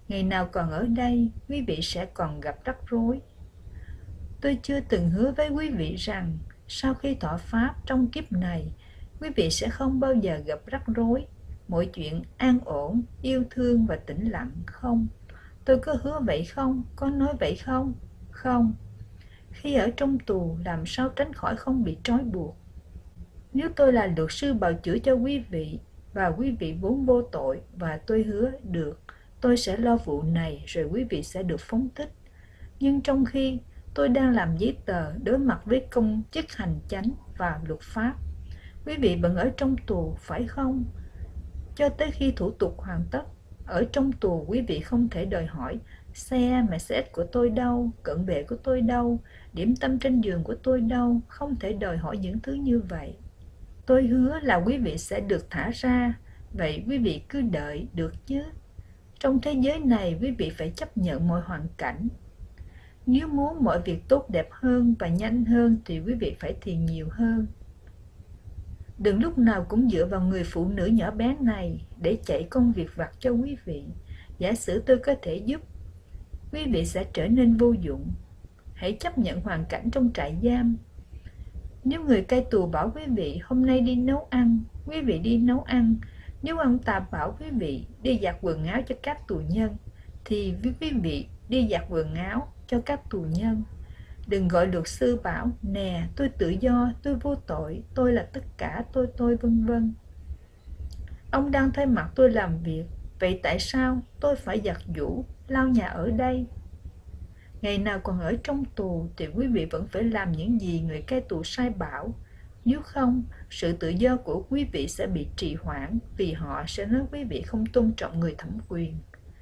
Ngày nào còn ở đây, quý vị sẽ còn gặp rắc rối. Tôi chưa từng hứa với quý vị rằng sau khi thọ Pháp trong kiếp này, quý vị sẽ không bao giờ gặp rắc rối, mọi chuyện an ổn, yêu thương và tĩnh lặng không? Tôi có hứa vậy không? Có nói vậy không? Không. Khi ở trong tù, làm sao tránh khỏi không bị trói buộc? Nếu tôi là luật sư bào chữa cho quý vị, và quý vị vốn vô tội, và tôi hứa được, tôi sẽ lo vụ này rồi quý vị sẽ được phóng thích. Nhưng trong khi tôi đang làm giấy tờ đối mặt với công chức hành chánh và luật pháp, quý vị vẫn ở trong tù, phải không? Cho tới khi thủ tục hoàn tất, ở trong tù quý vị không thể đòi hỏi xe, Mercedes của tôi đâu, cận vệ của tôi đâu, điểm tâm trên giường của tôi đâu, không thể đòi hỏi những thứ như vậy. Tôi hứa là quý vị sẽ được thả ra, vậy quý vị cứ đợi được chứ. Trong thế giới này quý vị phải chấp nhận mọi hoàn cảnh. Nếu muốn mọi việc tốt đẹp hơn và nhanh hơn thì quý vị phải thiền nhiều hơn. Đừng lúc nào cũng dựa vào người phụ nữ nhỏ bé này để chạy công việc vặt cho quý vị. Giả sử tôi có thể giúp, quý vị sẽ trở nên vô dụng. Hãy chấp nhận hoàn cảnh trong trại giam. Nếu người cai tù bảo quý vị hôm nay đi nấu ăn, quý vị đi nấu ăn. Nếu ông ta bảo quý vị đi giặt quần áo cho các tù nhân, thì quý vị đi giặt quần áo cho các tù nhân. Đừng gọi luật sư bảo, nè, tôi tự do, tôi vô tội, tôi là tất cả, tôi tôi vân vân. Ông đang thay mặt tôi làm việc, vậy tại sao tôi phải giặt giũ, lau nhà ở đây? Ngày nào còn ở trong tù thì quý vị vẫn phải làm những gì người cai tù sai bảo. Nếu không, sự tự do của quý vị sẽ bị trì hoãn vì họ sẽ nói quý vị không tôn trọng người thẩm quyền.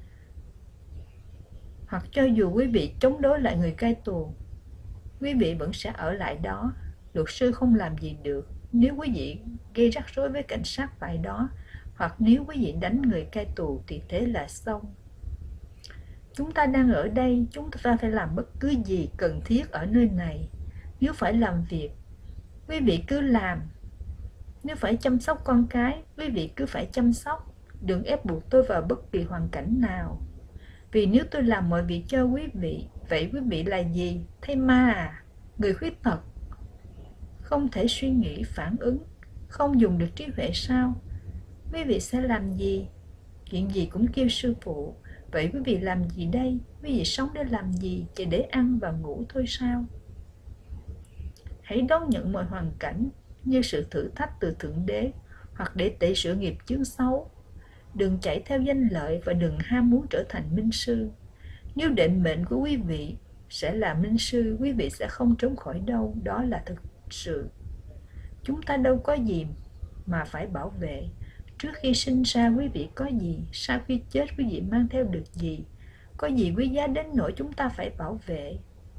Hoặc cho dù quý vị chống đối lại người cai tù, quý vị vẫn sẽ ở lại đó. Luật sư không làm gì được nếu quý vị gây rắc rối với cảnh sát tại đó, hoặc nếu quý vị đánh người cai tù thì thế là xong. Chúng ta đang ở đây, chúng ta phải làm bất cứ gì cần thiết ở nơi này. Nếu phải làm việc, quý vị cứ làm. Nếu phải chăm sóc con cái, quý vị cứ phải chăm sóc. Đừng ép buộc tôi vào bất kỳ hoàn cảnh nào. Vì nếu tôi làm mọi việc cho quý vị, vậy quý vị là gì? Thây ma à? Người khuyết tật? Không thể suy nghĩ, phản ứng, không dùng được trí huệ sao? Quý vị sẽ làm gì? Chuyện gì cũng kêu sư phụ. Vậy quý vị làm gì đây? Quý vị sống để làm gì? Chỉ để ăn và ngủ thôi sao? Hãy đón nhận mọi hoàn cảnh như sự thử thách từ Thượng Đế, hoặc để tẩy rửa nghiệp chướng xấu. Đừng chạy theo danh lợi và đừng ham muốn trở thành minh sư. Nếu định mệnh của quý vị sẽ là minh sư, quý vị sẽ không trốn khỏi đâu, đó là thực sự. Chúng ta đâu có gì mà phải bảo vệ. Trước khi sinh ra quý vị có gì, sau khi chết quý vị mang theo được gì, có gì quý giá đến nỗi chúng ta phải bảo vệ.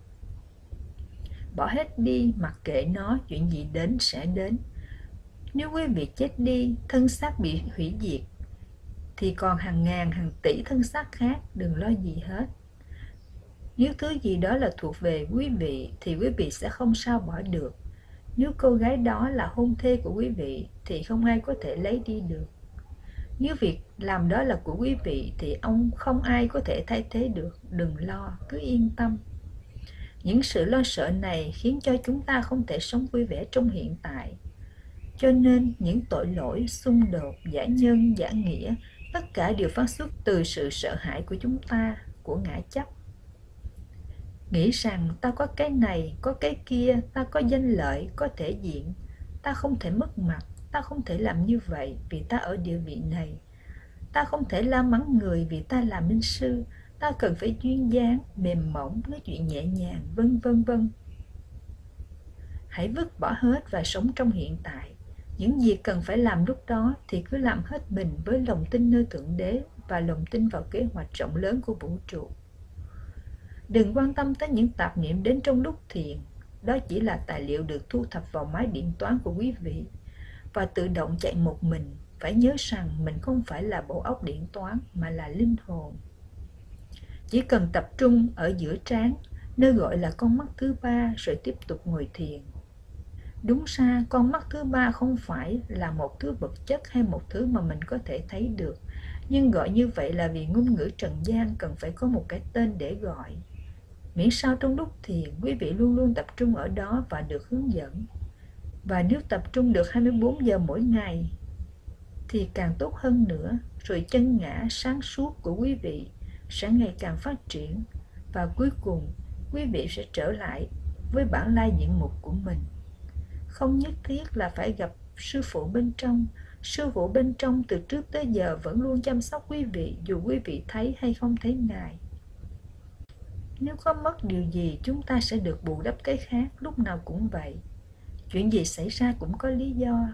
Bỏ hết đi, mặc kệ nó, chuyện gì đến sẽ đến. Nếu quý vị chết đi, thân xác bị hủy diệt, thì còn hàng ngàn hàng tỷ thân xác khác, đừng lo gì hết. Nếu thứ gì đó là thuộc về quý vị thì quý vị sẽ không sao bỏ được. Nếu cô gái đó là hôn thê của quý vị thì không ai có thể lấy đi được. Nếu việc làm đó là của quý vị thì ông không ai có thể thay thế được. Đừng lo, cứ yên tâm. Những sự lo sợ này khiến cho chúng ta không thể sống vui vẻ trong hiện tại. Cho nên những tội lỗi, xung đột, giả nhân, giả nghĩa, tất cả đều phát xuất từ sự sợ hãi của chúng ta, của ngã chấp. Nghĩ rằng ta có cái này, có cái kia, ta có danh lợi, có thể diện, ta không thể mất mặt, ta không thể làm như vậy vì ta ở địa vị này. Ta không thể la mắng người vì ta là minh sư, ta cần phải duyên dáng, mềm mỏng, nói chuyện nhẹ nhàng, vân vân vân. Hãy vứt bỏ hết và sống trong hiện tại. Những gì cần phải làm lúc đó thì cứ làm hết mình với lòng tin nơi Thượng Đế và lòng tin vào kế hoạch rộng lớn của vũ trụ. Đừng quan tâm tới những tạp niệm đến trong lúc thiền. Đó chỉ là tài liệu được thu thập vào máy điện toán của quý vị và tự động chạy một mình. Phải nhớ rằng mình không phải là bộ óc điện toán mà là linh hồn. Chỉ cần tập trung ở giữa trán, nơi gọi là con mắt thứ ba, rồi tiếp tục ngồi thiền. Đúng ra, con mắt thứ ba không phải là một thứ vật chất hay một thứ mà mình có thể thấy được. Nhưng gọi như vậy là vì ngôn ngữ trần gian cần phải có một cái tên để gọi. Miễn sao trong lúc thiền, quý vị luôn luôn tập trung ở đó và được hướng dẫn. Và nếu tập trung được hai mươi bốn giờ mỗi ngày thì càng tốt hơn nữa, rồi chân ngã sáng suốt của quý vị sẽ ngày càng phát triển, và cuối cùng quý vị sẽ trở lại với bản lai diện mục của mình. Không nhất thiết là phải gặp sư phụ bên trong. Sư phụ bên trong từ trước tới giờ vẫn luôn chăm sóc quý vị, dù quý vị thấy hay không thấy Ngài. Nếu có mất điều gì, chúng ta sẽ được bù đắp cái khác, lúc nào cũng vậy. Chuyện gì xảy ra cũng có lý do.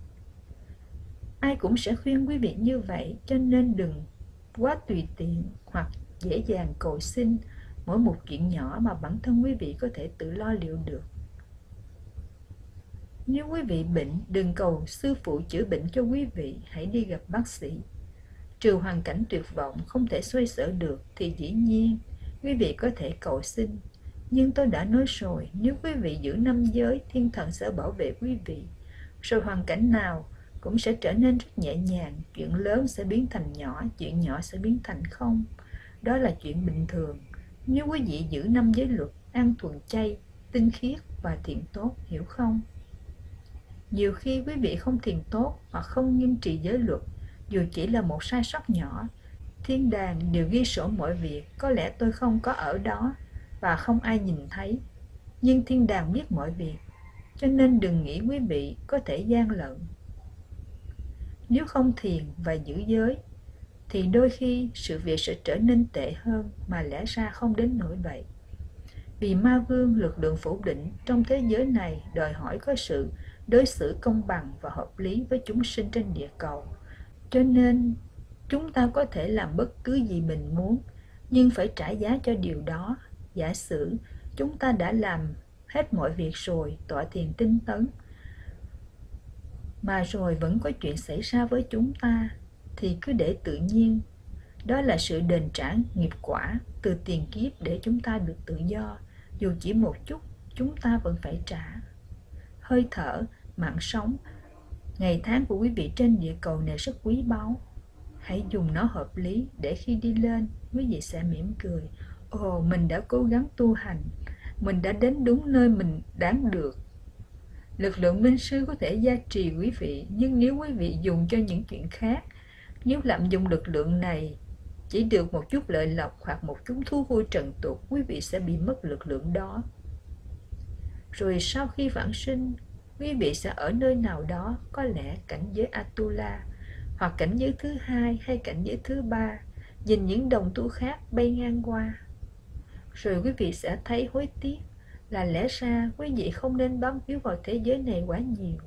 Ai cũng sẽ khuyên quý vị như vậy, cho nên đừng quá tùy tiện hoặc dễ dàng cầu xin mỗi một chuyện nhỏ mà bản thân quý vị có thể tự lo liệu được. Nếu quý vị bệnh, đừng cầu sư phụ chữa bệnh cho quý vị, hãy đi gặp bác sĩ. Trừ hoàn cảnh tuyệt vọng không thể xoay sở được thì dĩ nhiên quý vị có thể cầu xin. Nhưng tôi đã nói rồi, nếu quý vị giữ năm giới, thiên thần sẽ bảo vệ quý vị. Rồi hoàn cảnh nào cũng sẽ trở nên rất nhẹ nhàng, chuyện lớn sẽ biến thành nhỏ, chuyện nhỏ sẽ biến thành không. Đó là chuyện bình thường. Nếu quý vị giữ năm giới luật, ăn thuần chay, tinh khiết và thiện tốt, hiểu không? Nhiều khi quý vị không thiền tốt hoặc không nghiêm trì giới luật, dù chỉ là một sai sót nhỏ, thiên đàng đều ghi sổ mọi việc. Có lẽ tôi không có ở đó và không ai nhìn thấy, nhưng thiên đàng biết mọi việc, cho nên đừng nghĩ quý vị có thể gian lận. Nếu không thiền và giữ giới thì đôi khi sự việc sẽ trở nên tệ hơn, mà lẽ ra không đến nỗi vậy. Vì ma vương, lực lượng phủ định trong thế giới này đòi hỏi có sự đối xử công bằng và hợp lý với chúng sinh trên địa cầu. Cho nên chúng ta có thể làm bất cứ gì mình muốn, nhưng phải trả giá cho điều đó. Giả sử chúng ta đã làm hết mọi việc rồi, tọa thiền tinh tấn, mà rồi vẫn có chuyện xảy ra với chúng ta, thì cứ để tự nhiên. Đó là sự đền trả nghiệp quả từ tiền kiếp để chúng ta được tự do. Dù chỉ một chút, chúng ta vẫn phải trả. Hơi thở, mạng sống, ngày tháng của quý vị trên địa cầu này rất quý báu. Hãy dùng nó hợp lý để khi đi lên, quý vị sẽ mỉm cười. Ồ, mình đã cố gắng tu hành, mình đã đến đúng nơi mình đáng được. Lực lượng minh sư có thể gia trì quý vị, nhưng nếu quý vị dùng cho những chuyện khác, nếu lạm dụng lực lượng này chỉ được một chút lợi lộc hoặc một chút thú vui trần tục, quý vị sẽ bị mất lực lượng đó. Rồi sau khi vãng sinh, quý vị sẽ ở nơi nào đó, có lẽ cảnh giới Atula, hoặc cảnh giới thứ hai hay cảnh giới thứ ba, nhìn những đồng tu khác bay ngang qua. Rồi quý vị sẽ thấy hối tiếc là lẽ ra quý vị không nên bám víu vào thế giới này quá nhiều.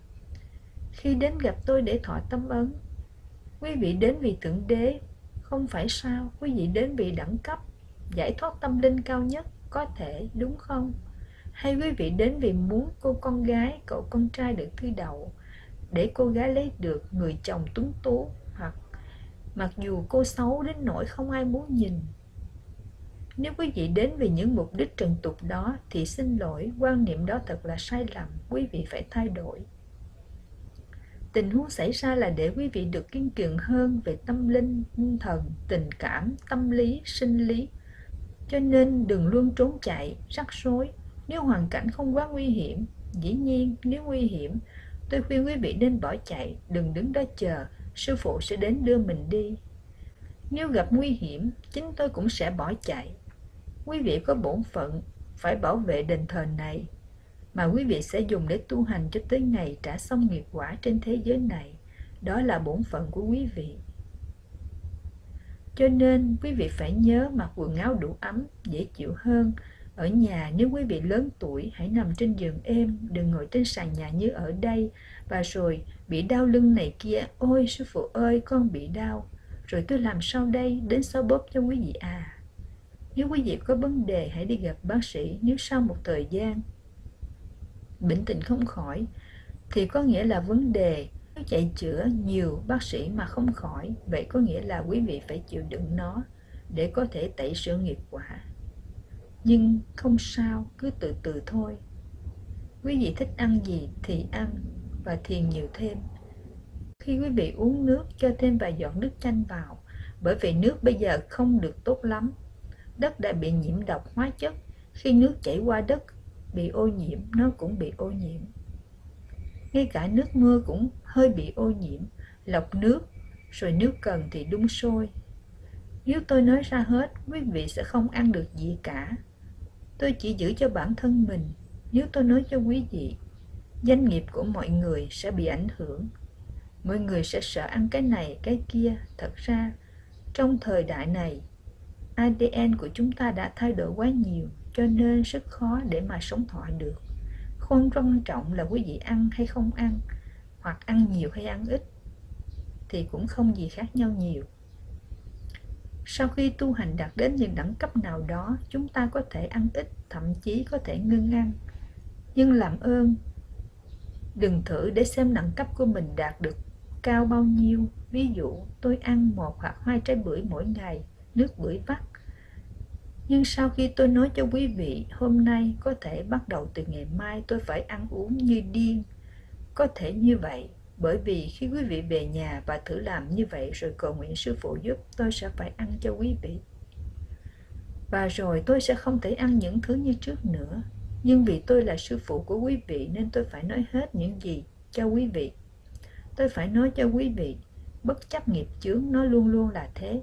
Khi đến gặp tôi để thọ tâm ấn, quý vị đến vì Thượng Đế, không phải sao? Quý vị đến vì đẳng cấp, giải thoát tâm linh cao nhất, có thể, đúng không? Hay quý vị đến vì muốn cô con gái, cậu con trai được thi đậu, để cô gái lấy được người chồng tuấn tú, hoặc mặc dù cô xấu đến nỗi không ai muốn nhìn. Nếu quý vị đến vì những mục đích trần tục đó thì xin lỗi, quan niệm đó thật là sai lầm, quý vị phải thay đổi. Tình huống xảy ra là để quý vị được kiên cường hơn về tâm linh, tinh thần, tình cảm, tâm lý, sinh lý. Cho nên đừng luôn trốn chạy, rắc rối. Nếu hoàn cảnh không quá nguy hiểm, dĩ nhiên nếu nguy hiểm, tôi khuyên quý vị nên bỏ chạy, đừng đứng đó chờ, sư phụ sẽ đến đưa mình đi. Nếu gặp nguy hiểm, chính tôi cũng sẽ bỏ chạy. Quý vị có bổn phận phải bảo vệ đền thờ này, mà quý vị sẽ dùng để tu hành cho tới ngày trả xong nghiệp quả trên thế giới này. Đó là bổn phận của quý vị. Cho nên quý vị phải nhớ mặc quần áo đủ ấm, dễ chịu hơn. Ở nhà nếu quý vị lớn tuổi, hãy nằm trên giường êm, đừng ngồi trên sàn nhà như ở đây. Và rồi bị đau lưng này kia, ôi sư phụ ơi con bị đau, rồi tôi làm sao đây, đến xoa bóp cho quý vị à. Nếu quý vị có vấn đề hãy đi gặp bác sĩ. Nếu sau một thời gian bệnh tình không khỏi thì có nghĩa là vấn đề. Nếu chạy chữa nhiều bác sĩ mà không khỏi, vậy có nghĩa là quý vị phải chịu đựng nó để có thể tẩy rửa nghiệp quả. Nhưng không sao, cứ từ từ thôi. Quý vị thích ăn gì thì ăn và thiền nhiều thêm. Khi khi quý vị uống nước, cho thêm vài giọt nước chanh vào, bởi vì nước bây giờ không được tốt lắm. Đất đã bị nhiễm độc hóa chất, khi nước chảy qua đất bị ô nhiễm, nó cũng bị ô nhiễm. Ngay cả nước mưa cũng hơi bị ô nhiễm. Lọc nước, rồi nếu cần thì đun sôi. Nếu tôi nói ra hết, quý vị sẽ không ăn được gì cả. Tôi chỉ giữ cho bản thân mình. Nếu tôi nói cho quý vị, doanh nghiệp của mọi người sẽ bị ảnh hưởng. Mọi người sẽ sợ ăn cái này, cái kia. Thật ra, trong thời đại này, a đê en của chúng ta đã thay đổi quá nhiều, cho nên rất khó để mà sống thọ được. Không quan trọng là quý vị ăn hay không ăn, hoặc ăn nhiều hay ăn ít, thì cũng không gì khác nhau nhiều. Sau khi tu hành đạt đến những đẳng cấp nào đó, chúng ta có thể ăn ít, thậm chí có thể ngưng ăn. Nhưng làm ơn, đừng thử để xem đẳng cấp của mình đạt được cao bao nhiêu. Ví dụ, tôi ăn một hoặc hai trái bưởi mỗi ngày, nước bưởi vắt. Nhưng sau khi tôi nói cho quý vị, hôm nay có thể bắt đầu từ ngày mai tôi phải ăn uống như điên. Có thể như vậy, bởi vì khi quý vị về nhà và thử làm như vậy rồi cầu nguyện sư phụ giúp, tôi sẽ phải ăn cho quý vị. Và rồi tôi sẽ không thể ăn những thứ như trước nữa. Nhưng vì tôi là sư phụ của quý vị nên tôi phải nói hết những gì cho quý vị. Tôi phải nói cho quý vị, bất chấp nghiệp chướng, nó luôn luôn là thế.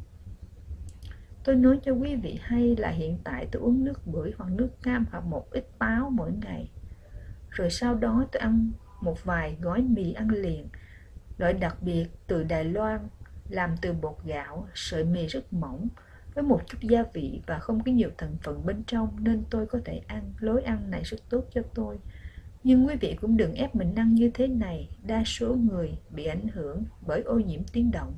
Tôi nói cho quý vị hay là hiện tại tôi uống nước bưởi hoặc nước cam hoặc một ít táo mỗi ngày. Rồi sau đó tôi ăn một vài gói mì ăn liền, loại đặc biệt từ Đài Loan, làm từ bột gạo, sợi mì rất mỏng, với một chút gia vị và không có nhiều thành phần bên trong, nên tôi có thể ăn. Lối ăn này rất tốt cho tôi. Nhưng quý vị cũng đừng ép mình ăn như thế này. Đa số người bị ảnh hưởng bởi ô nhiễm tiếng động.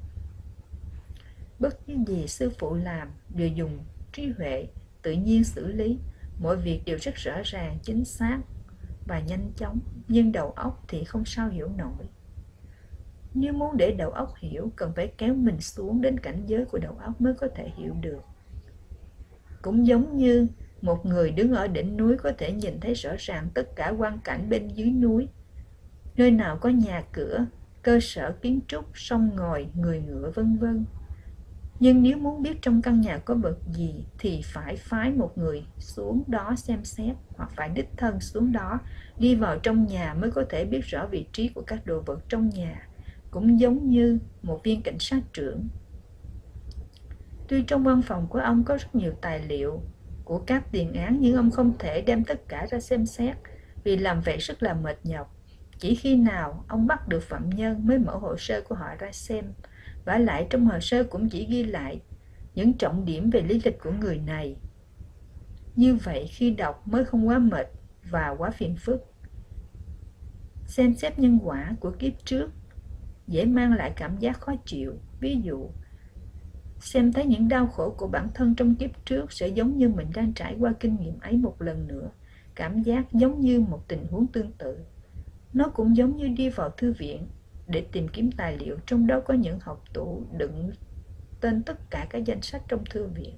Bất cứ gì sư phụ làm đều dùng trí huệ, tự nhiên xử lý. Mọi việc đều rất rõ ràng, chính xác và nhanh chóng. Nhưng đầu óc thì không sao hiểu nổi. Nếu muốn để đầu óc hiểu, cần phải kéo mình xuống đến cảnh giới của đầu óc mới có thể hiểu được. Cũng giống như một người đứng ở đỉnh núi có thể nhìn thấy rõ ràng tất cả quang cảnh bên dưới núi. Nơi nào có nhà cửa, cơ sở kiến trúc, sông ngòi, người ngựa vân vân. Nhưng nếu muốn biết trong căn nhà có vật gì thì phải phái một người xuống đó xem xét, hoặc phải đích thân xuống đó, đi vào trong nhà mới có thể biết rõ vị trí của các đồ vật trong nhà. Cũng giống như một viên cảnh sát trưởng. Tuy trong văn phòng của ông có rất nhiều tài liệu của các tiền án, nhưng ông không thể đem tất cả ra xem xét, vì làm vậy rất là mệt nhọc. Chỉ khi nào ông bắt được phạm nhân mới mở hồ sơ của họ ra xem. Vả lại trong hồ sơ cũng chỉ ghi lại những trọng điểm về lý lịch của người này. Như vậy khi đọc mới không quá mệt và quá phiền phức. Xem xét nhân quả của kiếp trước dễ mang lại cảm giác khó chịu. Ví dụ, xem thấy những đau khổ của bản thân trong kiếp trước sẽ giống như mình đang trải qua kinh nghiệm ấy một lần nữa. Cảm giác giống như một tình huống tương tự. Nó cũng giống như đi vào thư viện để tìm kiếm tài liệu, trong đó có những hộp tủ đựng tên tất cả các danh sách trong thư viện.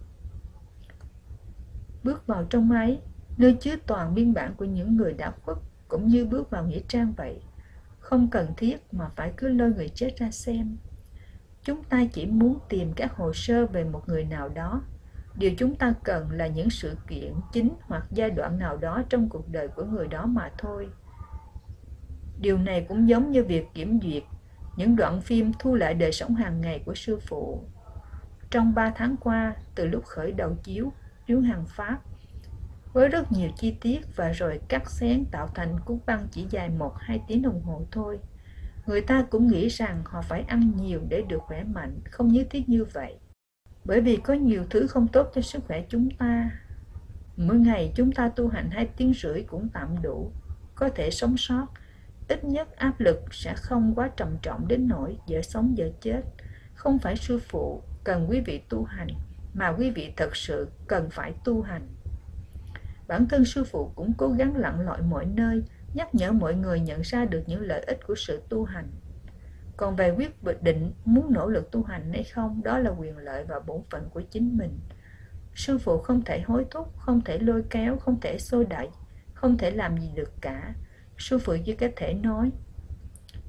Bước vào trong ấy, nơi chứa toàn biên bản của những người đã khuất, cũng như bước vào nghĩa trang vậy. Không cần thiết mà phải cứ lôi người chết ra xem. Chúng ta chỉ muốn tìm các hồ sơ về một người nào đó. Điều chúng ta cần là những sự kiện chính hoặc giai đoạn nào đó trong cuộc đời của người đó mà thôi. Điều này cũng giống như việc kiểm duyệt những đoạn phim thu lại đời sống hàng ngày của sư phụ. Trong ba tháng qua, từ lúc khởi đầu chiếu, chuyến hàng Pháp, với rất nhiều chi tiết và rồi cắt xén tạo thành cuốn băng chỉ dài một hai tiếng đồng hồ thôi. Người ta cũng nghĩ rằng họ phải ăn nhiều để được khỏe mạnh, không nhất thiết như vậy. Bởi vì có nhiều thứ không tốt cho sức khỏe chúng ta. Mỗi ngày chúng ta tu hành hai tiếng rưỡi cũng tạm đủ, có thể sống sót. Ít nhất áp lực sẽ không quá trầm trọng đến nỗi dở sống dở chết. Không phải sư phụ cần quý vị tu hành, mà quý vị thật sự cần phải tu hành. Bản thân sư phụ cũng cố gắng lặn lội mọi nơi, nhắc nhở mọi người nhận ra được những lợi ích của sự tu hành. Còn về quyết định muốn nỗ lực tu hành hay không, đó là quyền lợi và bổn phận của chính mình. Sư phụ không thể hối thúc, không thể lôi kéo, không thể xô đẩy, không thể làm gì được cả. Sư phụ chỉ có thể nói,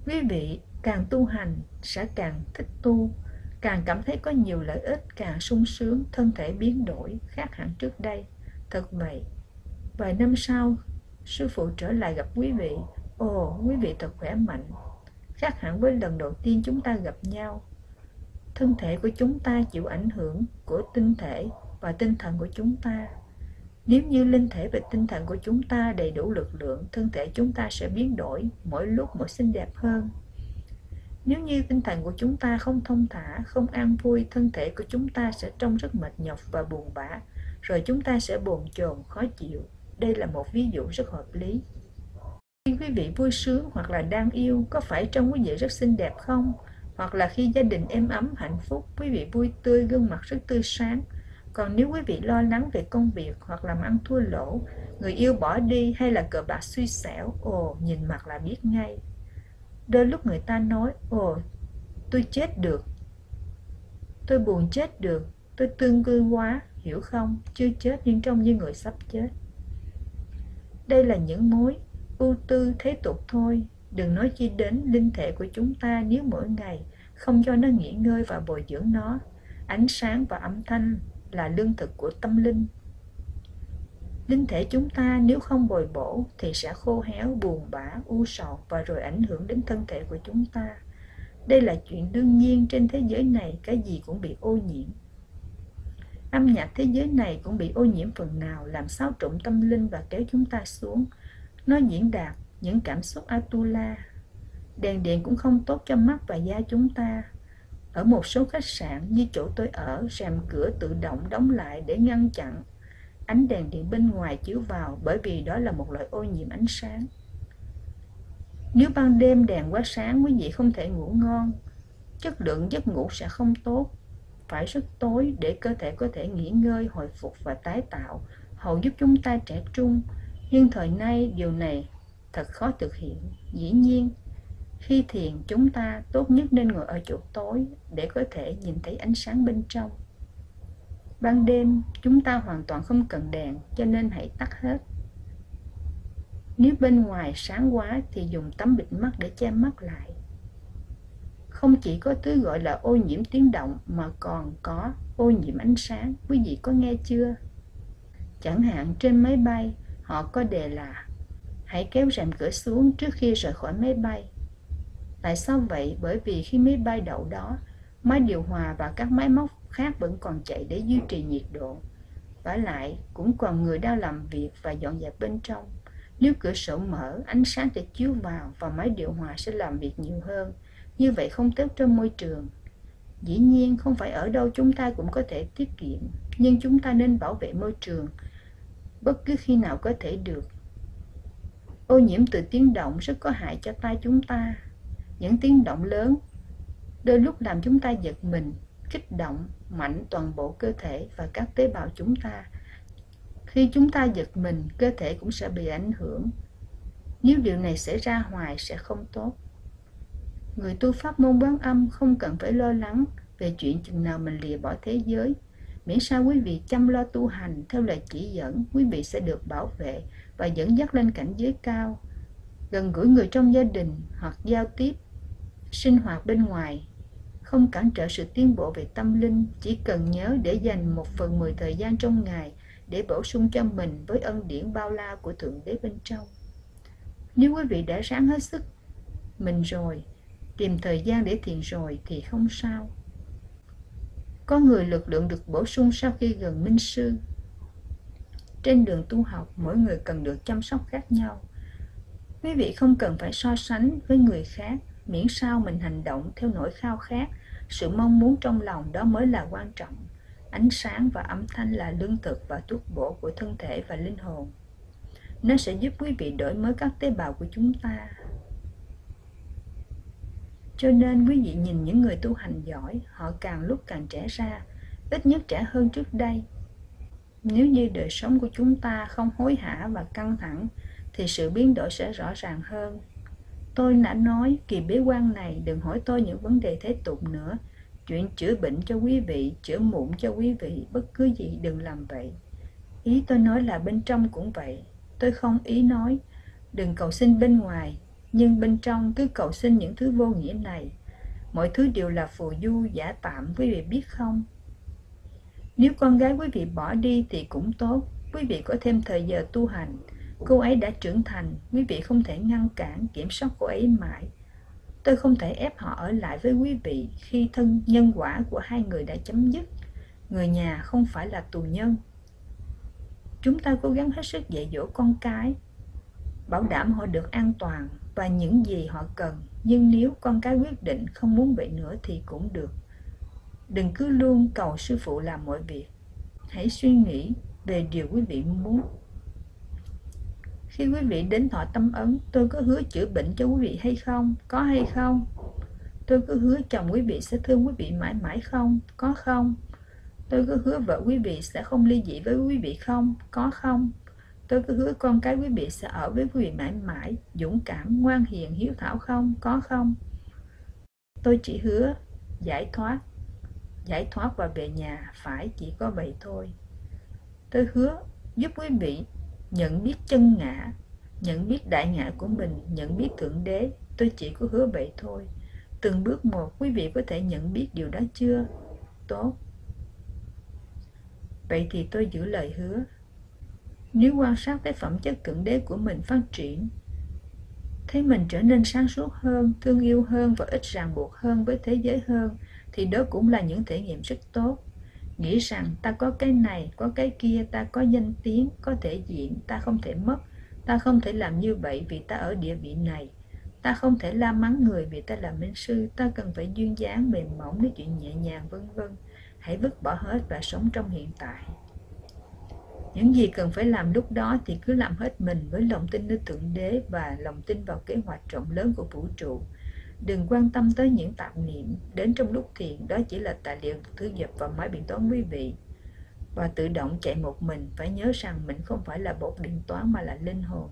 Quý vị càng tu hành sẽ càng thích tu, càng cảm thấy có nhiều lợi ích, càng sung sướng, thân thể biến đổi, khác hẳn trước đây. Thật vậy, vài năm sau, sư phụ trở lại gặp quý vị. Ồ, quý vị thật khỏe mạnh, khác hẳn với lần đầu tiên chúng ta gặp nhau. Thân thể của chúng ta chịu ảnh hưởng của tinh thể và tinh thần của chúng ta. Nếu như linh thể và tinh thần của chúng ta đầy đủ lực lượng, thân thể chúng ta sẽ biến đổi mỗi lúc mỗi xinh đẹp hơn. Nếu như tinh thần của chúng ta không thông thả, không an vui, thân thể của chúng ta sẽ trông rất mệt nhọc và buồn bã, rồi chúng ta sẽ bồn chồn, khó chịu. Đây là một ví dụ rất hợp lý. Khi quý vị vui sướng hoặc là đang yêu, có phải trông quý vị rất xinh đẹp không? Hoặc là khi gia đình êm ấm, hạnh phúc, quý vị vui tươi, gương mặt rất tươi sáng. Còn nếu quý vị lo lắng về công việc hoặc làm ăn thua lỗ, người yêu bỏ đi hay là cờ bạc xui xẻo, ồ, nhìn mặt là biết ngay. Đôi lúc người ta nói, ồ, tôi chết được, tôi buồn chết được, tôi tương cư quá, hiểu không? Chưa chết nhưng trông như người sắp chết. Đây là những mối ưu tư thế tục thôi, đừng nói chi đến linh thể của chúng ta nếu mỗi ngày không cho nó nghỉ ngơi và bồi dưỡng nó. Ánh sáng và âm thanh là lương thực của tâm linh. Linh thể chúng ta nếu không bồi bổ thì sẽ khô héo, buồn bã, u sầu và rồi ảnh hưởng đến thân thể của chúng ta. Đây là chuyện đương nhiên, trên thế giới này cái gì cũng bị ô nhiễm. Âm nhạc thế giới này cũng bị ô nhiễm phần nào, làm xáo trộn tâm linh và kéo chúng ta xuống. Nó diễn đạt những cảm xúc Atula. Đèn điện cũng không tốt cho mắt và da chúng ta. Ở một số khách sạn như chỗ tôi ở, rèm cửa tự động đóng lại để ngăn chặn ánh đèn điện bên ngoài chiếu vào, bởi vì đó là một loại ô nhiễm ánh sáng. Nếu ban đêm đèn quá sáng, quý vị không thể ngủ ngon, chất lượng giấc ngủ sẽ không tốt. Phải rất tối để cơ thể có thể nghỉ ngơi, hồi phục và tái tạo, hầu giúp chúng ta trẻ trung. Nhưng thời nay điều này thật khó thực hiện. Dĩ nhiên, khi thiền chúng ta tốt nhất nên ngồi ở chỗ tối để có thể nhìn thấy ánh sáng bên trong. Ban đêm chúng ta hoàn toàn không cần đèn, cho nên hãy tắt hết. Nếu bên ngoài sáng quá thì dùng tấm bịt mắt để che mắt lại. Không chỉ có thứ gọi là ô nhiễm tiếng động mà còn có ô nhiễm ánh sáng. Quý vị có nghe chưa? Chẳng hạn trên máy bay họ có đề là hãy kéo rèm cửa xuống trước khi rời khỏi máy bay. Tại sao vậy? Bởi vì khi máy bay đậu đó, máy điều hòa và các máy móc khác vẫn còn chạy để duy trì nhiệt độ. Vả lại cũng còn người đang làm việc và dọn dẹp bên trong. Nếu cửa sổ mở, ánh sáng sẽ chiếu vào và máy điều hòa sẽ làm việc nhiều hơn. Như vậy không tốt cho môi trường. Dĩ nhiên không phải ở đâu chúng ta cũng có thể tiết kiệm, nhưng chúng ta nên bảo vệ môi trường bất cứ khi nào có thể được. Ô nhiễm từ tiếng động rất có hại cho tai chúng ta. Những tiếng động lớn đôi lúc làm chúng ta giật mình, kích động mạnh toàn bộ cơ thể và các tế bào chúng ta. Khi chúng ta giật mình, cơ thể cũng sẽ bị ảnh hưởng. Nếu điều này xảy ra hoài sẽ không tốt. Người tu pháp môn Quán Âm không cần phải lo lắng về chuyện chừng nào mình lìa bỏ thế giới. Miễn sao quý vị chăm lo tu hành theo lời chỉ dẫn, quý vị sẽ được bảo vệ và dẫn dắt lên cảnh giới cao, gần gũi người trong gia đình hoặc giao tiếp, sinh hoạt bên ngoài, không cản trở sự tiến bộ về tâm linh. Chỉ cần nhớ để dành một phần mười thời gian trong ngày để bổ sung cho mình với ân điển bao la của Thượng Đế bên trong. Nếu quý vị đã ráng hết sức mình rồi, tìm thời gian để thiền rồi thì không sao. Có người lực lượng được bổ sung sau khi gần minh sư. Trên đường tu học, mỗi người cần được chăm sóc khác nhau. Quý vị không cần phải so sánh với người khác, miễn sao mình hành động theo nỗi khao khát, sự mong muốn trong lòng, đó mới là quan trọng. Ánh sáng và âm thanh là lương thực và thuốc bổ của thân thể và linh hồn. Nó sẽ giúp quý vị đổi mới các tế bào của chúng ta. Cho nên quý vị nhìn những người tu hành giỏi, họ càng lúc càng trẻ ra, ít nhất trẻ hơn trước đây. Nếu như đời sống của chúng ta không hối hả và căng thẳng, thì sự biến đổi sẽ rõ ràng hơn. Tôi đã nói kỳ bế quan này đừng hỏi tôi những vấn đề thế tục nữa. Chuyện chữa bệnh cho quý vị, chữa mụn cho quý vị, bất cứ gì đừng làm vậy. Ý tôi nói là bên trong cũng vậy. Tôi không ý nói đừng cầu xin bên ngoài, nhưng bên trong cứ cầu xin những thứ vô nghĩa này. Mọi thứ đều là phù du giả tạm, quý vị biết không? Nếu con gái quý vị bỏ đi thì cũng tốt, quý vị có thêm thời giờ tu hành. Cô ấy đã trưởng thành, quý vị không thể ngăn cản, kiểm soát cô ấy mãi. Tôi không thể ép họ ở lại với quý vị khi thân nhân quả của hai người đã chấm dứt. Người nhà không phải là tù nhân. Chúng ta cố gắng hết sức dạy dỗ con cái, bảo đảm họ được an toàn và những gì họ cần. Nhưng nếu con cái quyết định không muốn vậy nữa thì cũng được. Đừng cứ luôn cầu sư phụ làm mọi việc. Hãy suy nghĩ về điều quý vị muốn. Khi quý vị đến thọ tâm ấn, tôi có hứa chữa bệnh cho quý vị hay không? Có hay không? Tôi có hứa chồng quý vị sẽ thương quý vị mãi mãi không? Có không? Tôi có hứa vợ quý vị sẽ không ly dị với quý vị không? Có không? Tôi có hứa con cái quý vị sẽ ở với quý vị mãi mãi, dũng cảm, ngoan hiền, hiếu thảo không? Có không? Tôi chỉ hứa giải thoát, giải thoát và về nhà, phải chỉ có vậy thôi. Tôi hứa giúp quý vị nhận biết chân ngã, nhận biết đại ngã của mình, nhận biết Thượng Đế. Tôi chỉ có hứa vậy thôi. Từng bước một, quý vị có thể nhận biết điều đó chưa? Tốt. Vậy thì tôi giữ lời hứa. Nếu quan sát tới phẩm chất Thượng Đế của mình phát triển, thấy mình trở nên sáng suốt hơn, thương yêu hơn và ít ràng buộc hơn với thế giới hơn, thì đó cũng là những thể nghiệm rất tốt. Nghĩ rằng ta có cái này, có cái kia, ta có danh tiếng, có thể diện, ta không thể mất, ta không thể làm như vậy vì ta ở địa vị này, ta không thể la mắng người vì ta là minh sư, ta cần phải duyên dáng, mềm mỏng, nói chuyện nhẹ nhàng, vân vân. Hãy vứt bỏ hết và sống trong hiện tại. Những gì cần phải làm lúc đó thì cứ làm hết mình với lòng tin nơi Thượng Đế và lòng tin vào kế hoạch rộng lớn của vũ trụ. Đừng quan tâm tới những tạp niệm đến trong lúc thiền, đó chỉ là tài liệu thư dập vào máy điện toán quý vị. Và tự động chạy một mình, phải nhớ rằng mình không phải là bột điện toán mà là linh hồn.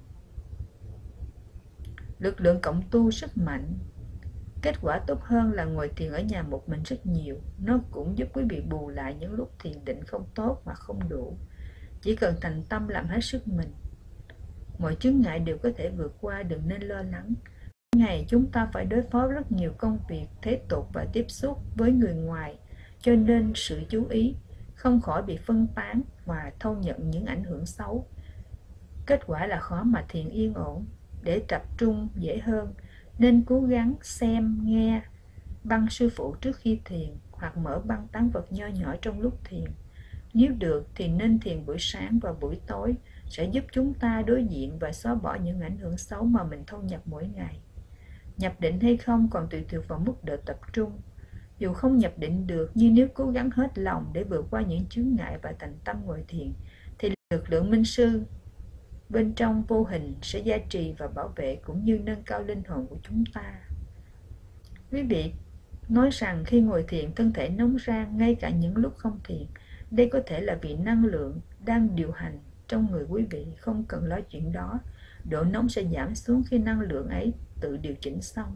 Lực lượng cộng tu rất mạnh. Kết quả tốt hơn là ngồi thiền ở nhà một mình rất nhiều. Nó cũng giúp quý vị bù lại những lúc thiền định không tốt hoặc không đủ. Chỉ cần thành tâm làm hết sức mình, mọi chướng ngại đều có thể vượt qua, đừng nên lo lắng. Ngày chúng ta phải đối phó rất nhiều công việc, thế tục và tiếp xúc với người ngoài, cho nên sự chú ý không khỏi bị phân tán và thâu nhận những ảnh hưởng xấu. Kết quả là khó mà thiền yên ổn. Để tập trung dễ hơn, nên cố gắng xem, nghe băng sư phụ trước khi thiền, hoặc mở băng tán vật nho nhỏ trong lúc thiền. Nếu được thì nên thiền buổi sáng và buổi tối, sẽ giúp chúng ta đối diện và xóa bỏ những ảnh hưởng xấu mà mình thâu nhập mỗi ngày. Nhập định hay không còn tùy thuộc vào mức độ tập trung. Dù không nhập định được, nhưng nếu cố gắng hết lòng để vượt qua những chướng ngại và thành tâm ngồi thiền, thì lực lượng minh sư bên trong vô hình sẽ gia trì và bảo vệ cũng như nâng cao linh hồn của chúng ta. Quý vị nói rằng khi ngồi thiền thân thể nóng rang ngay cả những lúc không thiền. Đây có thể là vì năng lượng đang điều hành trong người quý vị, không cần lo chuyện đó. Độ nóng sẽ giảm xuống khi năng lượng ấy tự điều chỉnh xong.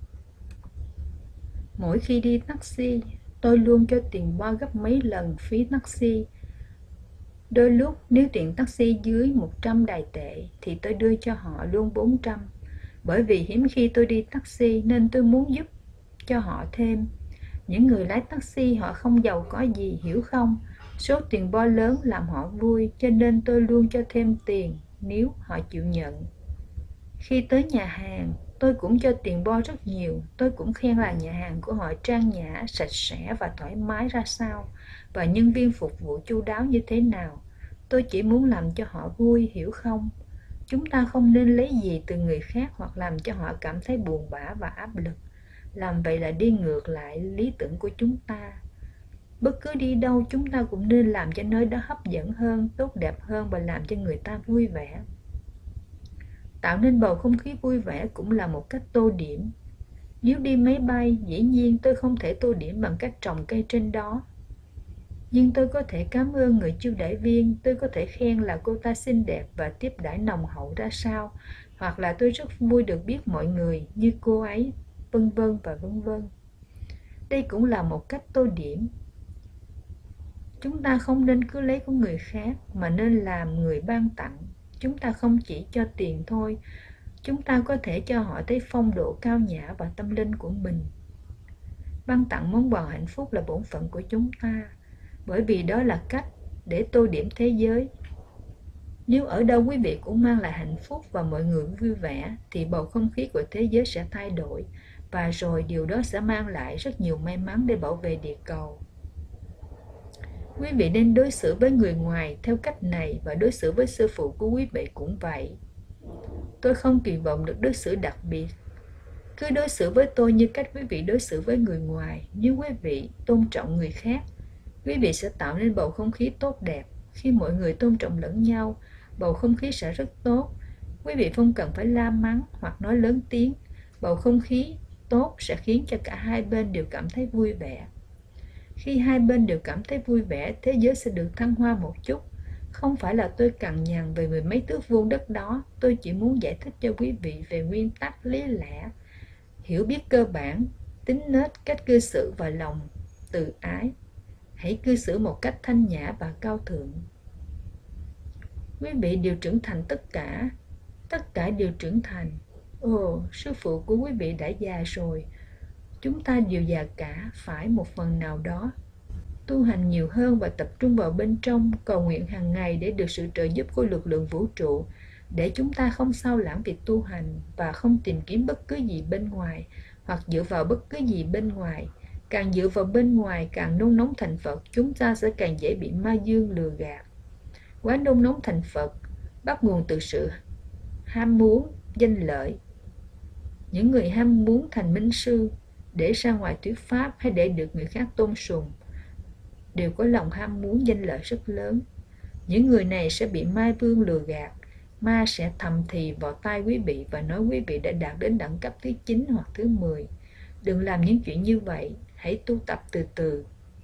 Mỗi khi đi taxi, tôi luôn cho tiền bo gấp mấy lần phí taxi. Đôi lúc nếu tiền taxi dưới một trăm đài tệ thì tôi đưa cho họ luôn bốn trăm. Bởi vì hiếm khi tôi đi taxi nên tôi muốn giúp cho họ thêm. Những người lái taxi họ không giàu có gì, hiểu không? Số tiền bo lớn làm họ vui, cho nên tôi luôn cho thêm tiền nếu họ chịu nhận. Khi tới nhà hàng, tôi cũng cho tiền bo rất nhiều. Tôi cũng khen là nhà hàng của họ trang nhã, sạch sẽ và thoải mái ra sao, và nhân viên phục vụ chu đáo như thế nào. Tôi chỉ muốn làm cho họ vui, hiểu không? Chúng ta không nên lấy gì từ người khác hoặc làm cho họ cảm thấy buồn bã và áp lực. Làm vậy là đi ngược lại lý tưởng của chúng ta. Bất cứ đi đâu chúng ta cũng nên làm cho nơi đó hấp dẫn hơn, tốt đẹp hơn và làm cho người ta vui vẻ. Tạo nên bầu không khí vui vẻ cũng là một cách tô điểm. Nếu đi máy bay, dĩ nhiên tôi không thể tô điểm bằng cách trồng cây trên đó. Nhưng tôi có thể cảm ơn người chiêu đãi viên, tôi có thể khen là cô ta xinh đẹp và tiếp đãi nồng hậu ra sao, hoặc là tôi rất vui được biết mọi người như cô ấy, vân vân và vân vân. Đây cũng là một cách tô điểm. Chúng ta không nên cứ lấy của người khác mà nên làm người ban tặng. Chúng ta không chỉ cho tiền thôi, Chúng ta có thể cho họ thấy phong độ cao nhã và tâm linh của mình. Ban tặng món quà hạnh phúc là bổn phận của chúng ta, bởi vì đó là cách để tô điểm thế giới. Nếu ở đâu quý vị cũng mang lại hạnh phúc và mọi người vui vẻ, thì bầu không khí của thế giới sẽ thay đổi, và rồi điều đó sẽ mang lại rất nhiều may mắn để bảo vệ địa cầu. Quý vị nên đối xử với người ngoài theo cách này, và đối xử với sư phụ của quý vị cũng vậy. Tôi không kỳ vọng được đối xử đặc biệt. Cứ đối xử với tôi như cách quý vị đối xử với người ngoài. Nếu quý vị tôn trọng người khác, quý vị sẽ tạo nên bầu không khí tốt đẹp. Khi mọi người tôn trọng lẫn nhau, bầu không khí sẽ rất tốt. Quý vị không cần phải la mắng hoặc nói lớn tiếng. Bầu không khí tốt sẽ khiến cho cả hai bên đều cảm thấy vui vẻ. Khi hai bên đều cảm thấy vui vẻ, thế giới sẽ được thăng hoa một chút. Không phải là tôi cằn nhằn về mười mấy thước vuông đất đó. Tôi chỉ muốn giải thích cho quý vị về nguyên tắc lý lẽ, hiểu biết cơ bản, tính nết, cách cư xử và lòng từ ái. Hãy cư xử một cách thanh nhã và cao thượng. Quý vị đều trưởng thành tất cả. Tất cả đều trưởng thành. Ồ, sư phụ của quý vị đã già rồi. Chúng ta đều già cả, phải một phần nào đó. Tu hành nhiều hơn và tập trung vào bên trong, cầu nguyện hàng ngày để được sự trợ giúp của lực lượng vũ trụ, để chúng ta không sao lãng việc tu hành và không tìm kiếm bất cứ gì bên ngoài, hoặc dựa vào bất cứ gì bên ngoài. Càng dựa vào bên ngoài, càng nôn nóng thành Phật, chúng ta sẽ càng dễ bị ma dương lừa gạt. Quá nôn nóng thành Phật bắt nguồn từ sự ham muốn danh lợi. Những người ham muốn thành minh sư, để ra ngoài thuyết pháp hay để được người khác tôn sùng, đều có lòng ham muốn danh lợi rất lớn. Những người này sẽ bị ma vương lừa gạt. Ma sẽ thầm thì vào tai quý vị và nói quý vị đã đạt đến đẳng cấp thứ chín hoặc thứ mười. Đừng làm những chuyện như vậy. Hãy tu tập từ từ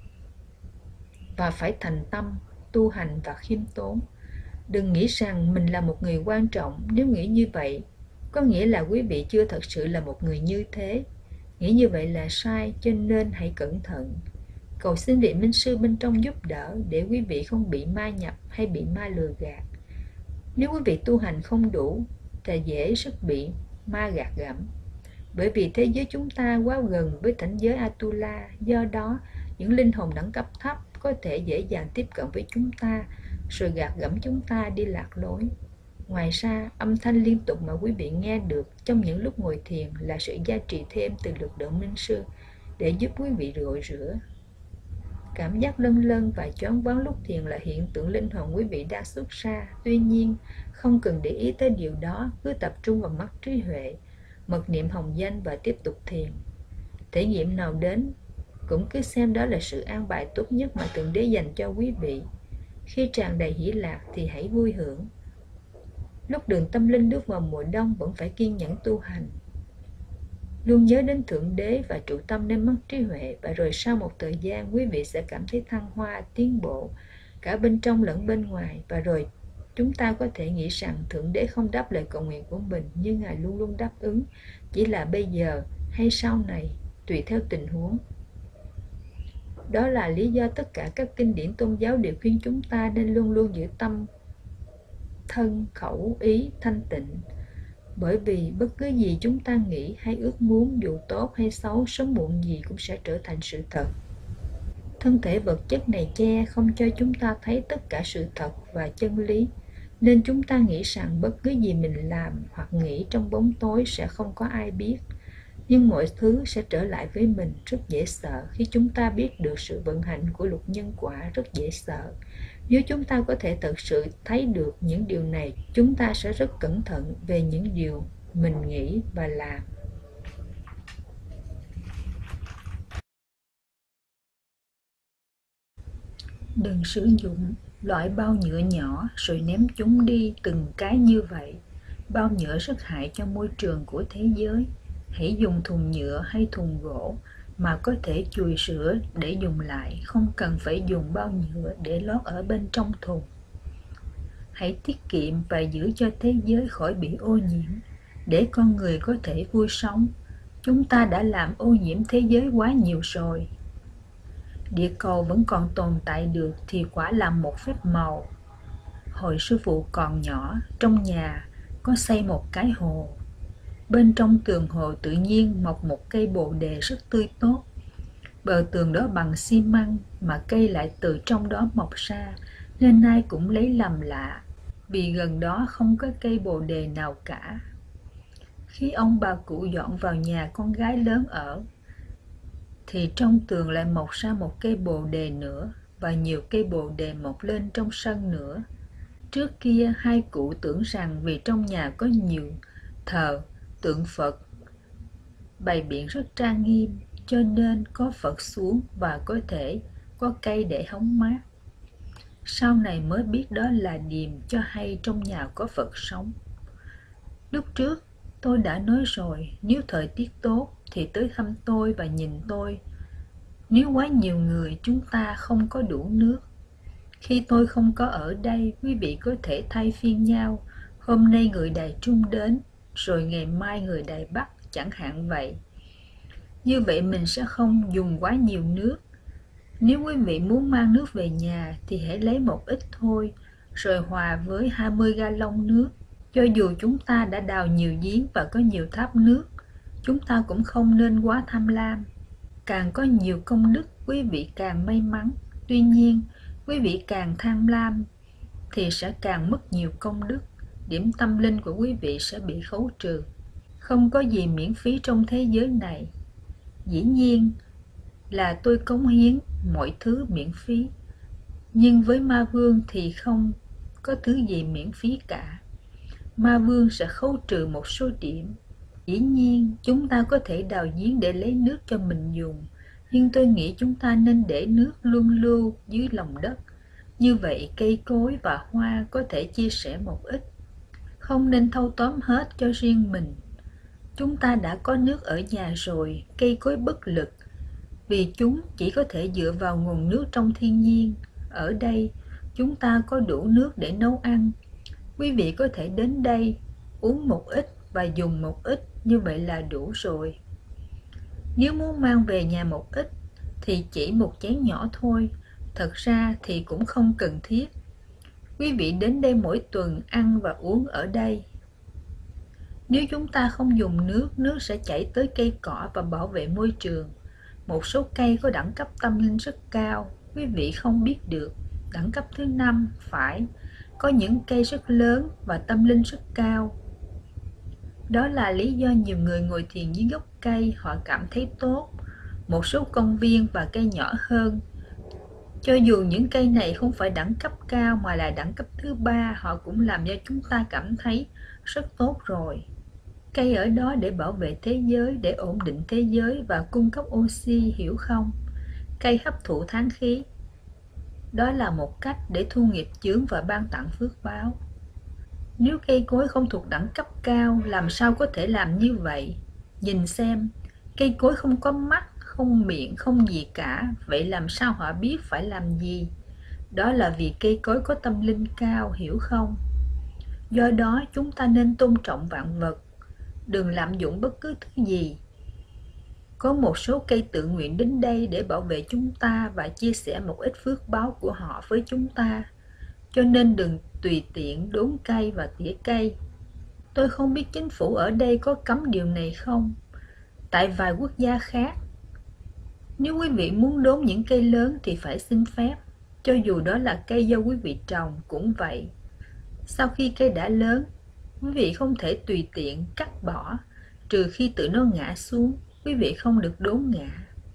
và phải thành tâm, tu hành và khiêm tốn. Đừng nghĩ rằng mình là một người quan trọng. Nếu nghĩ như vậy, có nghĩa là quý vị chưa thật sự là một người như thế. Nghĩ như vậy là sai, cho nên hãy cẩn thận. Cầu xin vị minh sư bên trong giúp đỡ để quý vị không bị ma nhập hay bị ma lừa gạt. Nếu quý vị tu hành không đủ, thì dễ rất bị ma gạt gẫm. Bởi vì thế giới chúng ta quá gần với cảnh giới Atula, do đó những linh hồn đẳng cấp thấp có thể dễ dàng tiếp cận với chúng ta, rồi gạt gẫm chúng ta đi lạc lối. Ngoài ra, âm thanh liên tục mà quý vị nghe được trong những lúc ngồi thiền là sự gia trì thêm từ lực lượng minh sư để giúp quý vị gội rửa. Cảm giác lân lân và choáng váng lúc thiền là hiện tượng linh hồn quý vị đang xuất ra. Tuy nhiên, không cần để ý tới điều đó, cứ tập trung vào mắt trí huệ, mật niệm hồng danh và tiếp tục thiền. Thể nghiệm nào đến, cũng cứ xem đó là sự an bài tốt nhất mà Thượng Đế dành cho quý vị. Khi tràn đầy hỷ lạc thì hãy vui hưởng. Lúc đường tâm linh bước vào mùa đông vẫn phải kiên nhẫn tu hành. Luôn nhớ đến Thượng Đế và trụ tâm đến mắt trí huệ, và rồi sau một thời gian quý vị sẽ cảm thấy thăng hoa, tiến bộ, cả bên trong lẫn bên ngoài. Và rồi chúng ta có thể nghĩ rằng Thượng Đế không đáp lời cầu nguyện của mình, nhưng Ngài luôn luôn đáp ứng, chỉ là bây giờ hay sau này, tùy theo tình huống. Đó là lý do tất cả các kinh điển tôn giáo đều khuyên chúng ta nên luôn luôn giữ tâm, thân, khẩu, ý thanh tịnh. Bởi vì bất cứ gì chúng ta nghĩ hay ước muốn, dù tốt hay xấu, sớm muộn gì cũng sẽ trở thành sự thật. Thân thể vật chất này che không cho chúng ta thấy tất cả sự thật và chân lý, nên chúng ta nghĩ rằng bất cứ gì mình làm hoặc nghĩ trong bóng tối sẽ không có ai biết. Nhưng mọi thứ sẽ trở lại với mình rất dễ sợ. Khi chúng ta biết được sự vận hành của luật nhân quả, rất dễ sợ. Nếu chúng ta có thể thật sự thấy được những điều này, chúng ta sẽ rất cẩn thận về những điều mình nghĩ và làm. Đừng sử dụng loại bao nhựa nhỏ rồi ném chúng đi từng cái như vậy. Bao nhựa rất hại cho môi trường của thế giới. Hãy dùng thùng nhựa hay thùng gỗ mà có thể chùi sữa để dùng lại, không cần phải dùng bao nhựa để lót ở bên trong thùng. Hãy tiết kiệm và giữ cho thế giới khỏi bị ô nhiễm, để con người có thể vui sống. Chúng ta đã làm ô nhiễm thế giới quá nhiều rồi. Địa cầu vẫn còn tồn tại được thì quả là một phép màu. Hồi sư phụ còn nhỏ, trong nhà có xây một cái hồ. Bên trong tường hồ tự nhiên mọc một cây bồ đề rất tươi tốt. Bờ tường đó bằng xi măng mà cây lại từ trong đó mọc ra, nên ai cũng lấy làm lạ, vì gần đó không có cây bồ đề nào cả. Khi ông bà cụ dọn vào nhà con gái lớn ở, thì trong tường lại mọc ra một cây bồ đề nữa, và nhiều cây bồ đề mọc lên trong sân nữa. Trước kia hai cụ tưởng rằng vì trong nhà có nhiều thờ, tượng Phật bày biện rất trang nghiêm, cho nên có Phật xuống và có thể có cây để hóng mát. Sau này mới biết đó là điềm cho hay trong nhà có Phật sống. Lúc trước tôi đã nói rồi, nếu thời tiết tốt thì tới thăm tôi và nhìn tôi. Nếu quá nhiều người, chúng ta không có đủ nước. Khi tôi không có ở đây, quý vị có thể thay phiên nhau. Hôm nay người Đài Trung đến, rồi ngày mai người Đài Bắc, chẳng hạn vậy. Như vậy mình sẽ không dùng quá nhiều nước. Nếu quý vị muốn mang nước về nhà thì hãy lấy một ít thôi, rồi hòa với hai mươi ga lông nước. Cho dù chúng ta đã đào nhiều giếng và có nhiều tháp nước, chúng ta cũng không nên quá tham lam. Càng có nhiều công đức, quý vị càng may mắn. Tuy nhiên, quý vị càng tham lam thì sẽ càng mất nhiều công đức. Điểm tâm linh của quý vị sẽ bị khấu trừ. Không có gì miễn phí trong thế giới này. Dĩ nhiên là tôi cống hiến mọi thứ miễn phí, nhưng với ma vương thì không có thứ gì miễn phí cả. Ma vương sẽ khấu trừ một số điểm. Dĩ nhiên chúng ta có thể đào giếng để lấy nước cho mình dùng, nhưng tôi nghĩ chúng ta nên để nước luân lưu dưới lòng đất. Như vậy cây cối và hoa có thể chia sẻ một ít, không nên thâu tóm hết cho riêng mình. Chúng ta đã có nước ở nhà rồi, cây cối bất lực, vì chúng chỉ có thể dựa vào nguồn nước trong thiên nhiên. Ở đây, chúng ta có đủ nước để nấu ăn. Quý vị có thể đến đây, uống một ít và dùng một ít, như vậy là đủ rồi. Nếu muốn mang về nhà một ít, thì chỉ một chén nhỏ thôi. Thật ra thì cũng không cần thiết. Quý vị đến đây mỗi tuần ăn và uống ở đây. Nếu chúng ta không dùng nước, nước sẽ chảy tới cây cỏ và bảo vệ môi trường. Một số cây có đẳng cấp tâm linh rất cao, quý vị không biết được. Đẳng cấp thứ năm, phải, có những cây rất lớn và tâm linh rất cao. Đó là lý do nhiều người ngồi thiền dưới gốc cây, họ cảm thấy tốt. Một số công viên và cây nhỏ hơn, cho dù những cây này không phải đẳng cấp cao mà là đẳng cấp thứ ba, họ cũng làm cho chúng ta cảm thấy rất tốt rồi. Cây ở đó để bảo vệ thế giới, để ổn định thế giới và cung cấp oxy, hiểu không? Cây hấp thụ tháng khí. Đó là một cách để thu nghiệp chướng và ban tặng phước báo. Nếu cây cối không thuộc đẳng cấp cao, làm sao có thể làm như vậy? Nhìn xem, cây cối không có mắt, không miệng, không gì cả. Vậy làm sao họ biết phải làm gì? Đó là vì cây cối có tâm linh cao, hiểu không? Do đó chúng ta nên tôn trọng vạn vật, đừng lạm dụng bất cứ thứ gì. Có một số cây tự nguyện đến đây để bảo vệ chúng ta và chia sẻ một ít phước báo của họ với chúng ta. Cho nên đừng tùy tiện đốn cây và tỉa cây. Tôi không biết chính phủ ở đây có cấm điều này không. Tại vài quốc gia khác, nếu quý vị muốn đốn những cây lớn thì phải xin phép, cho dù đó là cây do quý vị trồng cũng vậy. Sau khi cây đã lớn, quý vị không thể tùy tiện cắt bỏ, trừ khi tự nó ngã xuống, quý vị không được đốn ngã.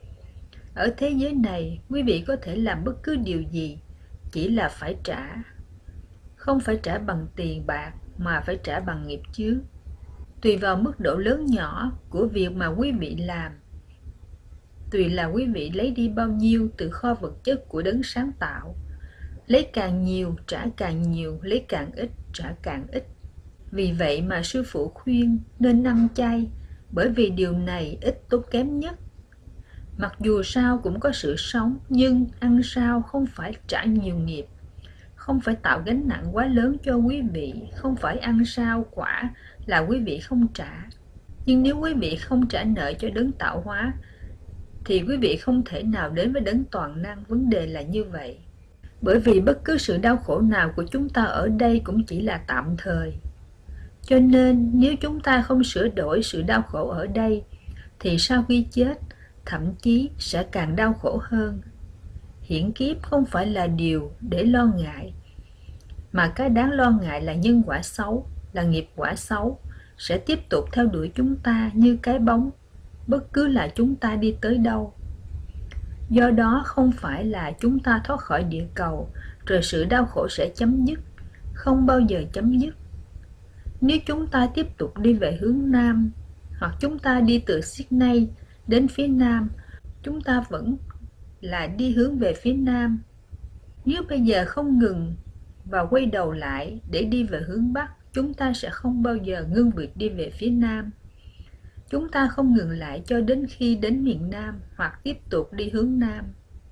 Ở thế giới này, quý vị có thể làm bất cứ điều gì, chỉ là phải trả. Không phải trả bằng tiền bạc, mà phải trả bằng nghiệp chướng. Tùy vào mức độ lớn nhỏ của việc mà quý vị làm, tùy là quý vị lấy đi bao nhiêu từ kho vật chất của đấng sáng tạo. Lấy càng nhiều, trả càng nhiều, lấy càng ít, trả càng ít. Vì vậy mà sư phụ khuyên nên ăn chay, bởi vì điều này ít tốn kém nhất. Mặc dù sao cũng có sự sống, nhưng ăn sao không phải trả nhiều nghiệp, không phải tạo gánh nặng quá lớn cho quý vị, không phải ăn sao quả là quý vị không trả. Nhưng nếu quý vị không trả nợ cho đấng tạo hóa, thì quý vị không thể nào đến với đấng toàn năng. Vấn đề là như vậy. Bởi vì bất cứ sự đau khổ nào của chúng ta ở đây cũng chỉ là tạm thời. Cho nên nếu chúng ta không sửa đổi sự đau khổ ở đây, thì sau khi chết, thậm chí sẽ càng đau khổ hơn. Hiển kiếp không phải là điều để lo ngại, mà cái đáng lo ngại là nhân quả xấu, là nghiệp quả xấu, sẽ tiếp tục theo đuổi chúng ta như cái bóng, bất cứ là chúng ta đi tới đâu. Do đó không phải là chúng ta thoát khỏi địa cầu, rồi sự đau khổ sẽ chấm dứt, không bao giờ chấm dứt. Nếu chúng ta tiếp tục đi về hướng Nam, hoặc chúng ta đi từ Sydney đến phía Nam, chúng ta vẫn là đi hướng về phía Nam. Nếu bây giờ không ngừng và quay đầu lại để đi về hướng Bắc, chúng ta sẽ không bao giờ ngưng việc đi về phía Nam. Chúng ta không ngừng lại cho đến khi đến miền Nam hoặc tiếp tục đi hướng Nam.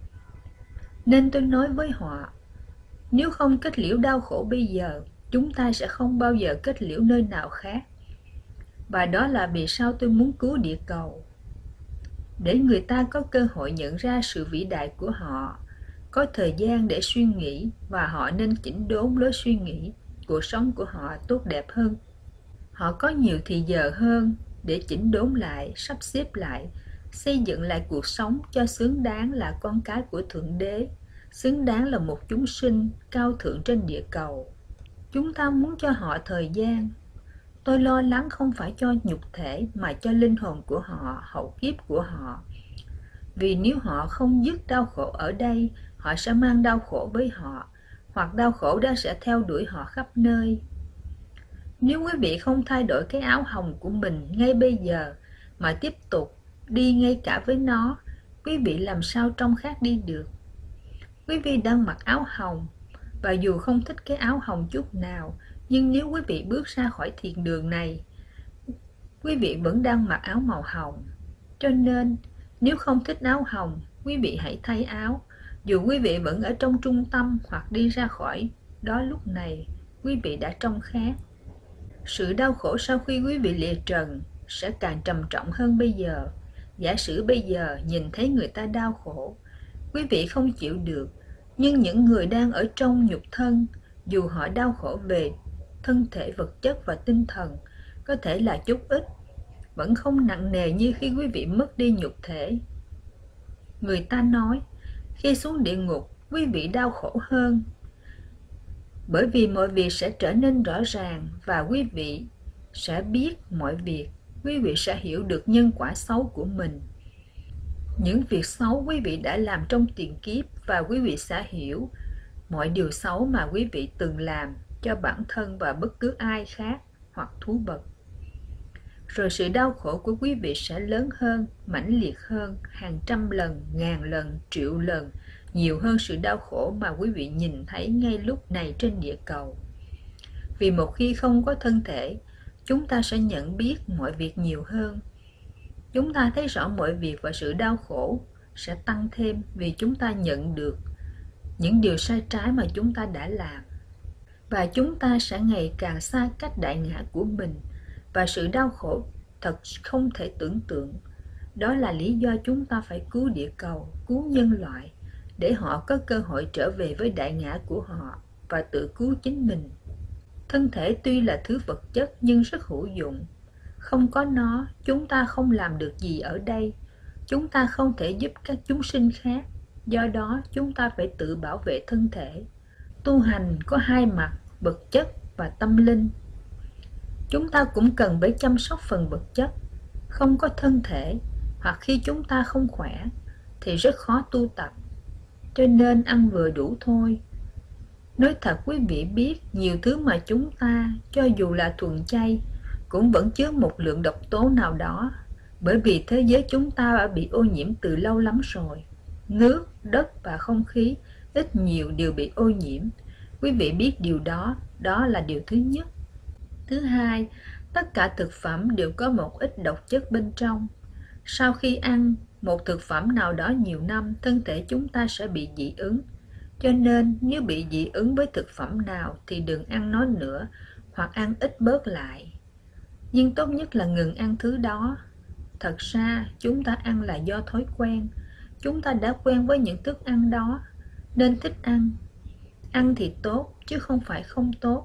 Nên tôi nói với họ, nếu không kết liễu đau khổ bây giờ, chúng ta sẽ không bao giờ kết liễu nơi nào khác. Và đó là vì sao tôi muốn cứu địa cầu. Để người ta có cơ hội nhận ra sự vĩ đại của họ, có thời gian để suy nghĩ, và họ nên chỉnh đốn lối suy nghĩ, cuộc sống của họ tốt đẹp hơn. Họ có nhiều thì giờ hơn để chỉnh đốn lại, sắp xếp lại, xây dựng lại cuộc sống cho xứng đáng là con cái của Thượng Đế, xứng đáng là một chúng sinh cao thượng trên địa cầu. Chúng ta muốn cho họ thời gian. Tôi lo lắng không phải cho nhục thể mà cho linh hồn của họ, hậu kiếp của họ. Vì nếu họ không dứt đau khổ ở đây, họ sẽ mang đau khổ với họ, hoặc đau khổ đó sẽ theo đuổi họ khắp nơi. Nếu quý vị không thay đổi cái áo hồng của mình ngay bây giờ, mà tiếp tục đi ngay cả với nó, quý vị làm sao trông khác đi được. Quý vị đang mặc áo hồng, và dù không thích cái áo hồng chút nào, nhưng nếu quý vị bước ra khỏi thiền đường này, quý vị vẫn đang mặc áo màu hồng. Cho nên, nếu không thích áo hồng, quý vị hãy thay áo. Dù quý vị vẫn ở trong trung tâm hoặc đi ra khỏi đó lúc này, quý vị đã trông khác. Sự đau khổ sau khi quý vị lìa trần sẽ càng trầm trọng hơn bây giờ. Giả sử bây giờ nhìn thấy người ta đau khổ, quý vị không chịu được, nhưng những người đang ở trong nhục thân, dù họ đau khổ về thân thể vật chất và tinh thần, có thể là chút ít, vẫn không nặng nề như khi quý vị mất đi nhục thể. Người ta nói, khi xuống địa ngục, quý vị đau khổ hơn, bởi vì mọi việc sẽ trở nên rõ ràng và quý vị sẽ biết mọi việc. Quý vị sẽ hiểu được nhân quả xấu của mình, những việc xấu quý vị đã làm trong tiền kiếp, và quý vị sẽ hiểu mọi điều xấu mà quý vị từng làm cho bản thân và bất cứ ai khác hoặc thú vật. Rồi sự đau khổ của quý vị sẽ lớn hơn, mãnh liệt hơn, hàng trăm lần, ngàn lần, triệu lần, nhiều hơn sự đau khổ mà quý vị nhìn thấy ngay lúc này trên địa cầu. Vì một khi không có thân thể, chúng ta sẽ nhận biết mọi việc nhiều hơn. Chúng ta thấy rõ mọi việc và sự đau khổ sẽ tăng thêm vì chúng ta nhận được những điều sai trái mà chúng ta đã làm. Và chúng ta sẽ ngày càng xa cách đại ngã của mình, và sự đau khổ thật không thể tưởng tượng. Đó là lý do chúng ta phải cứu địa cầu, cứu nhân loại, để họ có cơ hội trở về với đại ngã của họ và tự cứu chính mình. Thân thể tuy là thứ vật chất nhưng rất hữu dụng. Không có nó, chúng ta không làm được gì ở đây. Chúng ta không thể giúp các chúng sinh khác. Do đó, chúng ta phải tự bảo vệ thân thể. Tu hành có hai mặt, vật chất và tâm linh. Chúng ta cũng cần phải chăm sóc phần vật chất. Không có thân thể, hoặc khi chúng ta không khỏe, thì rất khó tu tập. Cho nên ăn vừa đủ thôi. Nói thật quý vị biết, nhiều thứ mà chúng ta, cho dù là thuần chay, cũng vẫn chứa một lượng độc tố nào đó, bởi vì thế giới chúng ta đã bị ô nhiễm từ lâu lắm rồi. Nước, đất và không khí ít nhiều đều bị ô nhiễm. Quý vị biết điều đó, đó là điều thứ nhất. Thứ hai, tất cả thực phẩm đều có một ít độc chất bên trong. Sau khi ăn một thực phẩm nào đó nhiều năm, thân thể chúng ta sẽ bị dị ứng. Cho nên nếu bị dị ứng với thực phẩm nào thì đừng ăn nó nữa, hoặc ăn ít bớt lại. Nhưng tốt nhất là ngừng ăn thứ đó. Thật ra chúng ta ăn là do thói quen. Chúng ta đã quen với những thức ăn đó, nên thích ăn. Ăn thì tốt, chứ không phải không tốt.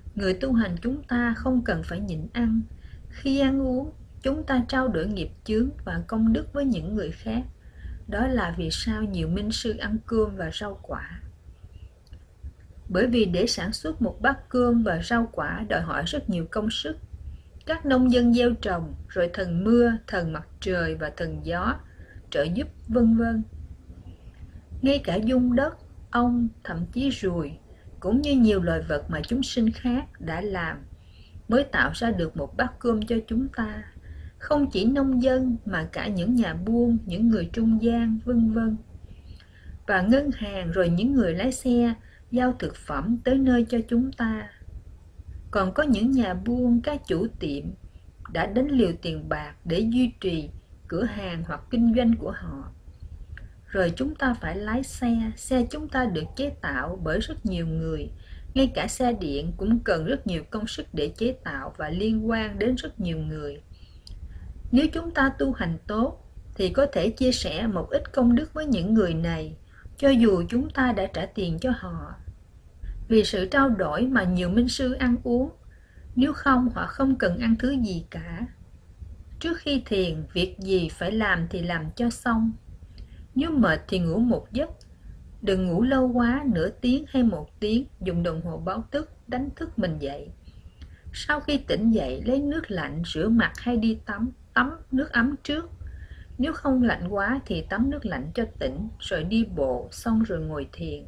Người tu hành chúng ta không cần phải nhịn ăn. Khi ăn uống, chúng ta trao đổi nghiệp chướng và công đức với những người khác. Đó là vì sao nhiều minh sư ăn cơm và rau quả. Bởi vì để sản xuất một bát cơm và rau quả đòi hỏi rất nhiều công sức. Các nông dân gieo trồng, rồi thần mưa, thần mặt trời và thần gió trợ giúp, vân vân. Ngay cả giun đất, ong, thậm chí ruồi, cũng như nhiều loài vật mà chúng sinh khác đã làm, mới tạo ra được một bát cơm cho chúng ta. Không chỉ nông dân mà cả những nhà buôn, những người trung gian, vân vân. Và ngân hàng rồi những người lái xe giao thực phẩm tới nơi cho chúng ta. Còn có những nhà buôn, các chủ tiệm đã đánh liều tiền bạc để duy trì cửa hàng hoặc kinh doanh của họ. Rồi chúng ta phải lái xe, xe chúng ta được chế tạo bởi rất nhiều người. Ngay cả xe điện cũng cần rất nhiều công sức để chế tạo và liên quan đến rất nhiều người. Nếu chúng ta tu hành tốt, thì có thể chia sẻ một ít công đức với những người này, cho dù chúng ta đã trả tiền cho họ. Vì sự trao đổi mà nhiều minh sư ăn uống, nếu không họ không cần ăn thứ gì cả. Trước khi thiền, việc gì phải làm thì làm cho xong. Nếu mệt thì ngủ một giấc. Đừng ngủ lâu quá, nửa tiếng hay một tiếng, dùng đồng hồ báo thức đánh thức mình dậy. Sau khi tỉnh dậy, lấy nước lạnh rửa mặt hay đi tắm, tắm nước ấm trước. Nếu không lạnh quá thì tắm nước lạnh cho tỉnh, rồi đi bộ, xong rồi ngồi thiền.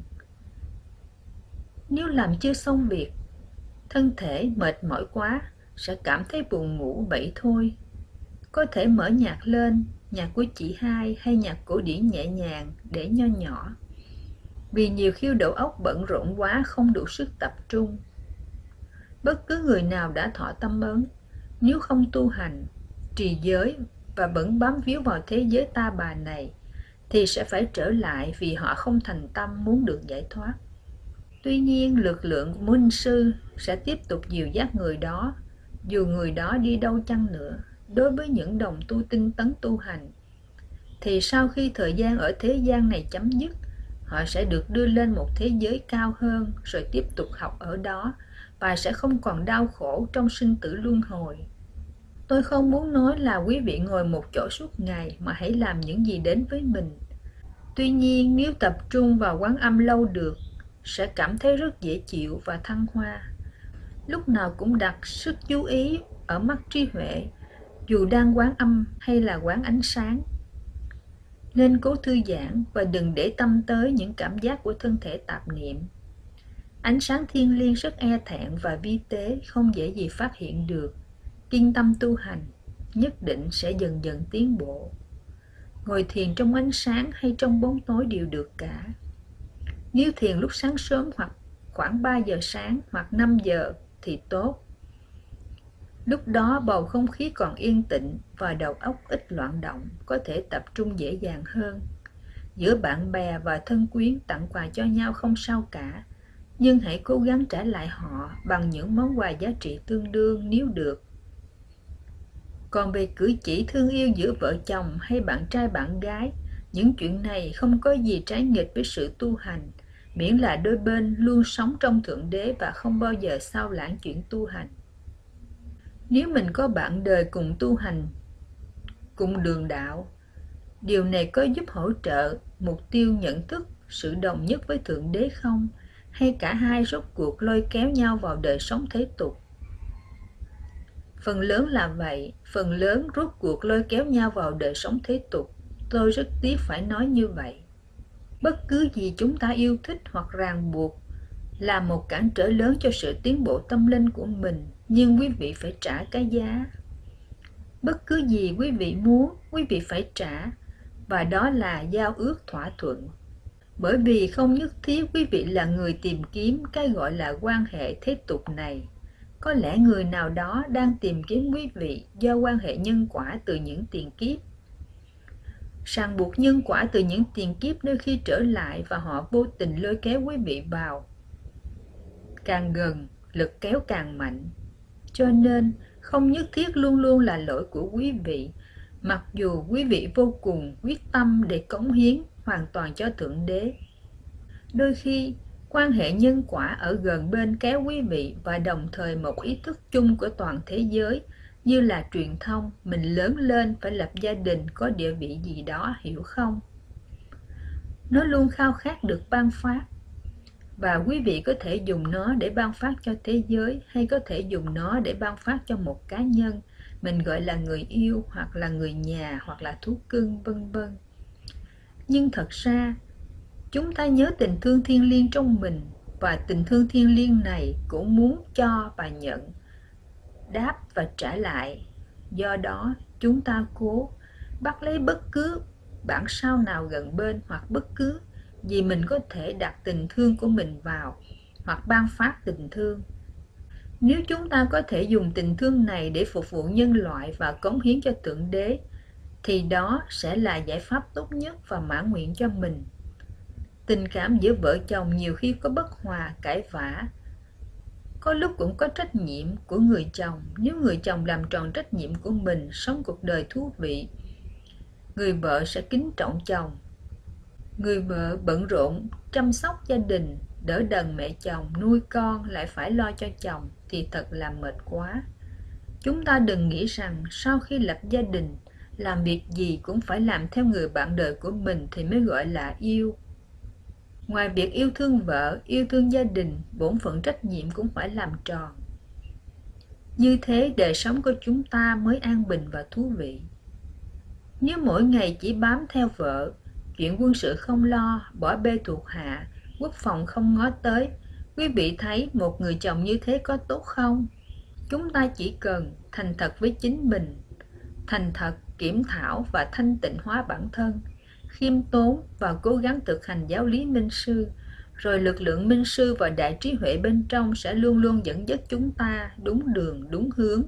Nếu làm chưa xong việc, thân thể mệt mỏi quá, sẽ cảm thấy buồn ngủ vậy thôi. Có thể mở nhạc lên, nhạc của chị hai hay nhạc cổ điển nhẹ nhàng để nho nhỏ. Vì nhiều khi đầu óc bận rộn quá không đủ sức tập trung. Bất cứ người nào đã thọ tâm ấn, nếu không tu hành, trì giới và vẫn bám víu vào thế giới ta bà này, thì sẽ phải trở lại vì họ không thành tâm muốn được giải thoát. Tuy nhiên, lực lượng của minh sư sẽ tiếp tục dìu dắt người đó, dù người đó đi đâu chăng nữa. Đối với những đồng tu tinh tấn tu hành, thì sau khi thời gian ở thế gian này chấm dứt, họ sẽ được đưa lên một thế giới cao hơn, rồi tiếp tục học ở đó, và sẽ không còn đau khổ trong sinh tử luân hồi. Tôi không muốn nói là quý vị ngồi một chỗ suốt ngày, mà hãy làm những gì đến với mình. Tuy nhiên, nếu tập trung vào quán âm lâu được, sẽ cảm thấy rất dễ chịu và thăng hoa. Lúc nào cũng đặt sức chú ý ở mắt trí huệ, dù đang quán âm hay là quán ánh sáng. Nên cố thư giãn và đừng để tâm tới những cảm giác của thân thể tạp niệm. Ánh sáng thiên liêng rất e thẹn và vi tế, không dễ gì phát hiện được. Kiên tâm tu hành, nhất định sẽ dần dần tiến bộ. Ngồi thiền trong ánh sáng hay trong bóng tối đều được cả. Nếu thiền lúc sáng sớm hoặc khoảng ba giờ sáng hoặc năm giờ thì tốt. Lúc đó bầu không khí còn yên tĩnh và đầu óc ít loạn động, có thể tập trung dễ dàng hơn. Giữa bạn bè và thân quyến tặng quà cho nhau không sao cả, nhưng hãy cố gắng trả lại họ bằng những món quà giá trị tương đương nếu được. Còn về cử chỉ thương yêu giữa vợ chồng hay bạn trai bạn gái, những chuyện này không có gì trái nghịch với sự tu hành, miễn là đôi bên luôn sống trong Thượng Đế và không bao giờ sao lãng chuyện tu hành. Nếu mình có bạn đời cùng tu hành, cùng đường đạo, điều này có giúp hỗ trợ mục tiêu nhận thức sự đồng nhất với Thượng Đế không? Hay cả hai rốt cuộc lôi kéo nhau vào đời sống thế tục? Phần lớn là vậy, phần lớn rốt cuộc lôi kéo nhau vào đời sống thế tục. Tôi rất tiếc phải nói như vậy. Bất cứ gì chúng ta yêu thích hoặc ràng buộc là một cản trở lớn cho sự tiến bộ tâm linh của mình, nhưng quý vị phải trả cái giá. Bất cứ gì quý vị muốn, quý vị phải trả, và đó là giao ước thỏa thuận. Bởi vì không nhất thiết quý vị là người tìm kiếm cái gọi là quan hệ thế tục này. Có lẽ người nào đó đang tìm kiếm quý vị do quan hệ nhân quả từ những tiền kiếp. Ràng buộc nhân quả từ những tiền kiếp đôi khi trở lại và họ vô tình lôi kéo quý vị vào. Càng gần, lực kéo càng mạnh. Cho nên, không nhất thiết luôn luôn là lỗi của quý vị, mặc dù quý vị vô cùng quyết tâm để cống hiến hoàn toàn cho Thượng Đế. Đôi khi, Quan hệ nhân quả ở gần bên kéo quý vị và đồng thời một ý thức chung của toàn thế giới như là truyền thông, mình lớn lên phải lập gia đình có địa vị gì đó, hiểu không? Nó luôn khao khát được ban phát, và quý vị có thể dùng nó để ban phát cho thế giới, hay có thể dùng nó để ban phát cho một cá nhân mình gọi là người yêu, hoặc là người nhà, hoặc là thú cưng, vân vân. Nhưng thật ra chúng ta nhớ tình thương thiêng liêng trong mình, và tình thương thiêng liêng này cũng muốn cho và nhận, đáp và trả lại. Do đó chúng ta cố bắt lấy bất cứ bản sao nào gần bên, hoặc bất cứ gì mình có thể đặt tình thương của mình vào, hoặc ban phát tình thương. Nếu chúng ta có thể dùng tình thương này để phục vụ nhân loại và cống hiến cho Thượng Đế, thì đó sẽ là giải pháp tốt nhất và mãn nguyện cho mình. Tình cảm giữa vợ chồng nhiều khi có bất hòa, cãi vã. Có lúc cũng có trách nhiệm của người chồng. Nếu người chồng làm tròn trách nhiệm của mình, sống cuộc đời thú vị, người vợ sẽ kính trọng chồng. Người vợ bận rộn chăm sóc gia đình, đỡ đần mẹ chồng, nuôi con, lại phải lo cho chồng, thì thật là mệt quá. Chúng ta đừng nghĩ rằng sau khi lập gia đình, làm việc gì cũng phải làm theo người bạn đời của mình thì mới gọi là yêu. Ngoài việc yêu thương vợ, yêu thương gia đình, bổn phận trách nhiệm cũng phải làm tròn. Như thế đời sống của chúng ta mới an bình và thú vị. Nếu mỗi ngày chỉ bám theo vợ, chuyện quân sự không lo, bỏ bê thuộc hạ, quốc phòng không ngó tới, quý vị thấy một người chồng như thế có tốt không? Chúng ta chỉ cần thành thật với chính mình, thành thật, kiểm thảo và thanh tịnh hóa bản thân, khiêm tốn và cố gắng thực hành giáo lý minh sư, rồi lực lượng minh sư và đại trí huệ bên trong sẽ luôn luôn dẫn dắt chúng ta đúng đường, đúng hướng.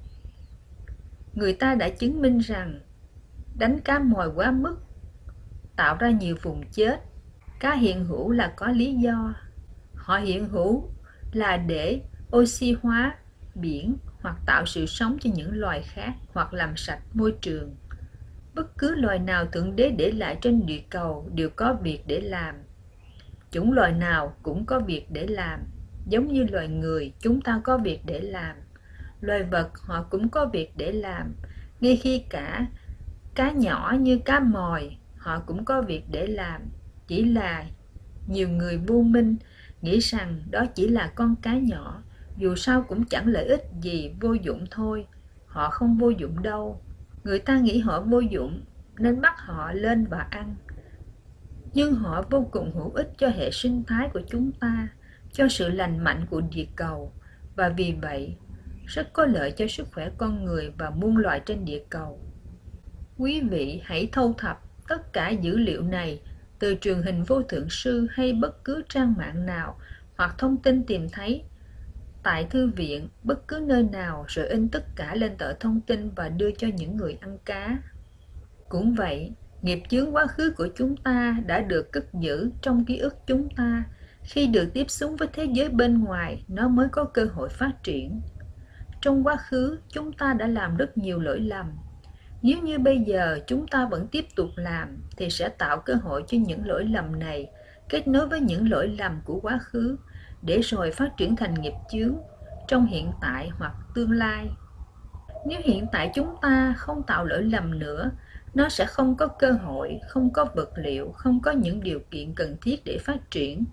Người ta đã chứng minh rằng đánh cá mồi quá mức tạo ra nhiều vùng chết. Cá hiện hữu là có lý do. Họ hiện hữu là để oxy hóa biển, hoặc tạo sự sống cho những loài khác, hoặc làm sạch môi trường. Bất cứ loài nào Thượng Đế để lại trên địa cầu đều có việc để làm. Chủng loài nào cũng có việc để làm. Giống như loài người, chúng ta có việc để làm. Loài vật họ cũng có việc để làm. Ngay khi cả cá nhỏ như cá mòi, họ cũng có việc để làm. Chỉ là nhiều người vô minh nghĩ rằng đó chỉ là con cá nhỏ, dù sao cũng chẳng lợi ích gì, vô dụng thôi. Họ không vô dụng đâu. Người ta nghĩ họ vô dụng nên bắt họ lên và ăn. Nhưng họ vô cùng hữu ích cho hệ sinh thái của chúng ta, cho sự lành mạnh của địa cầu, và vì vậy rất có lợi cho sức khỏe con người và muôn loài trên địa cầu. Quý vị hãy thâu thập tất cả dữ liệu này từ truyền hình Vô Thượng Sư hay bất cứ trang mạng nào, hoặc thông tin tìm thấy tại thư viện, bất cứ nơi nào, rồi in tất cả lên tờ thông tin và đưa cho những người ăn cá. Cũng vậy, nghiệp chướng quá khứ của chúng ta đã được cất giữ trong ký ức chúng ta. Khi được tiếp xúc với thế giới bên ngoài, nó mới có cơ hội phát triển. Trong quá khứ, chúng ta đã làm rất nhiều lỗi lầm. Nếu như bây giờ chúng ta vẫn tiếp tục làm, thì sẽ tạo cơ hội cho những lỗi lầm này kết nối với những lỗi lầm của quá khứ, để rồi phát triển thành nghiệp chướng trong hiện tại hoặc tương lai. Nếu hiện tại chúng ta không tạo lỗi lầm nữa, nó sẽ không có cơ hội, không có vật liệu, không có những điều kiện cần thiết để phát triển.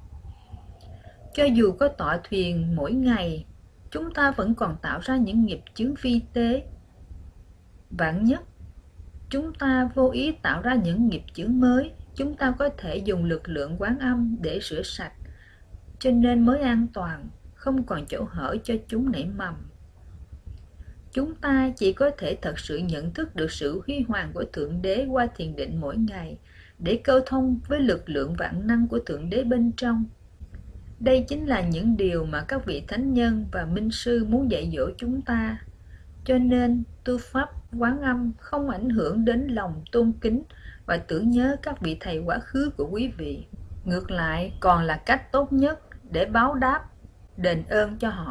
Cho dù có tọa thuyền mỗi ngày, chúng ta vẫn còn tạo ra những nghiệp chướng vi tế. Vạn nhất, chúng ta vô ý tạo ra những nghiệp chướng mới, chúng ta có thể dùng lực lượng quán âm để rửa sạch, cho nên mới an toàn, không còn chỗ hở cho chúng nảy mầm. Chúng ta chỉ có thể thật sự nhận thức được sự huy hoàng của Thượng Đế qua thiền định mỗi ngày, để câu thông với lực lượng vạn năng của Thượng Đế bên trong. Đây chính là những điều mà các vị thánh nhân và minh sư muốn dạy dỗ chúng ta. Cho nên, tu pháp quán âm không ảnh hưởng đến lòng tôn kính và tưởng nhớ các vị thầy quá khứ của quý vị. Ngược lại, còn là cách tốt nhất để báo đáp, đền ơn cho họ.